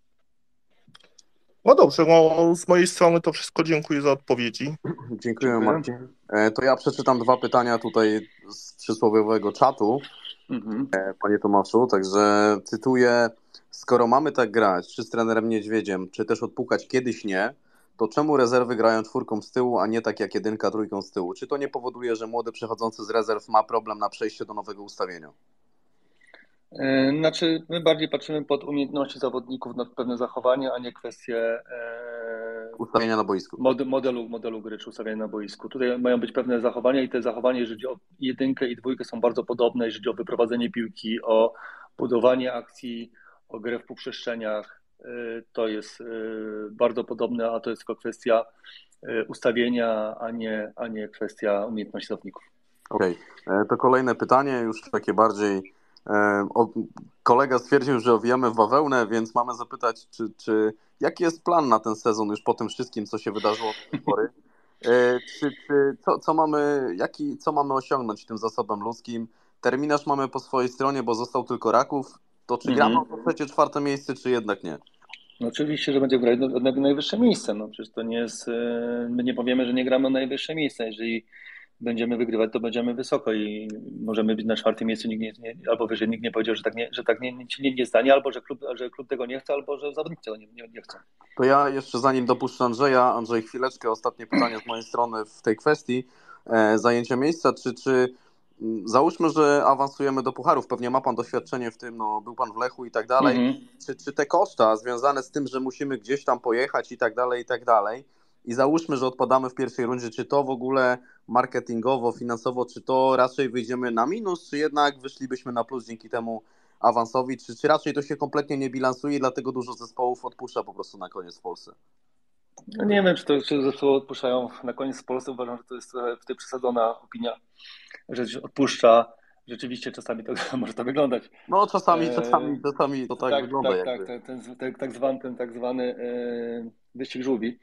No dobrze, no z mojej strony to wszystko, dziękuję za odpowiedzi. Dziękuję. Marcin. To ja przeczytam 2 pytania tutaj z przysłowiowego czatu, panie Tomaszu, także cytuję: skoro mamy tak grać, czy z trenerem Niedźwiedziem, czy też odpukać kiedyś nie, to czemu rezerwy grają 4 z tyłu, a nie tak jak 1, 3 z tyłu? Czy to nie powoduje, że młody przechodzący z rezerw ma problem na przejście do nowego ustawienia? Znaczy, my bardziej patrzymy pod umiejętności zawodników na pewne zachowania, a nie kwestie ustawienia na boisku. Modelu gry czy ustawienia na boisku. Tutaj mają być pewne zachowania i te zachowania, jeżeli chodzi o 1 i 2, są bardzo podobne, jeżeli chodzi o wyprowadzenie piłki, o budowanie akcji, o grę w półprzestrzeniach. To jest bardzo podobne, a to jest tylko kwestia ustawienia, a nie kwestia umiejętności zawodników. Okej. To kolejne pytanie, już takie bardziej... Kolega stwierdził, że owijamy w bawełnę, więc mamy zapytać, czy jaki jest plan na ten sezon już po tym wszystkim, co się wydarzyło do tej pory? Co mamy osiągnąć tym zasobem ludzkim? Terminarz mamy po swojej stronie, bo został tylko Raków. To czy gramy o 3., 4. miejsce, czy jednak nie? No oczywiście, że będzie grać o najwyższe miejsce. No przecież to nie jest... My nie powiemy, że nie gramy o najwyższe miejsce. Jeżeli będziemy wygrywać, to będziemy wysoko i możemy być na 4. miejscu, albo wyżej. Nikt nie powiedział, że tak nie stanie, albo że klub tego nie chce, albo że zawodnicy tego nie chcą. To ja jeszcze zanim dopuszczę Andrzeja, Andrzej, chwileczkę, ostatnie pytanie z mojej strony w tej kwestii zajęcia miejsca. Czy załóżmy, że awansujemy do pucharów, pewnie ma pan doświadczenie w tym, no, był pan w Lechu i tak dalej. Czy te koszta związane z tym, że musimy gdzieś tam pojechać i tak dalej, i załóżmy, że odpadamy w pierwszej rundzie, czy to w ogóle marketingowo, finansowo, czy to raczej wyjdziemy na minus, czy jednak wyszlibyśmy na plus dzięki temu awansowi, czy raczej to się kompletnie nie bilansuje i dlatego dużo zespołów odpuszcza po prostu na koniec w Polsce? No nie wiem, czy zespoły odpuszczają na koniec w Polsce. Uważam, że to jest tutaj przesadzona opinia, że się odpuszcza. Rzeczywiście czasami to może to wyglądać. No czasami to tak wygląda. Ten tak zwany wyścig żółwi.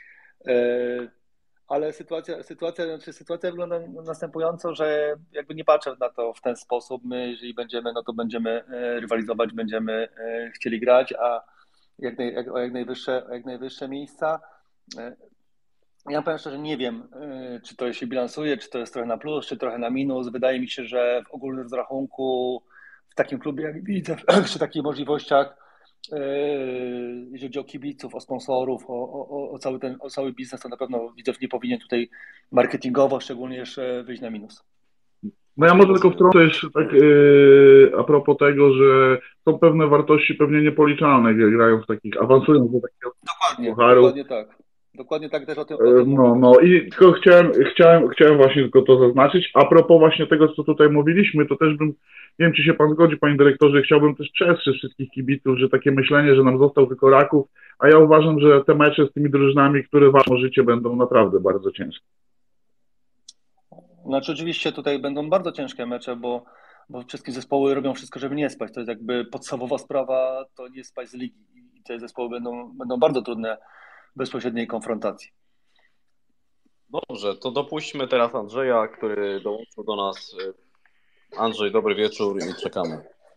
Ale sytuacja wygląda następująco, że jakby nie patrzę na to w ten sposób. My, jeżeli będziemy, no to będziemy rywalizować, będziemy chcieli grać, a jak najwyższe miejsca. Ja powiem szczerze, nie wiem, czy to się bilansuje, czy to jest trochę na plus, czy trochę na minus. Wydaje mi się, że w ogólnym rozrachunku w takim klubie jak widzę, przy takich możliwościach, jeżeli chodzi o kibiców, o sponsorów, o cały biznes, to na pewno Widzew nie powinien tutaj marketingowo szczególnie jeszcze wyjść na minus. No ja może tylko wtrącę jeszcze tak a propos tego, że są pewne wartości pewnie niepoliczalne, grając w takich, awansując do takiego pucharu. Dokładnie tak też o tym. No i tylko chciałem właśnie tylko to zaznaczyć. A propos właśnie tego, co tutaj mówiliśmy, to też bym, nie wiem, czy się pan zgodzi, panie dyrektorze, chciałbym też przestrzec wszystkich kibiców, że takie myślenie, że nam został tylko Raków, a ja uważam, że te mecze z tymi drużynami, które walczą o życie, będą naprawdę bardzo ciężkie. Znaczy oczywiście tutaj będą bardzo ciężkie mecze, bo wszystkie zespoły robią wszystko, żeby nie spać. To jest jakby podstawowa sprawa, to nie spać z ligi i te zespoły będą bardzo trudne w bezpośredniej konfrontacji. Dobrze, to dopuśćmy teraz Andrzeja, który dołączył do nas. Andrzej, dobry wieczór i czekamy.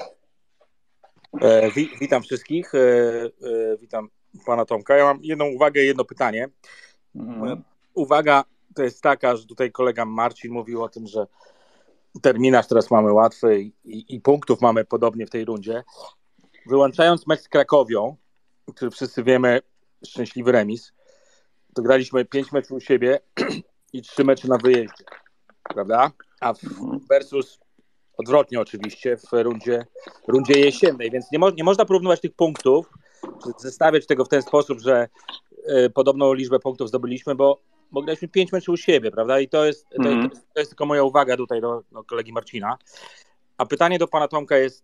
Witam wszystkich, witam pana Tomka. Ja mam jedną uwagę, jedno pytanie. Moja uwaga to jest taka, że tutaj kolega Marcin mówił o tym, że terminarz teraz mamy łatwy i punktów mamy podobnie w tej rundzie. Wyłączając mecz z Krakowią, który wszyscy wiemy, szczęśliwy remis, to graliśmy 5 meczów u siebie i 3 mecze na wyjeździe, prawda? A versus odwrotnie oczywiście w rundzie jesiennej, więc nie można porównywać tych punktów, zestawiać tego w ten sposób, że podobną liczbę punktów zdobyliśmy, bo graliśmy 5 meczów u siebie, prawda? I to jest tylko moja uwaga tutaj do kolegi Marcina. A pytanie do pana Tomka jest,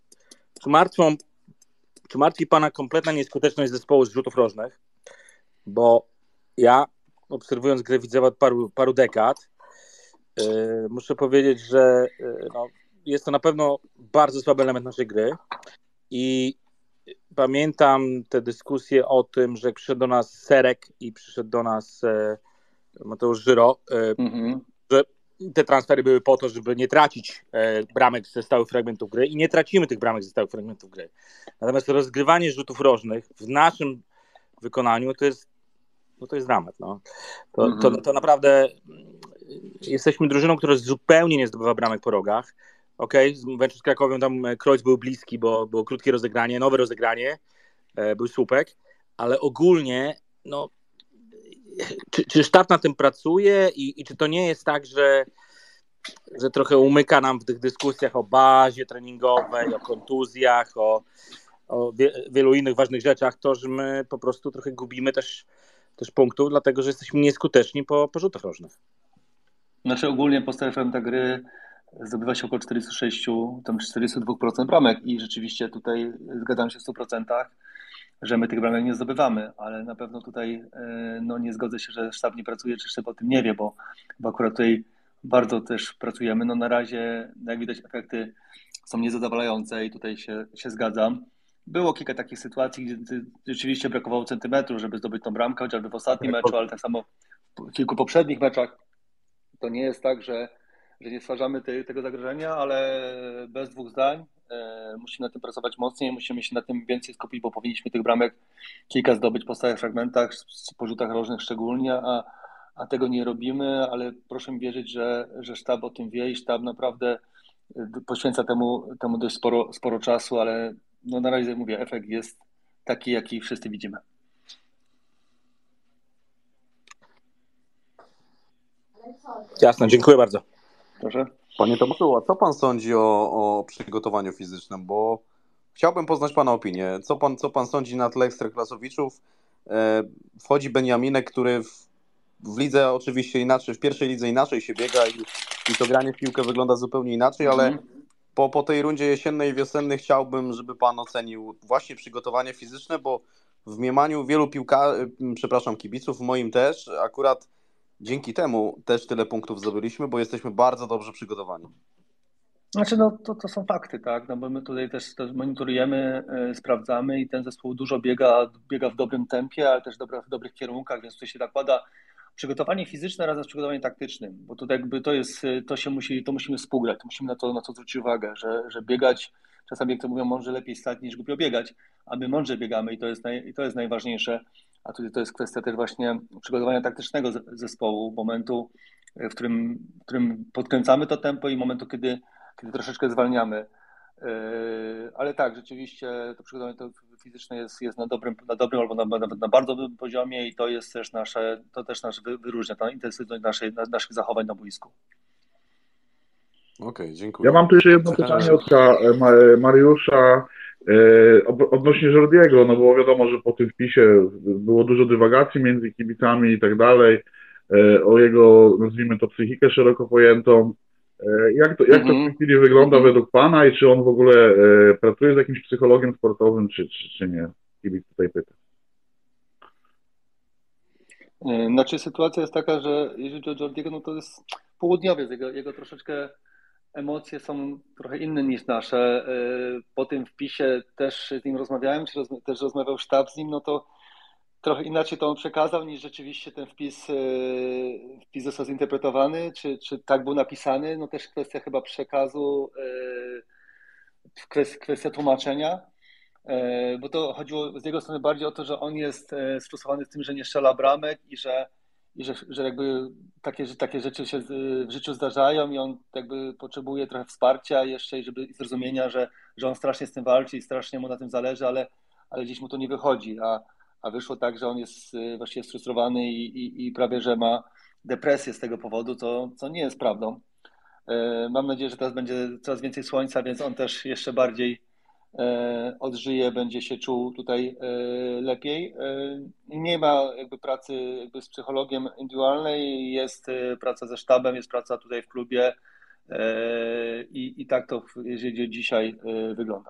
czy martwi pana kompletna nieskuteczność zespołu z rzutów rożnych? Bo ja, obserwując grę Widzewa od paru dekad, muszę powiedzieć, że jest to na pewno bardzo słaby element naszej gry i pamiętam te dyskusje o tym, że przyszedł do nas Serek i przyszedł do nas Mateusz Żyro, że te transfery były po to, żeby nie tracić bramek ze stałych fragmentów gry i nie tracimy tych bramek ze stałych fragmentów gry. Natomiast rozgrywanie rzutów rożnych w naszym wykonaniu to jest dramat. No. To naprawdę jesteśmy drużyną, która zupełnie nie zdobywa bramek po rogach. Okej, z meczu z Krakowią tam Kreuz był bliski, bo było krótkie rozegranie, nowe rozegranie, był słupek, ale ogólnie czy sztab na tym pracuje i czy to nie jest tak, że trochę umyka nam w tych dyskusjach o bazie treningowej, o kontuzjach, o wielu innych ważnych rzeczach, to, że my po prostu trochę gubimy też punktów, dlatego że jesteśmy nieskuteczni po rzutach rożnych. Znaczy ogólnie po fragmentach gry zdobywa się około 42% bramek i rzeczywiście tutaj zgadzam się w 100%, że my tych bramek nie zdobywamy, ale na pewno tutaj nie zgodzę się, że sztab nie pracuje, czy sztab o tym nie wie, bo akurat tutaj bardzo też pracujemy. Na razie, jak widać, efekty są niezadowalające i tutaj się zgadzam. Było kilka takich sytuacji, gdzie rzeczywiście brakowało centymetru, żeby zdobyć tą bramkę, chociażby w ostatnim meczu, ale tak samo w kilku poprzednich meczach. To nie jest tak, że nie stwarzamy tego zagrożenia, ale bez dwóch zdań musimy na tym pracować mocniej, musimy się na tym więcej skupić, bo powinniśmy tych bramek kilka zdobyć po stałych fragmentach, po rzutach rożnych szczególnie, a tego nie robimy, ale proszę mi wierzyć, że sztab o tym wie i sztab naprawdę poświęca temu dość sporo czasu, ale na razie mówię, efekt jest taki, jaki wszyscy widzimy. Jasne, dziękuję bardzo. Proszę. Panie Tomaszu, a co pan sądzi o przygotowaniu fizycznym? Bo chciałbym poznać pana opinię. Co pan sądzi na tle ekstraklasowiczów? Wchodzi Beniaminek, który w lidze oczywiście inaczej, w pierwszej lidze inaczej się biega i to granie w piłkę wygląda zupełnie inaczej, ale po tej rundzie jesiennej i wiosennej chciałbym, żeby pan ocenił właśnie przygotowanie fizyczne, bo w mniemaniu wielu kibiców, w moim też, akurat dzięki temu też tyle punktów zdobyliśmy, bo jesteśmy bardzo dobrze przygotowani. Znaczy, to są fakty, tak? Bo my tutaj też monitorujemy, sprawdzamy i ten zespół dużo biega w dobrym tempie, ale też w dobrych kierunkach, więc tutaj się nakłada przygotowanie fizyczne razem z przygotowaniem taktycznym, bo to jakby to musimy współgrać, musimy na to zwrócić uwagę, że biegać, czasami jak to mówią, mądrze lepiej stać niż głupio biegać, a my mądrze biegamy i to jest najważniejsze, a tutaj to jest kwestia też właśnie przygotowania taktycznego zespołu, momentu, w którym podkręcamy to tempo i momentu, kiedy troszeczkę zwalniamy. Ale tak, rzeczywiście to przygotowanie fizyczne jest na dobrym albo nawet na bardzo dobrym poziomie i to jest też nas wyróżnia, ta intensywność naszych zachowań na boisku. Okej, dziękuję. Ja mam tu jeszcze jedno pytanie od Mariusza odnośnie Jordiego, no bo wiadomo, że po tym wpisie było dużo dywagacji między kibicami i tak dalej, o jego, nazwijmy to, psychikę szeroko pojętą. Jak to w tej chwili wygląda według pana i czy on w ogóle pracuje z jakimś psychologiem sportowym, czy nie? Kibic tutaj pyta. Znaczy sytuacja jest taka, że jeżeli chodzi o Jordiego, no to jest południowiec, jego troszeczkę emocje są trochę inne niż nasze. Po tym wpisie też z nim rozmawiałem, czy też rozmawiał sztab z nim, no to trochę inaczej to on przekazał, niż rzeczywiście ten wpis został zinterpretowany, czy tak był napisany. No też kwestia chyba przekazu, kwestia tłumaczenia, bo to chodziło z jego strony bardziej o to, że on jest sfrustrowany z tym, że nie strzela bramek i że że jakby takie rzeczy się w życiu zdarzają i on jakby potrzebuje trochę wsparcia jeszcze i żeby zrozumienia, że on strasznie z tym walczy i strasznie mu na tym zależy, ale gdzieś mu to nie wychodzi, a wyszło tak, że on jest właściwie sfrustrowany i prawie, że ma depresję z tego powodu, co nie jest prawdą. Mam nadzieję, że teraz będzie coraz więcej słońca, więc on też jeszcze bardziej odżyje, będzie się czuł tutaj lepiej. Nie ma jakby pracy jakby z psychologiem indywidualnej, jest praca ze sztabem, jest praca tutaj w klubie i tak to jeżeli dzisiaj wygląda.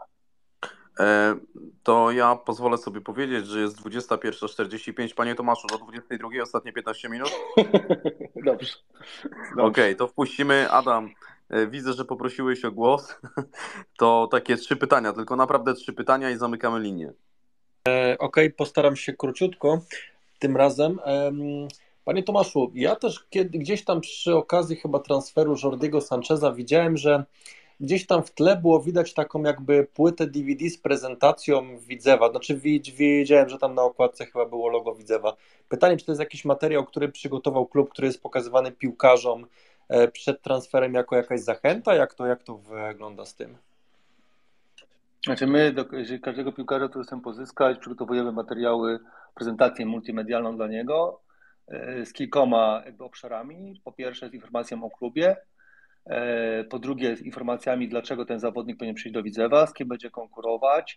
To ja pozwolę sobie powiedzieć, że jest 21:45. Panie Tomaszu, do 22 ostatnie 15 minut? Dobrze. Okej, to wpuścimy. Adam, widzę, że poprosiłeś o głos. To takie 3 pytania, tylko naprawdę 3 pytania i zamykamy linię. Okej, postaram się króciutko tym razem. Panie Tomaszu, ja też gdzieś tam przy okazji chyba transferu Jordiego Sancheza widziałem, że gdzieś tam w tle było widać taką jakby płytę DVD z prezentacją Widzewa. Znaczy wiedziałem, że tam na okładce chyba było logo Widzewa. Pytanie, czy to jest jakiś materiał, który przygotował klub, który jest pokazywany piłkarzom przed transferem jako jakaś zachęta? Jak to wygląda z tym? Znaczy my jeżeli każdego piłkarza, który chcemy pozyskać, przygotowujemy materiały, prezentację multimedialną dla niego z kilkoma jakby obszarami. Po pierwsze z informacją o klubie, po drugie z informacjami, dlaczego ten zawodnik powinien przyjść do Widzewa, z kim będzie konkurować,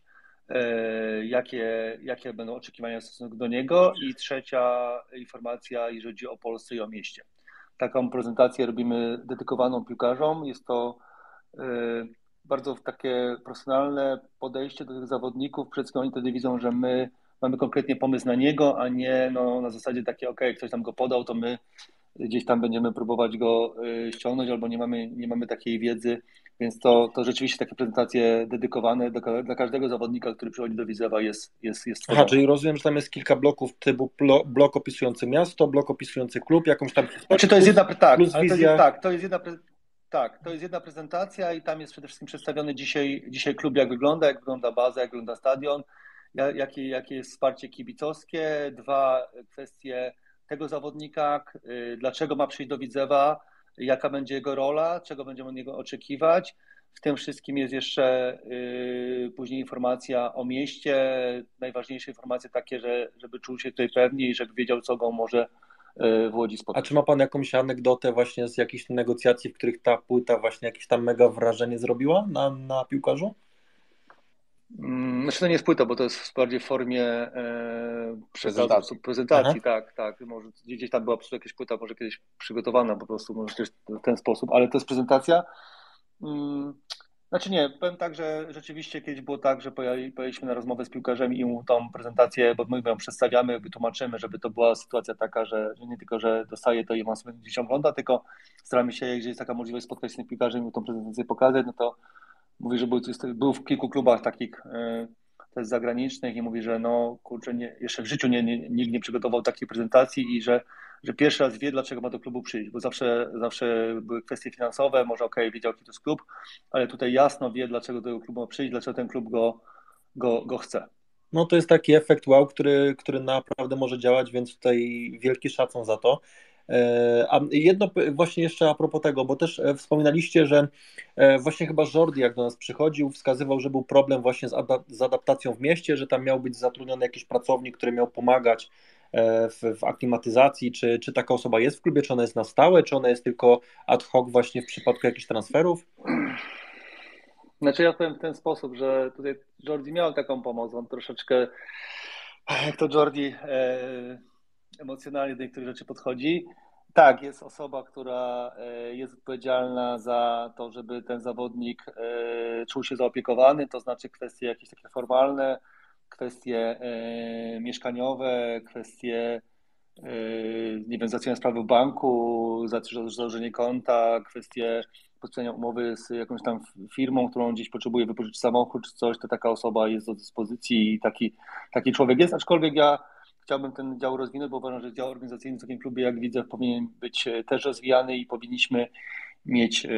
jakie będą oczekiwania w stosunku do niego i trzecia informacja, jeżeli chodzi o Polsce i o mieście. Taką prezentację robimy dedykowaną piłkarzom. Jest to bardzo takie profesjonalne podejście do tych zawodników. Przede wszystkim oni wtedy widzą, że my mamy konkretnie pomysł na niego, a nie na zasadzie takie, ktoś tam go podał, to my gdzieś tam będziemy próbować go ściągnąć, albo nie mamy takiej wiedzy, więc to rzeczywiście takie prezentacje dedykowane dla każdego zawodnika, który przychodzi do Widzewa jest Aha, czyli rozumiem, że tam jest kilka bloków typu blok opisujący miasto, blok opisujący klub, jakąś tam historię. Znaczy to jest jedna, tak, plus wizja. To jest jedna prezentacja i tam jest przede wszystkim przedstawiony dzisiaj klub, jak wygląda baza, jak wygląda stadion, jakie jest wsparcie kibicowskie, 2 kwestie tego zawodnika, dlaczego ma przyjść do Widzewa, jaka będzie jego rola, czego będziemy od niego oczekiwać. W tym wszystkim jest jeszcze później informacja o mieście, najważniejsze informacje takie, żeby czuł się tutaj pewnie i żeby wiedział, co go może w Łodzi spotkać. A czy ma Pan jakąś anegdotę właśnie z jakichś negocjacji, w których ta płyta właśnie jakieś tam mega wrażenie zrobiła na piłkarzu? Znaczy to nie jest płyta, bo to jest bardziej w formie prezentacji. Tak. Może gdzieś tam była jakaś płyta, może kiedyś przygotowana po prostu, może też w ten sposób, ale to jest prezentacja. Znaczy nie, powiem tak, że rzeczywiście kiedyś było tak, że pojechaliśmy na rozmowę z piłkarzem i mu tą prezentację, bo my ją przedstawiamy, wytłumaczymy, żeby to była sytuacja taka, że nie tylko, że dostaje to i on sobie gdzieś ogląda, tylko staramy się, jeżeli jest taka możliwość, spotkać się z tym piłkarzem i mu tą prezentację pokazać, no to mówi, że był w kilku klubach takich też zagranicznych i mówi, że jeszcze w życiu nikt nie przygotował takiej prezentacji i że pierwszy raz wie, dlaczego ma do klubu przyjść, bo zawsze były kwestie finansowe, może wiedział, jaki to jest klub, ale tutaj jasno wie, dlaczego do tego klubu ma przyjść, dlaczego ten klub go chce. No to jest taki efekt wow, który naprawdę może działać, więc tutaj wielki szacun za to. A jedno właśnie jeszcze a propos tego, bo też wspominaliście, że właśnie chyba Jordi, jak do nas przychodził, wskazywał, że był problem właśnie z adaptacją w mieście, że tam miał być zatrudniony jakiś pracownik, który miał pomagać w aklimatyzacji. Czy taka osoba jest w klubie, czy ona jest na stałe, czy ona jest tylko ad hoc właśnie w przypadku jakichś transferów? Znaczy ja powiem w ten sposób, że tutaj Jordi miał taką pomoc, on troszeczkę, jak to Jordi emocjonalnie do niektórych rzeczy podchodzi. Tak, jest osoba, która jest odpowiedzialna za to, żeby ten zawodnik czuł się zaopiekowany, to znaczy kwestie jakieś takie formalne, kwestie mieszkaniowe, kwestie nie wiem, załatwienia sprawy w banku, założenie konta, kwestie podpisania umowy z jakąś tam firmą, którą gdzieś potrzebuje wypożyczyć samochód czy coś, to taka osoba jest do dyspozycji i taki człowiek jest, aczkolwiek ja chciałbym ten dział rozwinąć, bo uważam, że dział organizacyjny w takim klubie jak Widzew powinien być też rozwijany i powinniśmy mieć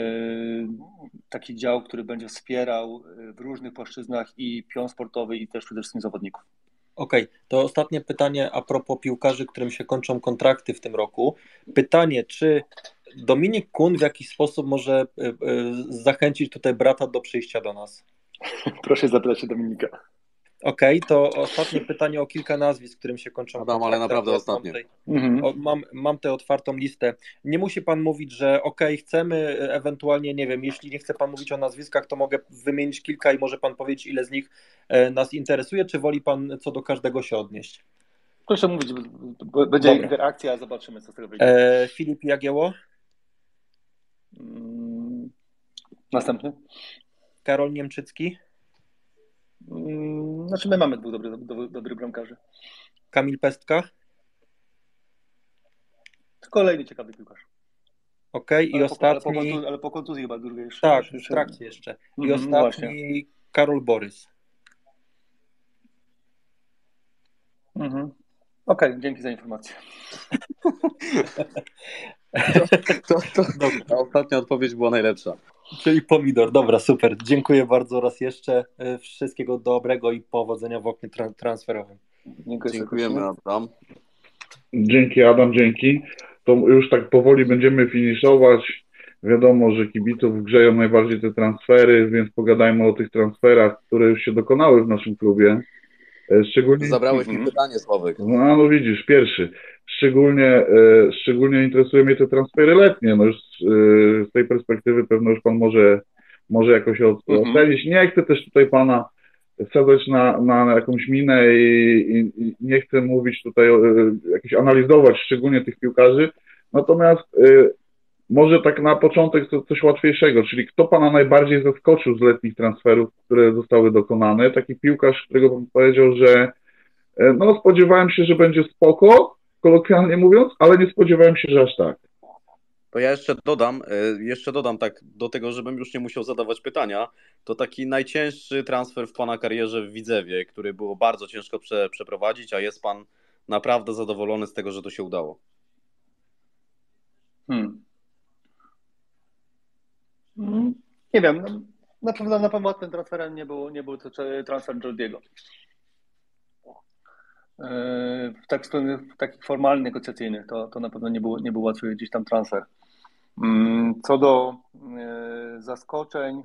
taki dział, który będzie wspierał w różnych płaszczyznach i pion sportowy i też przede wszystkim zawodników. Okej, to ostatnie pytanie a propos piłkarzy, którym się kończą kontrakty w tym roku. Pytanie, czy Dominik Kun w jakiś sposób może zachęcić tutaj brata do przyjścia do nas? Proszę zapytać się Dominika. Okej, to ostatnie pytanie o kilka nazwisk, którym się kończą Adam, ale naprawdę ostatnie. Mam tę otwartą listę. Nie musi pan mówić, że chcemy, ewentualnie, nie wiem, jeśli nie chce pan mówić o nazwiskach, to mogę wymienić kilka i może pan powiedzieć, ile z nich nas interesuje, czy woli pan co do każdego się odnieść? Proszę mówić, będzie interakcja, a zobaczymy, co z tego wyjdzie. Filip Jagiełło? Następny. Karol Niemczycki? Znaczy my mamy dwóch dobrych bramkarzy. Kamil Pestka? Kolejny ciekawy piłkarz. I ostatni... Ale po kontuzji chyba drugiej jeszcze. Tak, w trakcie jeszcze. I ostatni Karol Borys. Dzięki za informację. Ta ostatnia odpowiedź była najlepsza. Czyli pomidor. Dobra, super. Dziękuję bardzo raz jeszcze. Wszystkiego dobrego i powodzenia w oknie transferowym. Dziękujemy, Adam. Dzięki, Adam, dzięki. To już tak powoli będziemy finiszować. Wiadomo, że kibiców grzeją najbardziej te transfery, więc pogadajmy o tych transferach, które już się dokonały w naszym klubie. Szczególnie... Zabrałeś mi pytanie, Sławek. No widzisz, pierwszy. Szczególnie interesują mnie te transfery letnie. No już z tej perspektywy pewno już pan może jakoś ocenić. Nie chcę też tutaj pana wsadzać na jakąś minę i nie chcę mówić tutaj, jakieś analizować szczególnie tych piłkarzy. Natomiast może tak na początek coś łatwiejszego, czyli kto pana najbardziej zaskoczył z letnich transferów, które zostały dokonane? Taki piłkarz, którego pan powiedział, że no spodziewałem się, że będzie spoko, kolokwialnie mówiąc, ale nie spodziewałem się, że aż tak. To ja jeszcze dodam tak do tego, żebym już nie musiał zadawać pytania, to taki najcięższy transfer w pana karierze w Widzewie, który było bardzo ciężko przeprowadzić, a jest pan naprawdę zadowolony z tego, że to się udało. Nie wiem, na pewno tym transferem nie był to transfer Jordiego. W takich formalnych, negocjacyjnych to na pewno nie był łatwy gdzieś tam transfer. Co do zaskoczeń,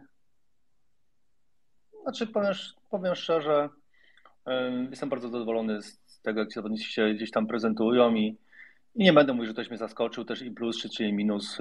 znaczy powiem szczerze, jestem bardzo zadowolony z tego, jak zawodnicy się gdzieś tam prezentują i nie będę mówił, że ktoś mnie zaskoczył, też i plus czy i minus.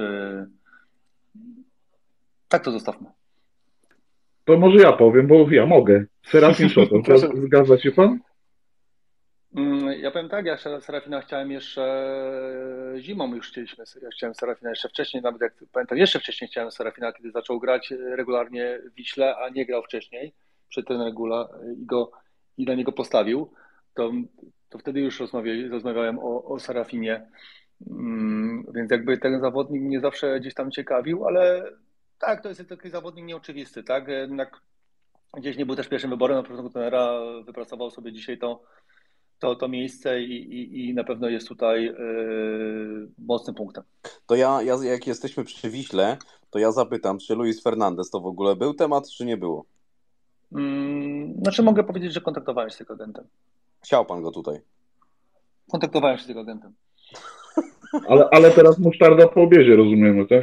Tak to zostawmy. To może ja powiem, bo ja mogę. Serafin Szoto, zgadza się pan? Ja powiem tak, ja Serafina chciałem jeszcze zimą ja chciałem Serafina jeszcze wcześniej, nawet jak pamiętam, jeszcze wcześniej chciałem Serafina, kiedy zaczął grać regularnie w Wiśle, a nie grał wcześniej, przed ten Regula i na niego postawił, to wtedy już rozmawiałem o Serafinie, więc jakby ten zawodnik mnie zawsze gdzieś tam ciekawił, ale tak, to jest taki zawodnik nieoczywisty, tak, jednak gdzieś nie był też pierwszym wyborem na początku trenera, wypracował sobie dzisiaj to miejsce i na pewno jest tutaj mocnym punktem. To ja jak jesteśmy przy Wiśle, to ja zapytam, czy Luis Fernandez to w ogóle był temat, czy nie było? Znaczy mogę powiedzieć, że kontaktowałem się z tego agentem. Chciał pan go tutaj? Kontaktowałem się z tego agentem. Ale teraz musztarda po obiedzie, rozumiemy, tak?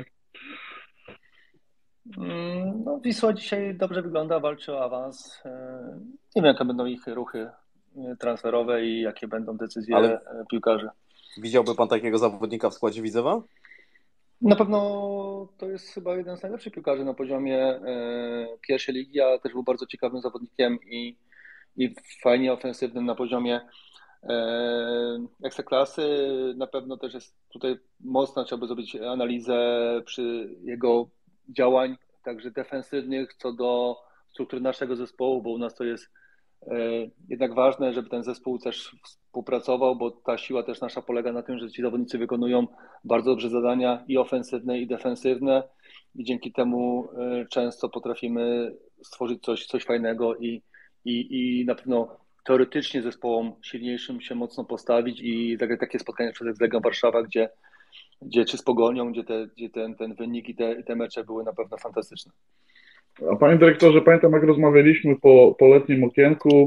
No, Wisła dzisiaj dobrze wygląda, walczy o awans. Nie wiem, jakie będą ich ruchy transferowe i jakie będą decyzje piłkarzy. Widziałby pan takiego zawodnika w składzie Widzewa? Na pewno to jest chyba jeden z najlepszych piłkarzy na poziomie pierwszej ligi, a też był bardzo ciekawym zawodnikiem i fajnie ofensywnym na poziomie ekstraklasy. Na pewno też jest tutaj mocno, trzeba by zrobić analizę przy jego działań, także defensywnych, co do struktury naszego zespołu, bo u nas to jest jednak ważne, żeby ten zespół też współpracował, bo ta siła też nasza polega na tym, że ci zawodnicy wykonują bardzo dobrze zadania i ofensywne, i defensywne i dzięki temu często potrafimy stworzyć coś fajnego i na pewno teoretycznie zespołom silniejszym się mocno postawić i takie spotkania przed Legią Warszawa, gdzie czy z Pogonią, gdzie ten wynik i te mecze były na pewno fantastyczne. A panie dyrektorze, pamiętam jak rozmawialiśmy po letnim okienku,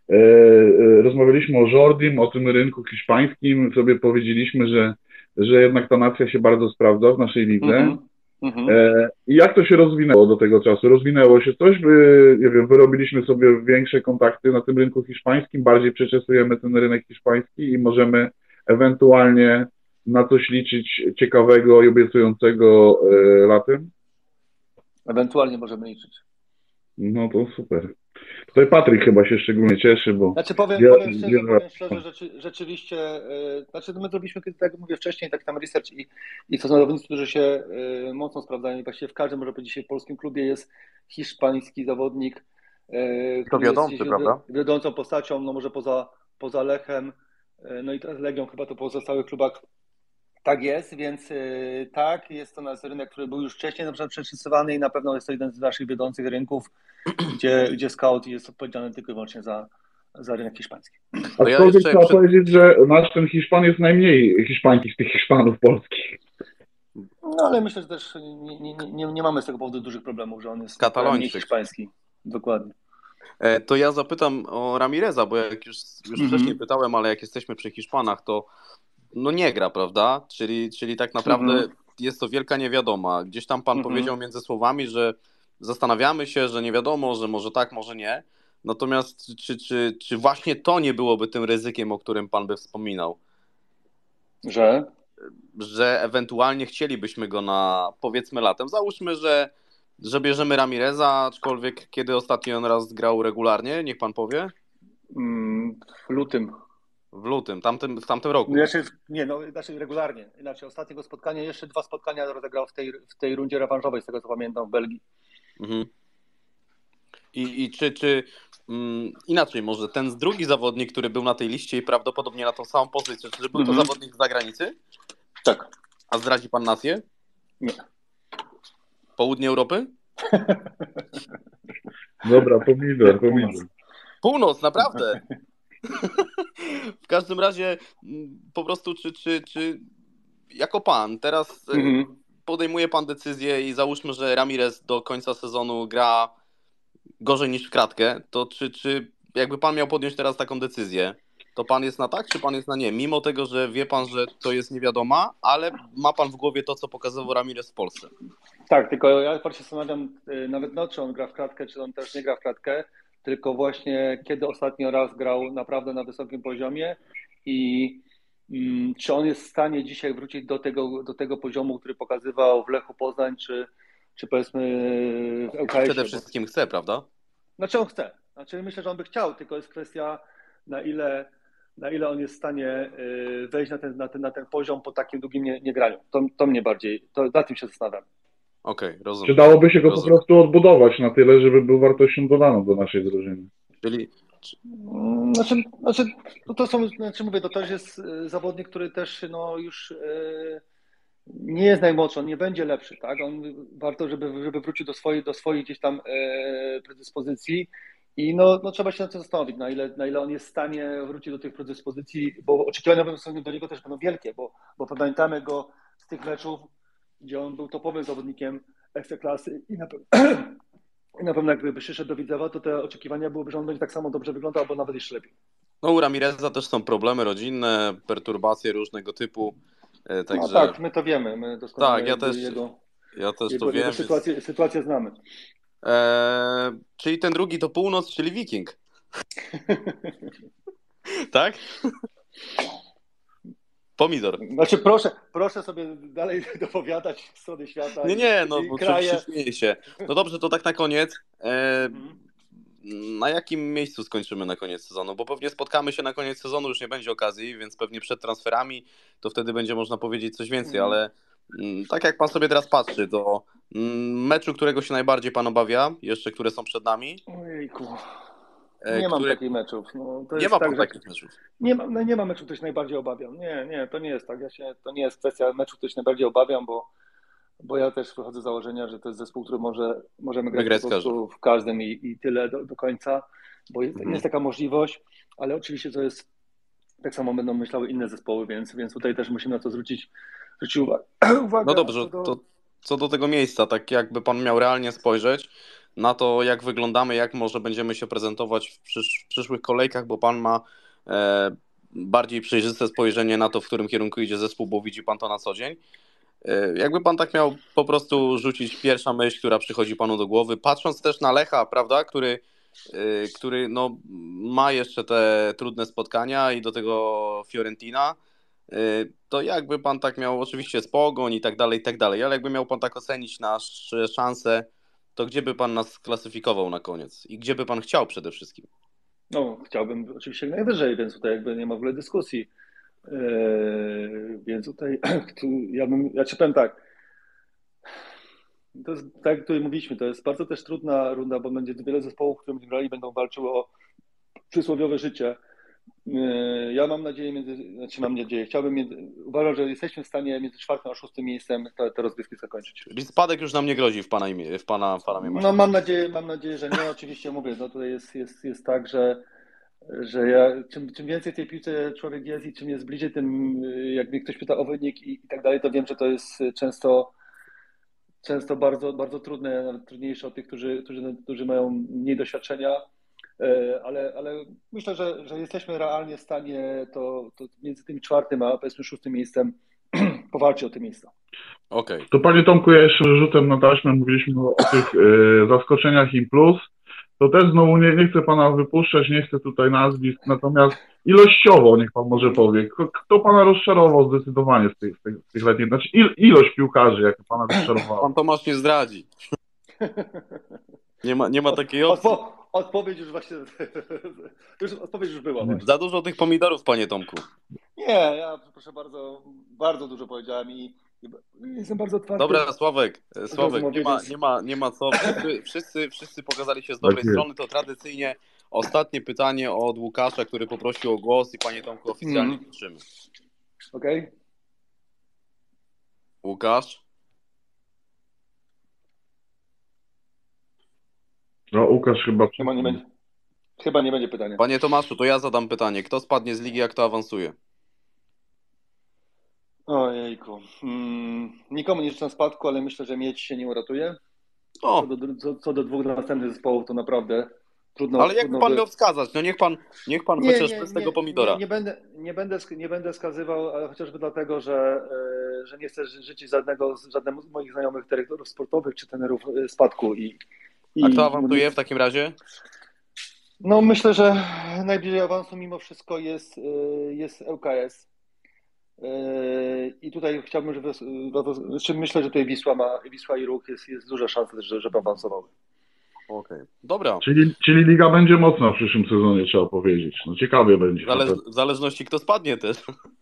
rozmawialiśmy o Jordim, o tym rynku hiszpańskim, sobie powiedzieliśmy, że jednak ta nacja się bardzo sprawdza w naszej lidze. I jak to się rozwinęło do tego czasu? Rozwinęło się coś, nie wiem, wyrobiliśmy sobie większe kontakty na tym rynku hiszpańskim, bardziej przeczesujemy ten rynek hiszpański i możemy ewentualnie na coś liczyć ciekawego i obiecującego latem? Ewentualnie możemy liczyć. No to super. Tutaj Patryk chyba się szczególnie cieszy, bo... Znaczy powiem szczerze, rzeczywiście, my zrobiliśmy, tak jak mówię wcześniej, taki tam research i to są zawodnicy, którzy się mocno sprawdzają i właściwie w każdym, może powiedzieć, dzisiaj w polskim klubie jest hiszpański zawodnik, To wiodący, prawda? Wiodącą postacią, no może poza Lechem, no i teraz Legią chyba to po pozostałych klubach tak jest, więc tak, jest to nasz rynek, który był już wcześniej na przykład przeczysywany i na pewno jest to jeden z naszych wiodących rynków, gdzie scout jest odpowiedzialny tylko i wyłącznie za rynek hiszpański. Aczkolwiek trzeba powiedzieć, że nasz ten Hiszpan jest najmniej hiszpański z tych Hiszpanów polskich. No ale myślę, że też nie mamy z tego powodu dużych problemów, że on jest najmniej hiszpański. Dokładnie. To ja zapytam o Ramireza, bo jak już wcześniej pytałem, ale jak jesteśmy przy Hiszpanach, to no nie gra, prawda? Czyli tak naprawdę jest to wielka niewiadoma. Gdzieś tam pan powiedział między słowami, że zastanawiamy się, że nie wiadomo, że może tak, może nie. Natomiast czy właśnie to nie byłoby tym ryzykiem, o którym pan by wspominał? Że ewentualnie chcielibyśmy go na, powiedzmy, latem. Załóżmy, że bierzemy Ramireza, aczkolwiek kiedy ostatnio on raz grał regularnie? Niech pan powie. W lutym. W lutym, w tamtym roku. Znaczy regularnie. Inaczej, ostatniego spotkania, jeszcze 2 spotkania rozegrał w tej rundzie rewanżowej, z tego co pamiętam, w Belgii. I czy inaczej, może ten drugi zawodnik, który był na tej liście i prawdopodobnie na tą samą pozycję, czy był to zawodnik z zagranicy? Tak. A zdradzi pan nację? Nie. Południe Europy? Dobra, pomidor. Północ, naprawdę. W każdym razie po prostu czy jako pan teraz podejmuje pan decyzję i załóżmy, że Ramirez do końca sezonu gra gorzej niż w kratkę, to czy jakby pan miał podjąć teraz taką decyzję, to pan jest na tak, czy pan jest na nie? Mimo tego, że wie pan, że to jest niewiadoma, ale ma pan w głowie to, co pokazywał Ramirez w Polsce. Tak, tylko ja się zastanawiam nawet czy on gra w kratkę, czy on też nie gra w kratkę, tylko właśnie kiedy ostatnio raz grał naprawdę na wysokim poziomie i czy on jest w stanie dzisiaj wrócić do tego poziomu, który pokazywał w Lechu Poznań, czy powiedzmy w ŁKS-ie. Przede wszystkim chce, prawda? Znaczy on chce. Znaczy myślę, że on by chciał, tylko jest kwestia na ile on jest w stanie wejść na ten poziom po takim długim niegraniu. To mnie bardziej, na tym się zastanawiam. Okej, rozumiem. Czy dałoby się go po prostu odbudować na tyle, żeby był wartością dodaną do naszej drużyny? Czyli... Mówię, to też jest zawodnik, który też już nie jest najmłodszy, on nie będzie lepszy, tak? Warto, żeby wrócił do swoich gdzieś tam predyspozycji i trzeba się na tym zastanowić, na ile on jest w stanie wrócić do tych predyspozycji, bo oczekiwania do niego też będą wielkie, bo pamiętamy go z tych meczów, gdzie on był topowym zawodnikiem Ekstraklasy i na pewno jakby przyszedł do Widzewa, to te oczekiwania byłyby, że on będzie tak samo dobrze wyglądał, albo nawet jeszcze lepiej. No u Ramireza też są problemy rodzinne, perturbacje różnego typu. Także... No tak, my to wiemy, my doskonale tak, ja też to wiem. Sytuację znamy. Czyli ten drugi to północ, czyli Wiking. Tak? Pomidor. Znaczy proszę sobie dalej dopowiadać strony świata. Nie, bo oczywiście śmieję się. No dobrze, to tak na koniec. Na jakim miejscu skończymy na koniec sezonu? Bo pewnie spotkamy się na koniec sezonu, już nie będzie okazji, więc pewnie przed transferami to wtedy będzie można powiedzieć coś więcej, ale tak jak pan sobie teraz patrzy, to meczu, którego się najbardziej pan obawia, jeszcze które są przed nami? Ojejku. Nie mam takich meczów. Nie ma takich meczów. Nie ma meczów, których się najbardziej obawiam. Nie, to nie jest tak. To nie jest kwestia meczu, których się najbardziej obawiam, bo ja też wychodzę z założenia, że to jest zespół, który możemy grać po prostu w każdym i tyle do końca, bo jest taka możliwość, ale oczywiście to jest, tak samo będą myślały inne zespoły, więc tutaj też musimy na to zwrócić uwagę. No dobrze, to co do tego miejsca, tak jakby pan miał realnie spojrzeć, na to, jak wyglądamy, jak może będziemy się prezentować w przyszłych kolejkach, bo pan ma bardziej przejrzyste spojrzenie na to, w którym kierunku idzie zespół, bo widzi pan to na co dzień. Jakby pan tak miał po prostu rzucić pierwsza myśl, która przychodzi panu do głowy, patrząc też na Lecha, prawda, który no, ma jeszcze te trudne spotkania i do tego Fiorentina, to jakby pan tak miał, oczywiście z Pogoń i tak dalej, ale jakby miał pan tak ocenić nasze szanse, to gdzie by pan nas klasyfikował na koniec i gdzie by pan chciał przede wszystkim? No, chciałbym oczywiście jak najwyżej, więc tutaj jakby nie ma w ogóle dyskusji. Więc tutaj ja ci powiem tak, to jest, tak jak tutaj mówiliśmy, to jest bardzo też trudna runda, bo będzie wiele zespołów, które będą grali, będą walczyły o przysłowiowe życie. Ja mam nadzieję, uważam, że jesteśmy w stanie między 4. a 6. miejscem te rozgrywki zakończyć. Czyli spadek już nam nie grozi w pana No mam nadzieję, że nie. Oczywiście mówię, no tutaj jest tak, że ja, czym więcej tej piłce człowiek jest i czym jest bliżej, tym jak mnie ktoś pyta o wynik i tak dalej, to wiem, że to jest często bardzo, bardzo trudne, nawet trudniejsze od tych, którzy mają mniej doświadczenia, ale myślę, że jesteśmy realnie w stanie to między tym 4. a powiedzmy 6. miejscem powalczyć o te miejsca. Okay. To panie Tomku, ja jeszcze rzutem na taśmę, mówiliśmy o tych zaskoczeniach im plus. To też znowu nie chcę pana wypuszczać, nie chcę tutaj nazwisk, natomiast ilościowo niech pan może powie, kto pana rozczarował zdecydowanie z tych letnich, znaczy ilość piłkarzy, jak pana rozczarowała? Pan Tomasz nie zdradzi. Nie ma takiej opcji. Odpowiedź już właśnie, odpowiedź już była właśnie. Za dużo tych pomidorów, panie Tomku. Nie, ja proszę bardzo, bardzo dużo powiedziałem i jestem bardzo otwarty. Dobra, Sławek, nie ma co. Wszyscy pokazali się z dobrej strony. To tradycyjnie ostatnie pytanie od Łukasza, który poprosił o głos i panie Tomku oficjalnie kończymy. Okej. Łukasz? No, Łukasz chyba nie będzie pytania. Panie Tomaszu, to ja zadam pytanie. Kto spadnie z ligi, jak to awansuje? Ojejku. Nikomu nie życzę spadku, ale myślę, że Miedź się nie uratuje. Co do 2 następnych zespołów, to naprawdę trudno. Ale jakby pan miał wskazać? No niech pan chociaż bez tego pomidora. Nie będę wskazywał, ale chociażby dlatego, że nie chcę życzyć żadnemu z moich znajomych dyrektorów sportowych czy trenerów spadku. A kto awansuje w takim razie? No myślę, że najbliżej awansu mimo wszystko jest ŁKS. I tutaj chciałbym, myślę, że tutaj Wisła i Ruch jest duża szansa, żeby awansowały. Okej. Dobra. Czyli liga będzie mocna w przyszłym sezonie, trzeba powiedzieć. No ciekawie będzie. W zależności kto spadnie też.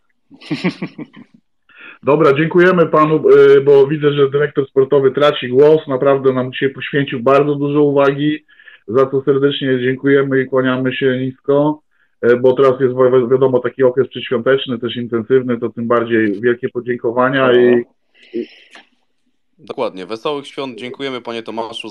Dobra, dziękujemy panu, bo widzę, że dyrektor sportowy traci głos. Naprawdę nam dzisiaj poświęcił bardzo dużo uwagi, za co serdecznie dziękujemy i kłaniamy się nisko, bo teraz jest wiadomo taki okres przedświąteczny, też intensywny, to tym bardziej wielkie podziękowania. Dokładnie, wesołych świąt. Dziękujemy panie Tomaszu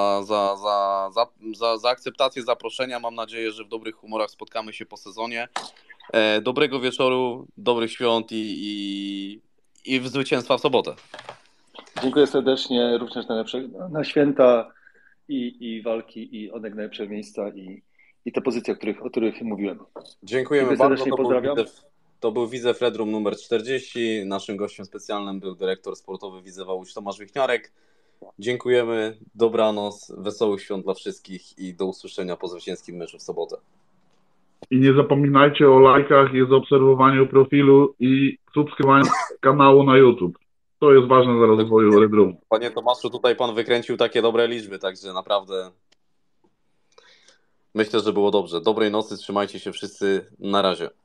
za akceptację zaproszenia. Mam nadzieję, że w dobrych humorach spotkamy się po sezonie. Dobrego wieczoru, dobrych świąt i zwycięstwa w sobotę. Dziękuję serdecznie, również na święta i walki i oddech najlepszego miejsca i te pozycje, o których mówiłem. Dziękujemy bardzo. Pozdrawiam. To był Widzew Red Room numer 40. Naszym gościem specjalnym był dyrektor sportowy Widzewa Łódź Tomasz Wichniarek. Dziękujemy, dobranoc, wesołych świąt dla wszystkich i do usłyszenia po zwycięskim meczu w sobotę. I nie zapominajcie o lajkach i zaobserwowaniu profilu i subskrybowaniu kanału na YouTube. To jest ważne dla rozwoju Red Room. Panie Tomaszu, tutaj pan wykręcił takie dobre liczby, także naprawdę myślę, że było dobrze. Dobrej nocy, trzymajcie się wszyscy, na razie.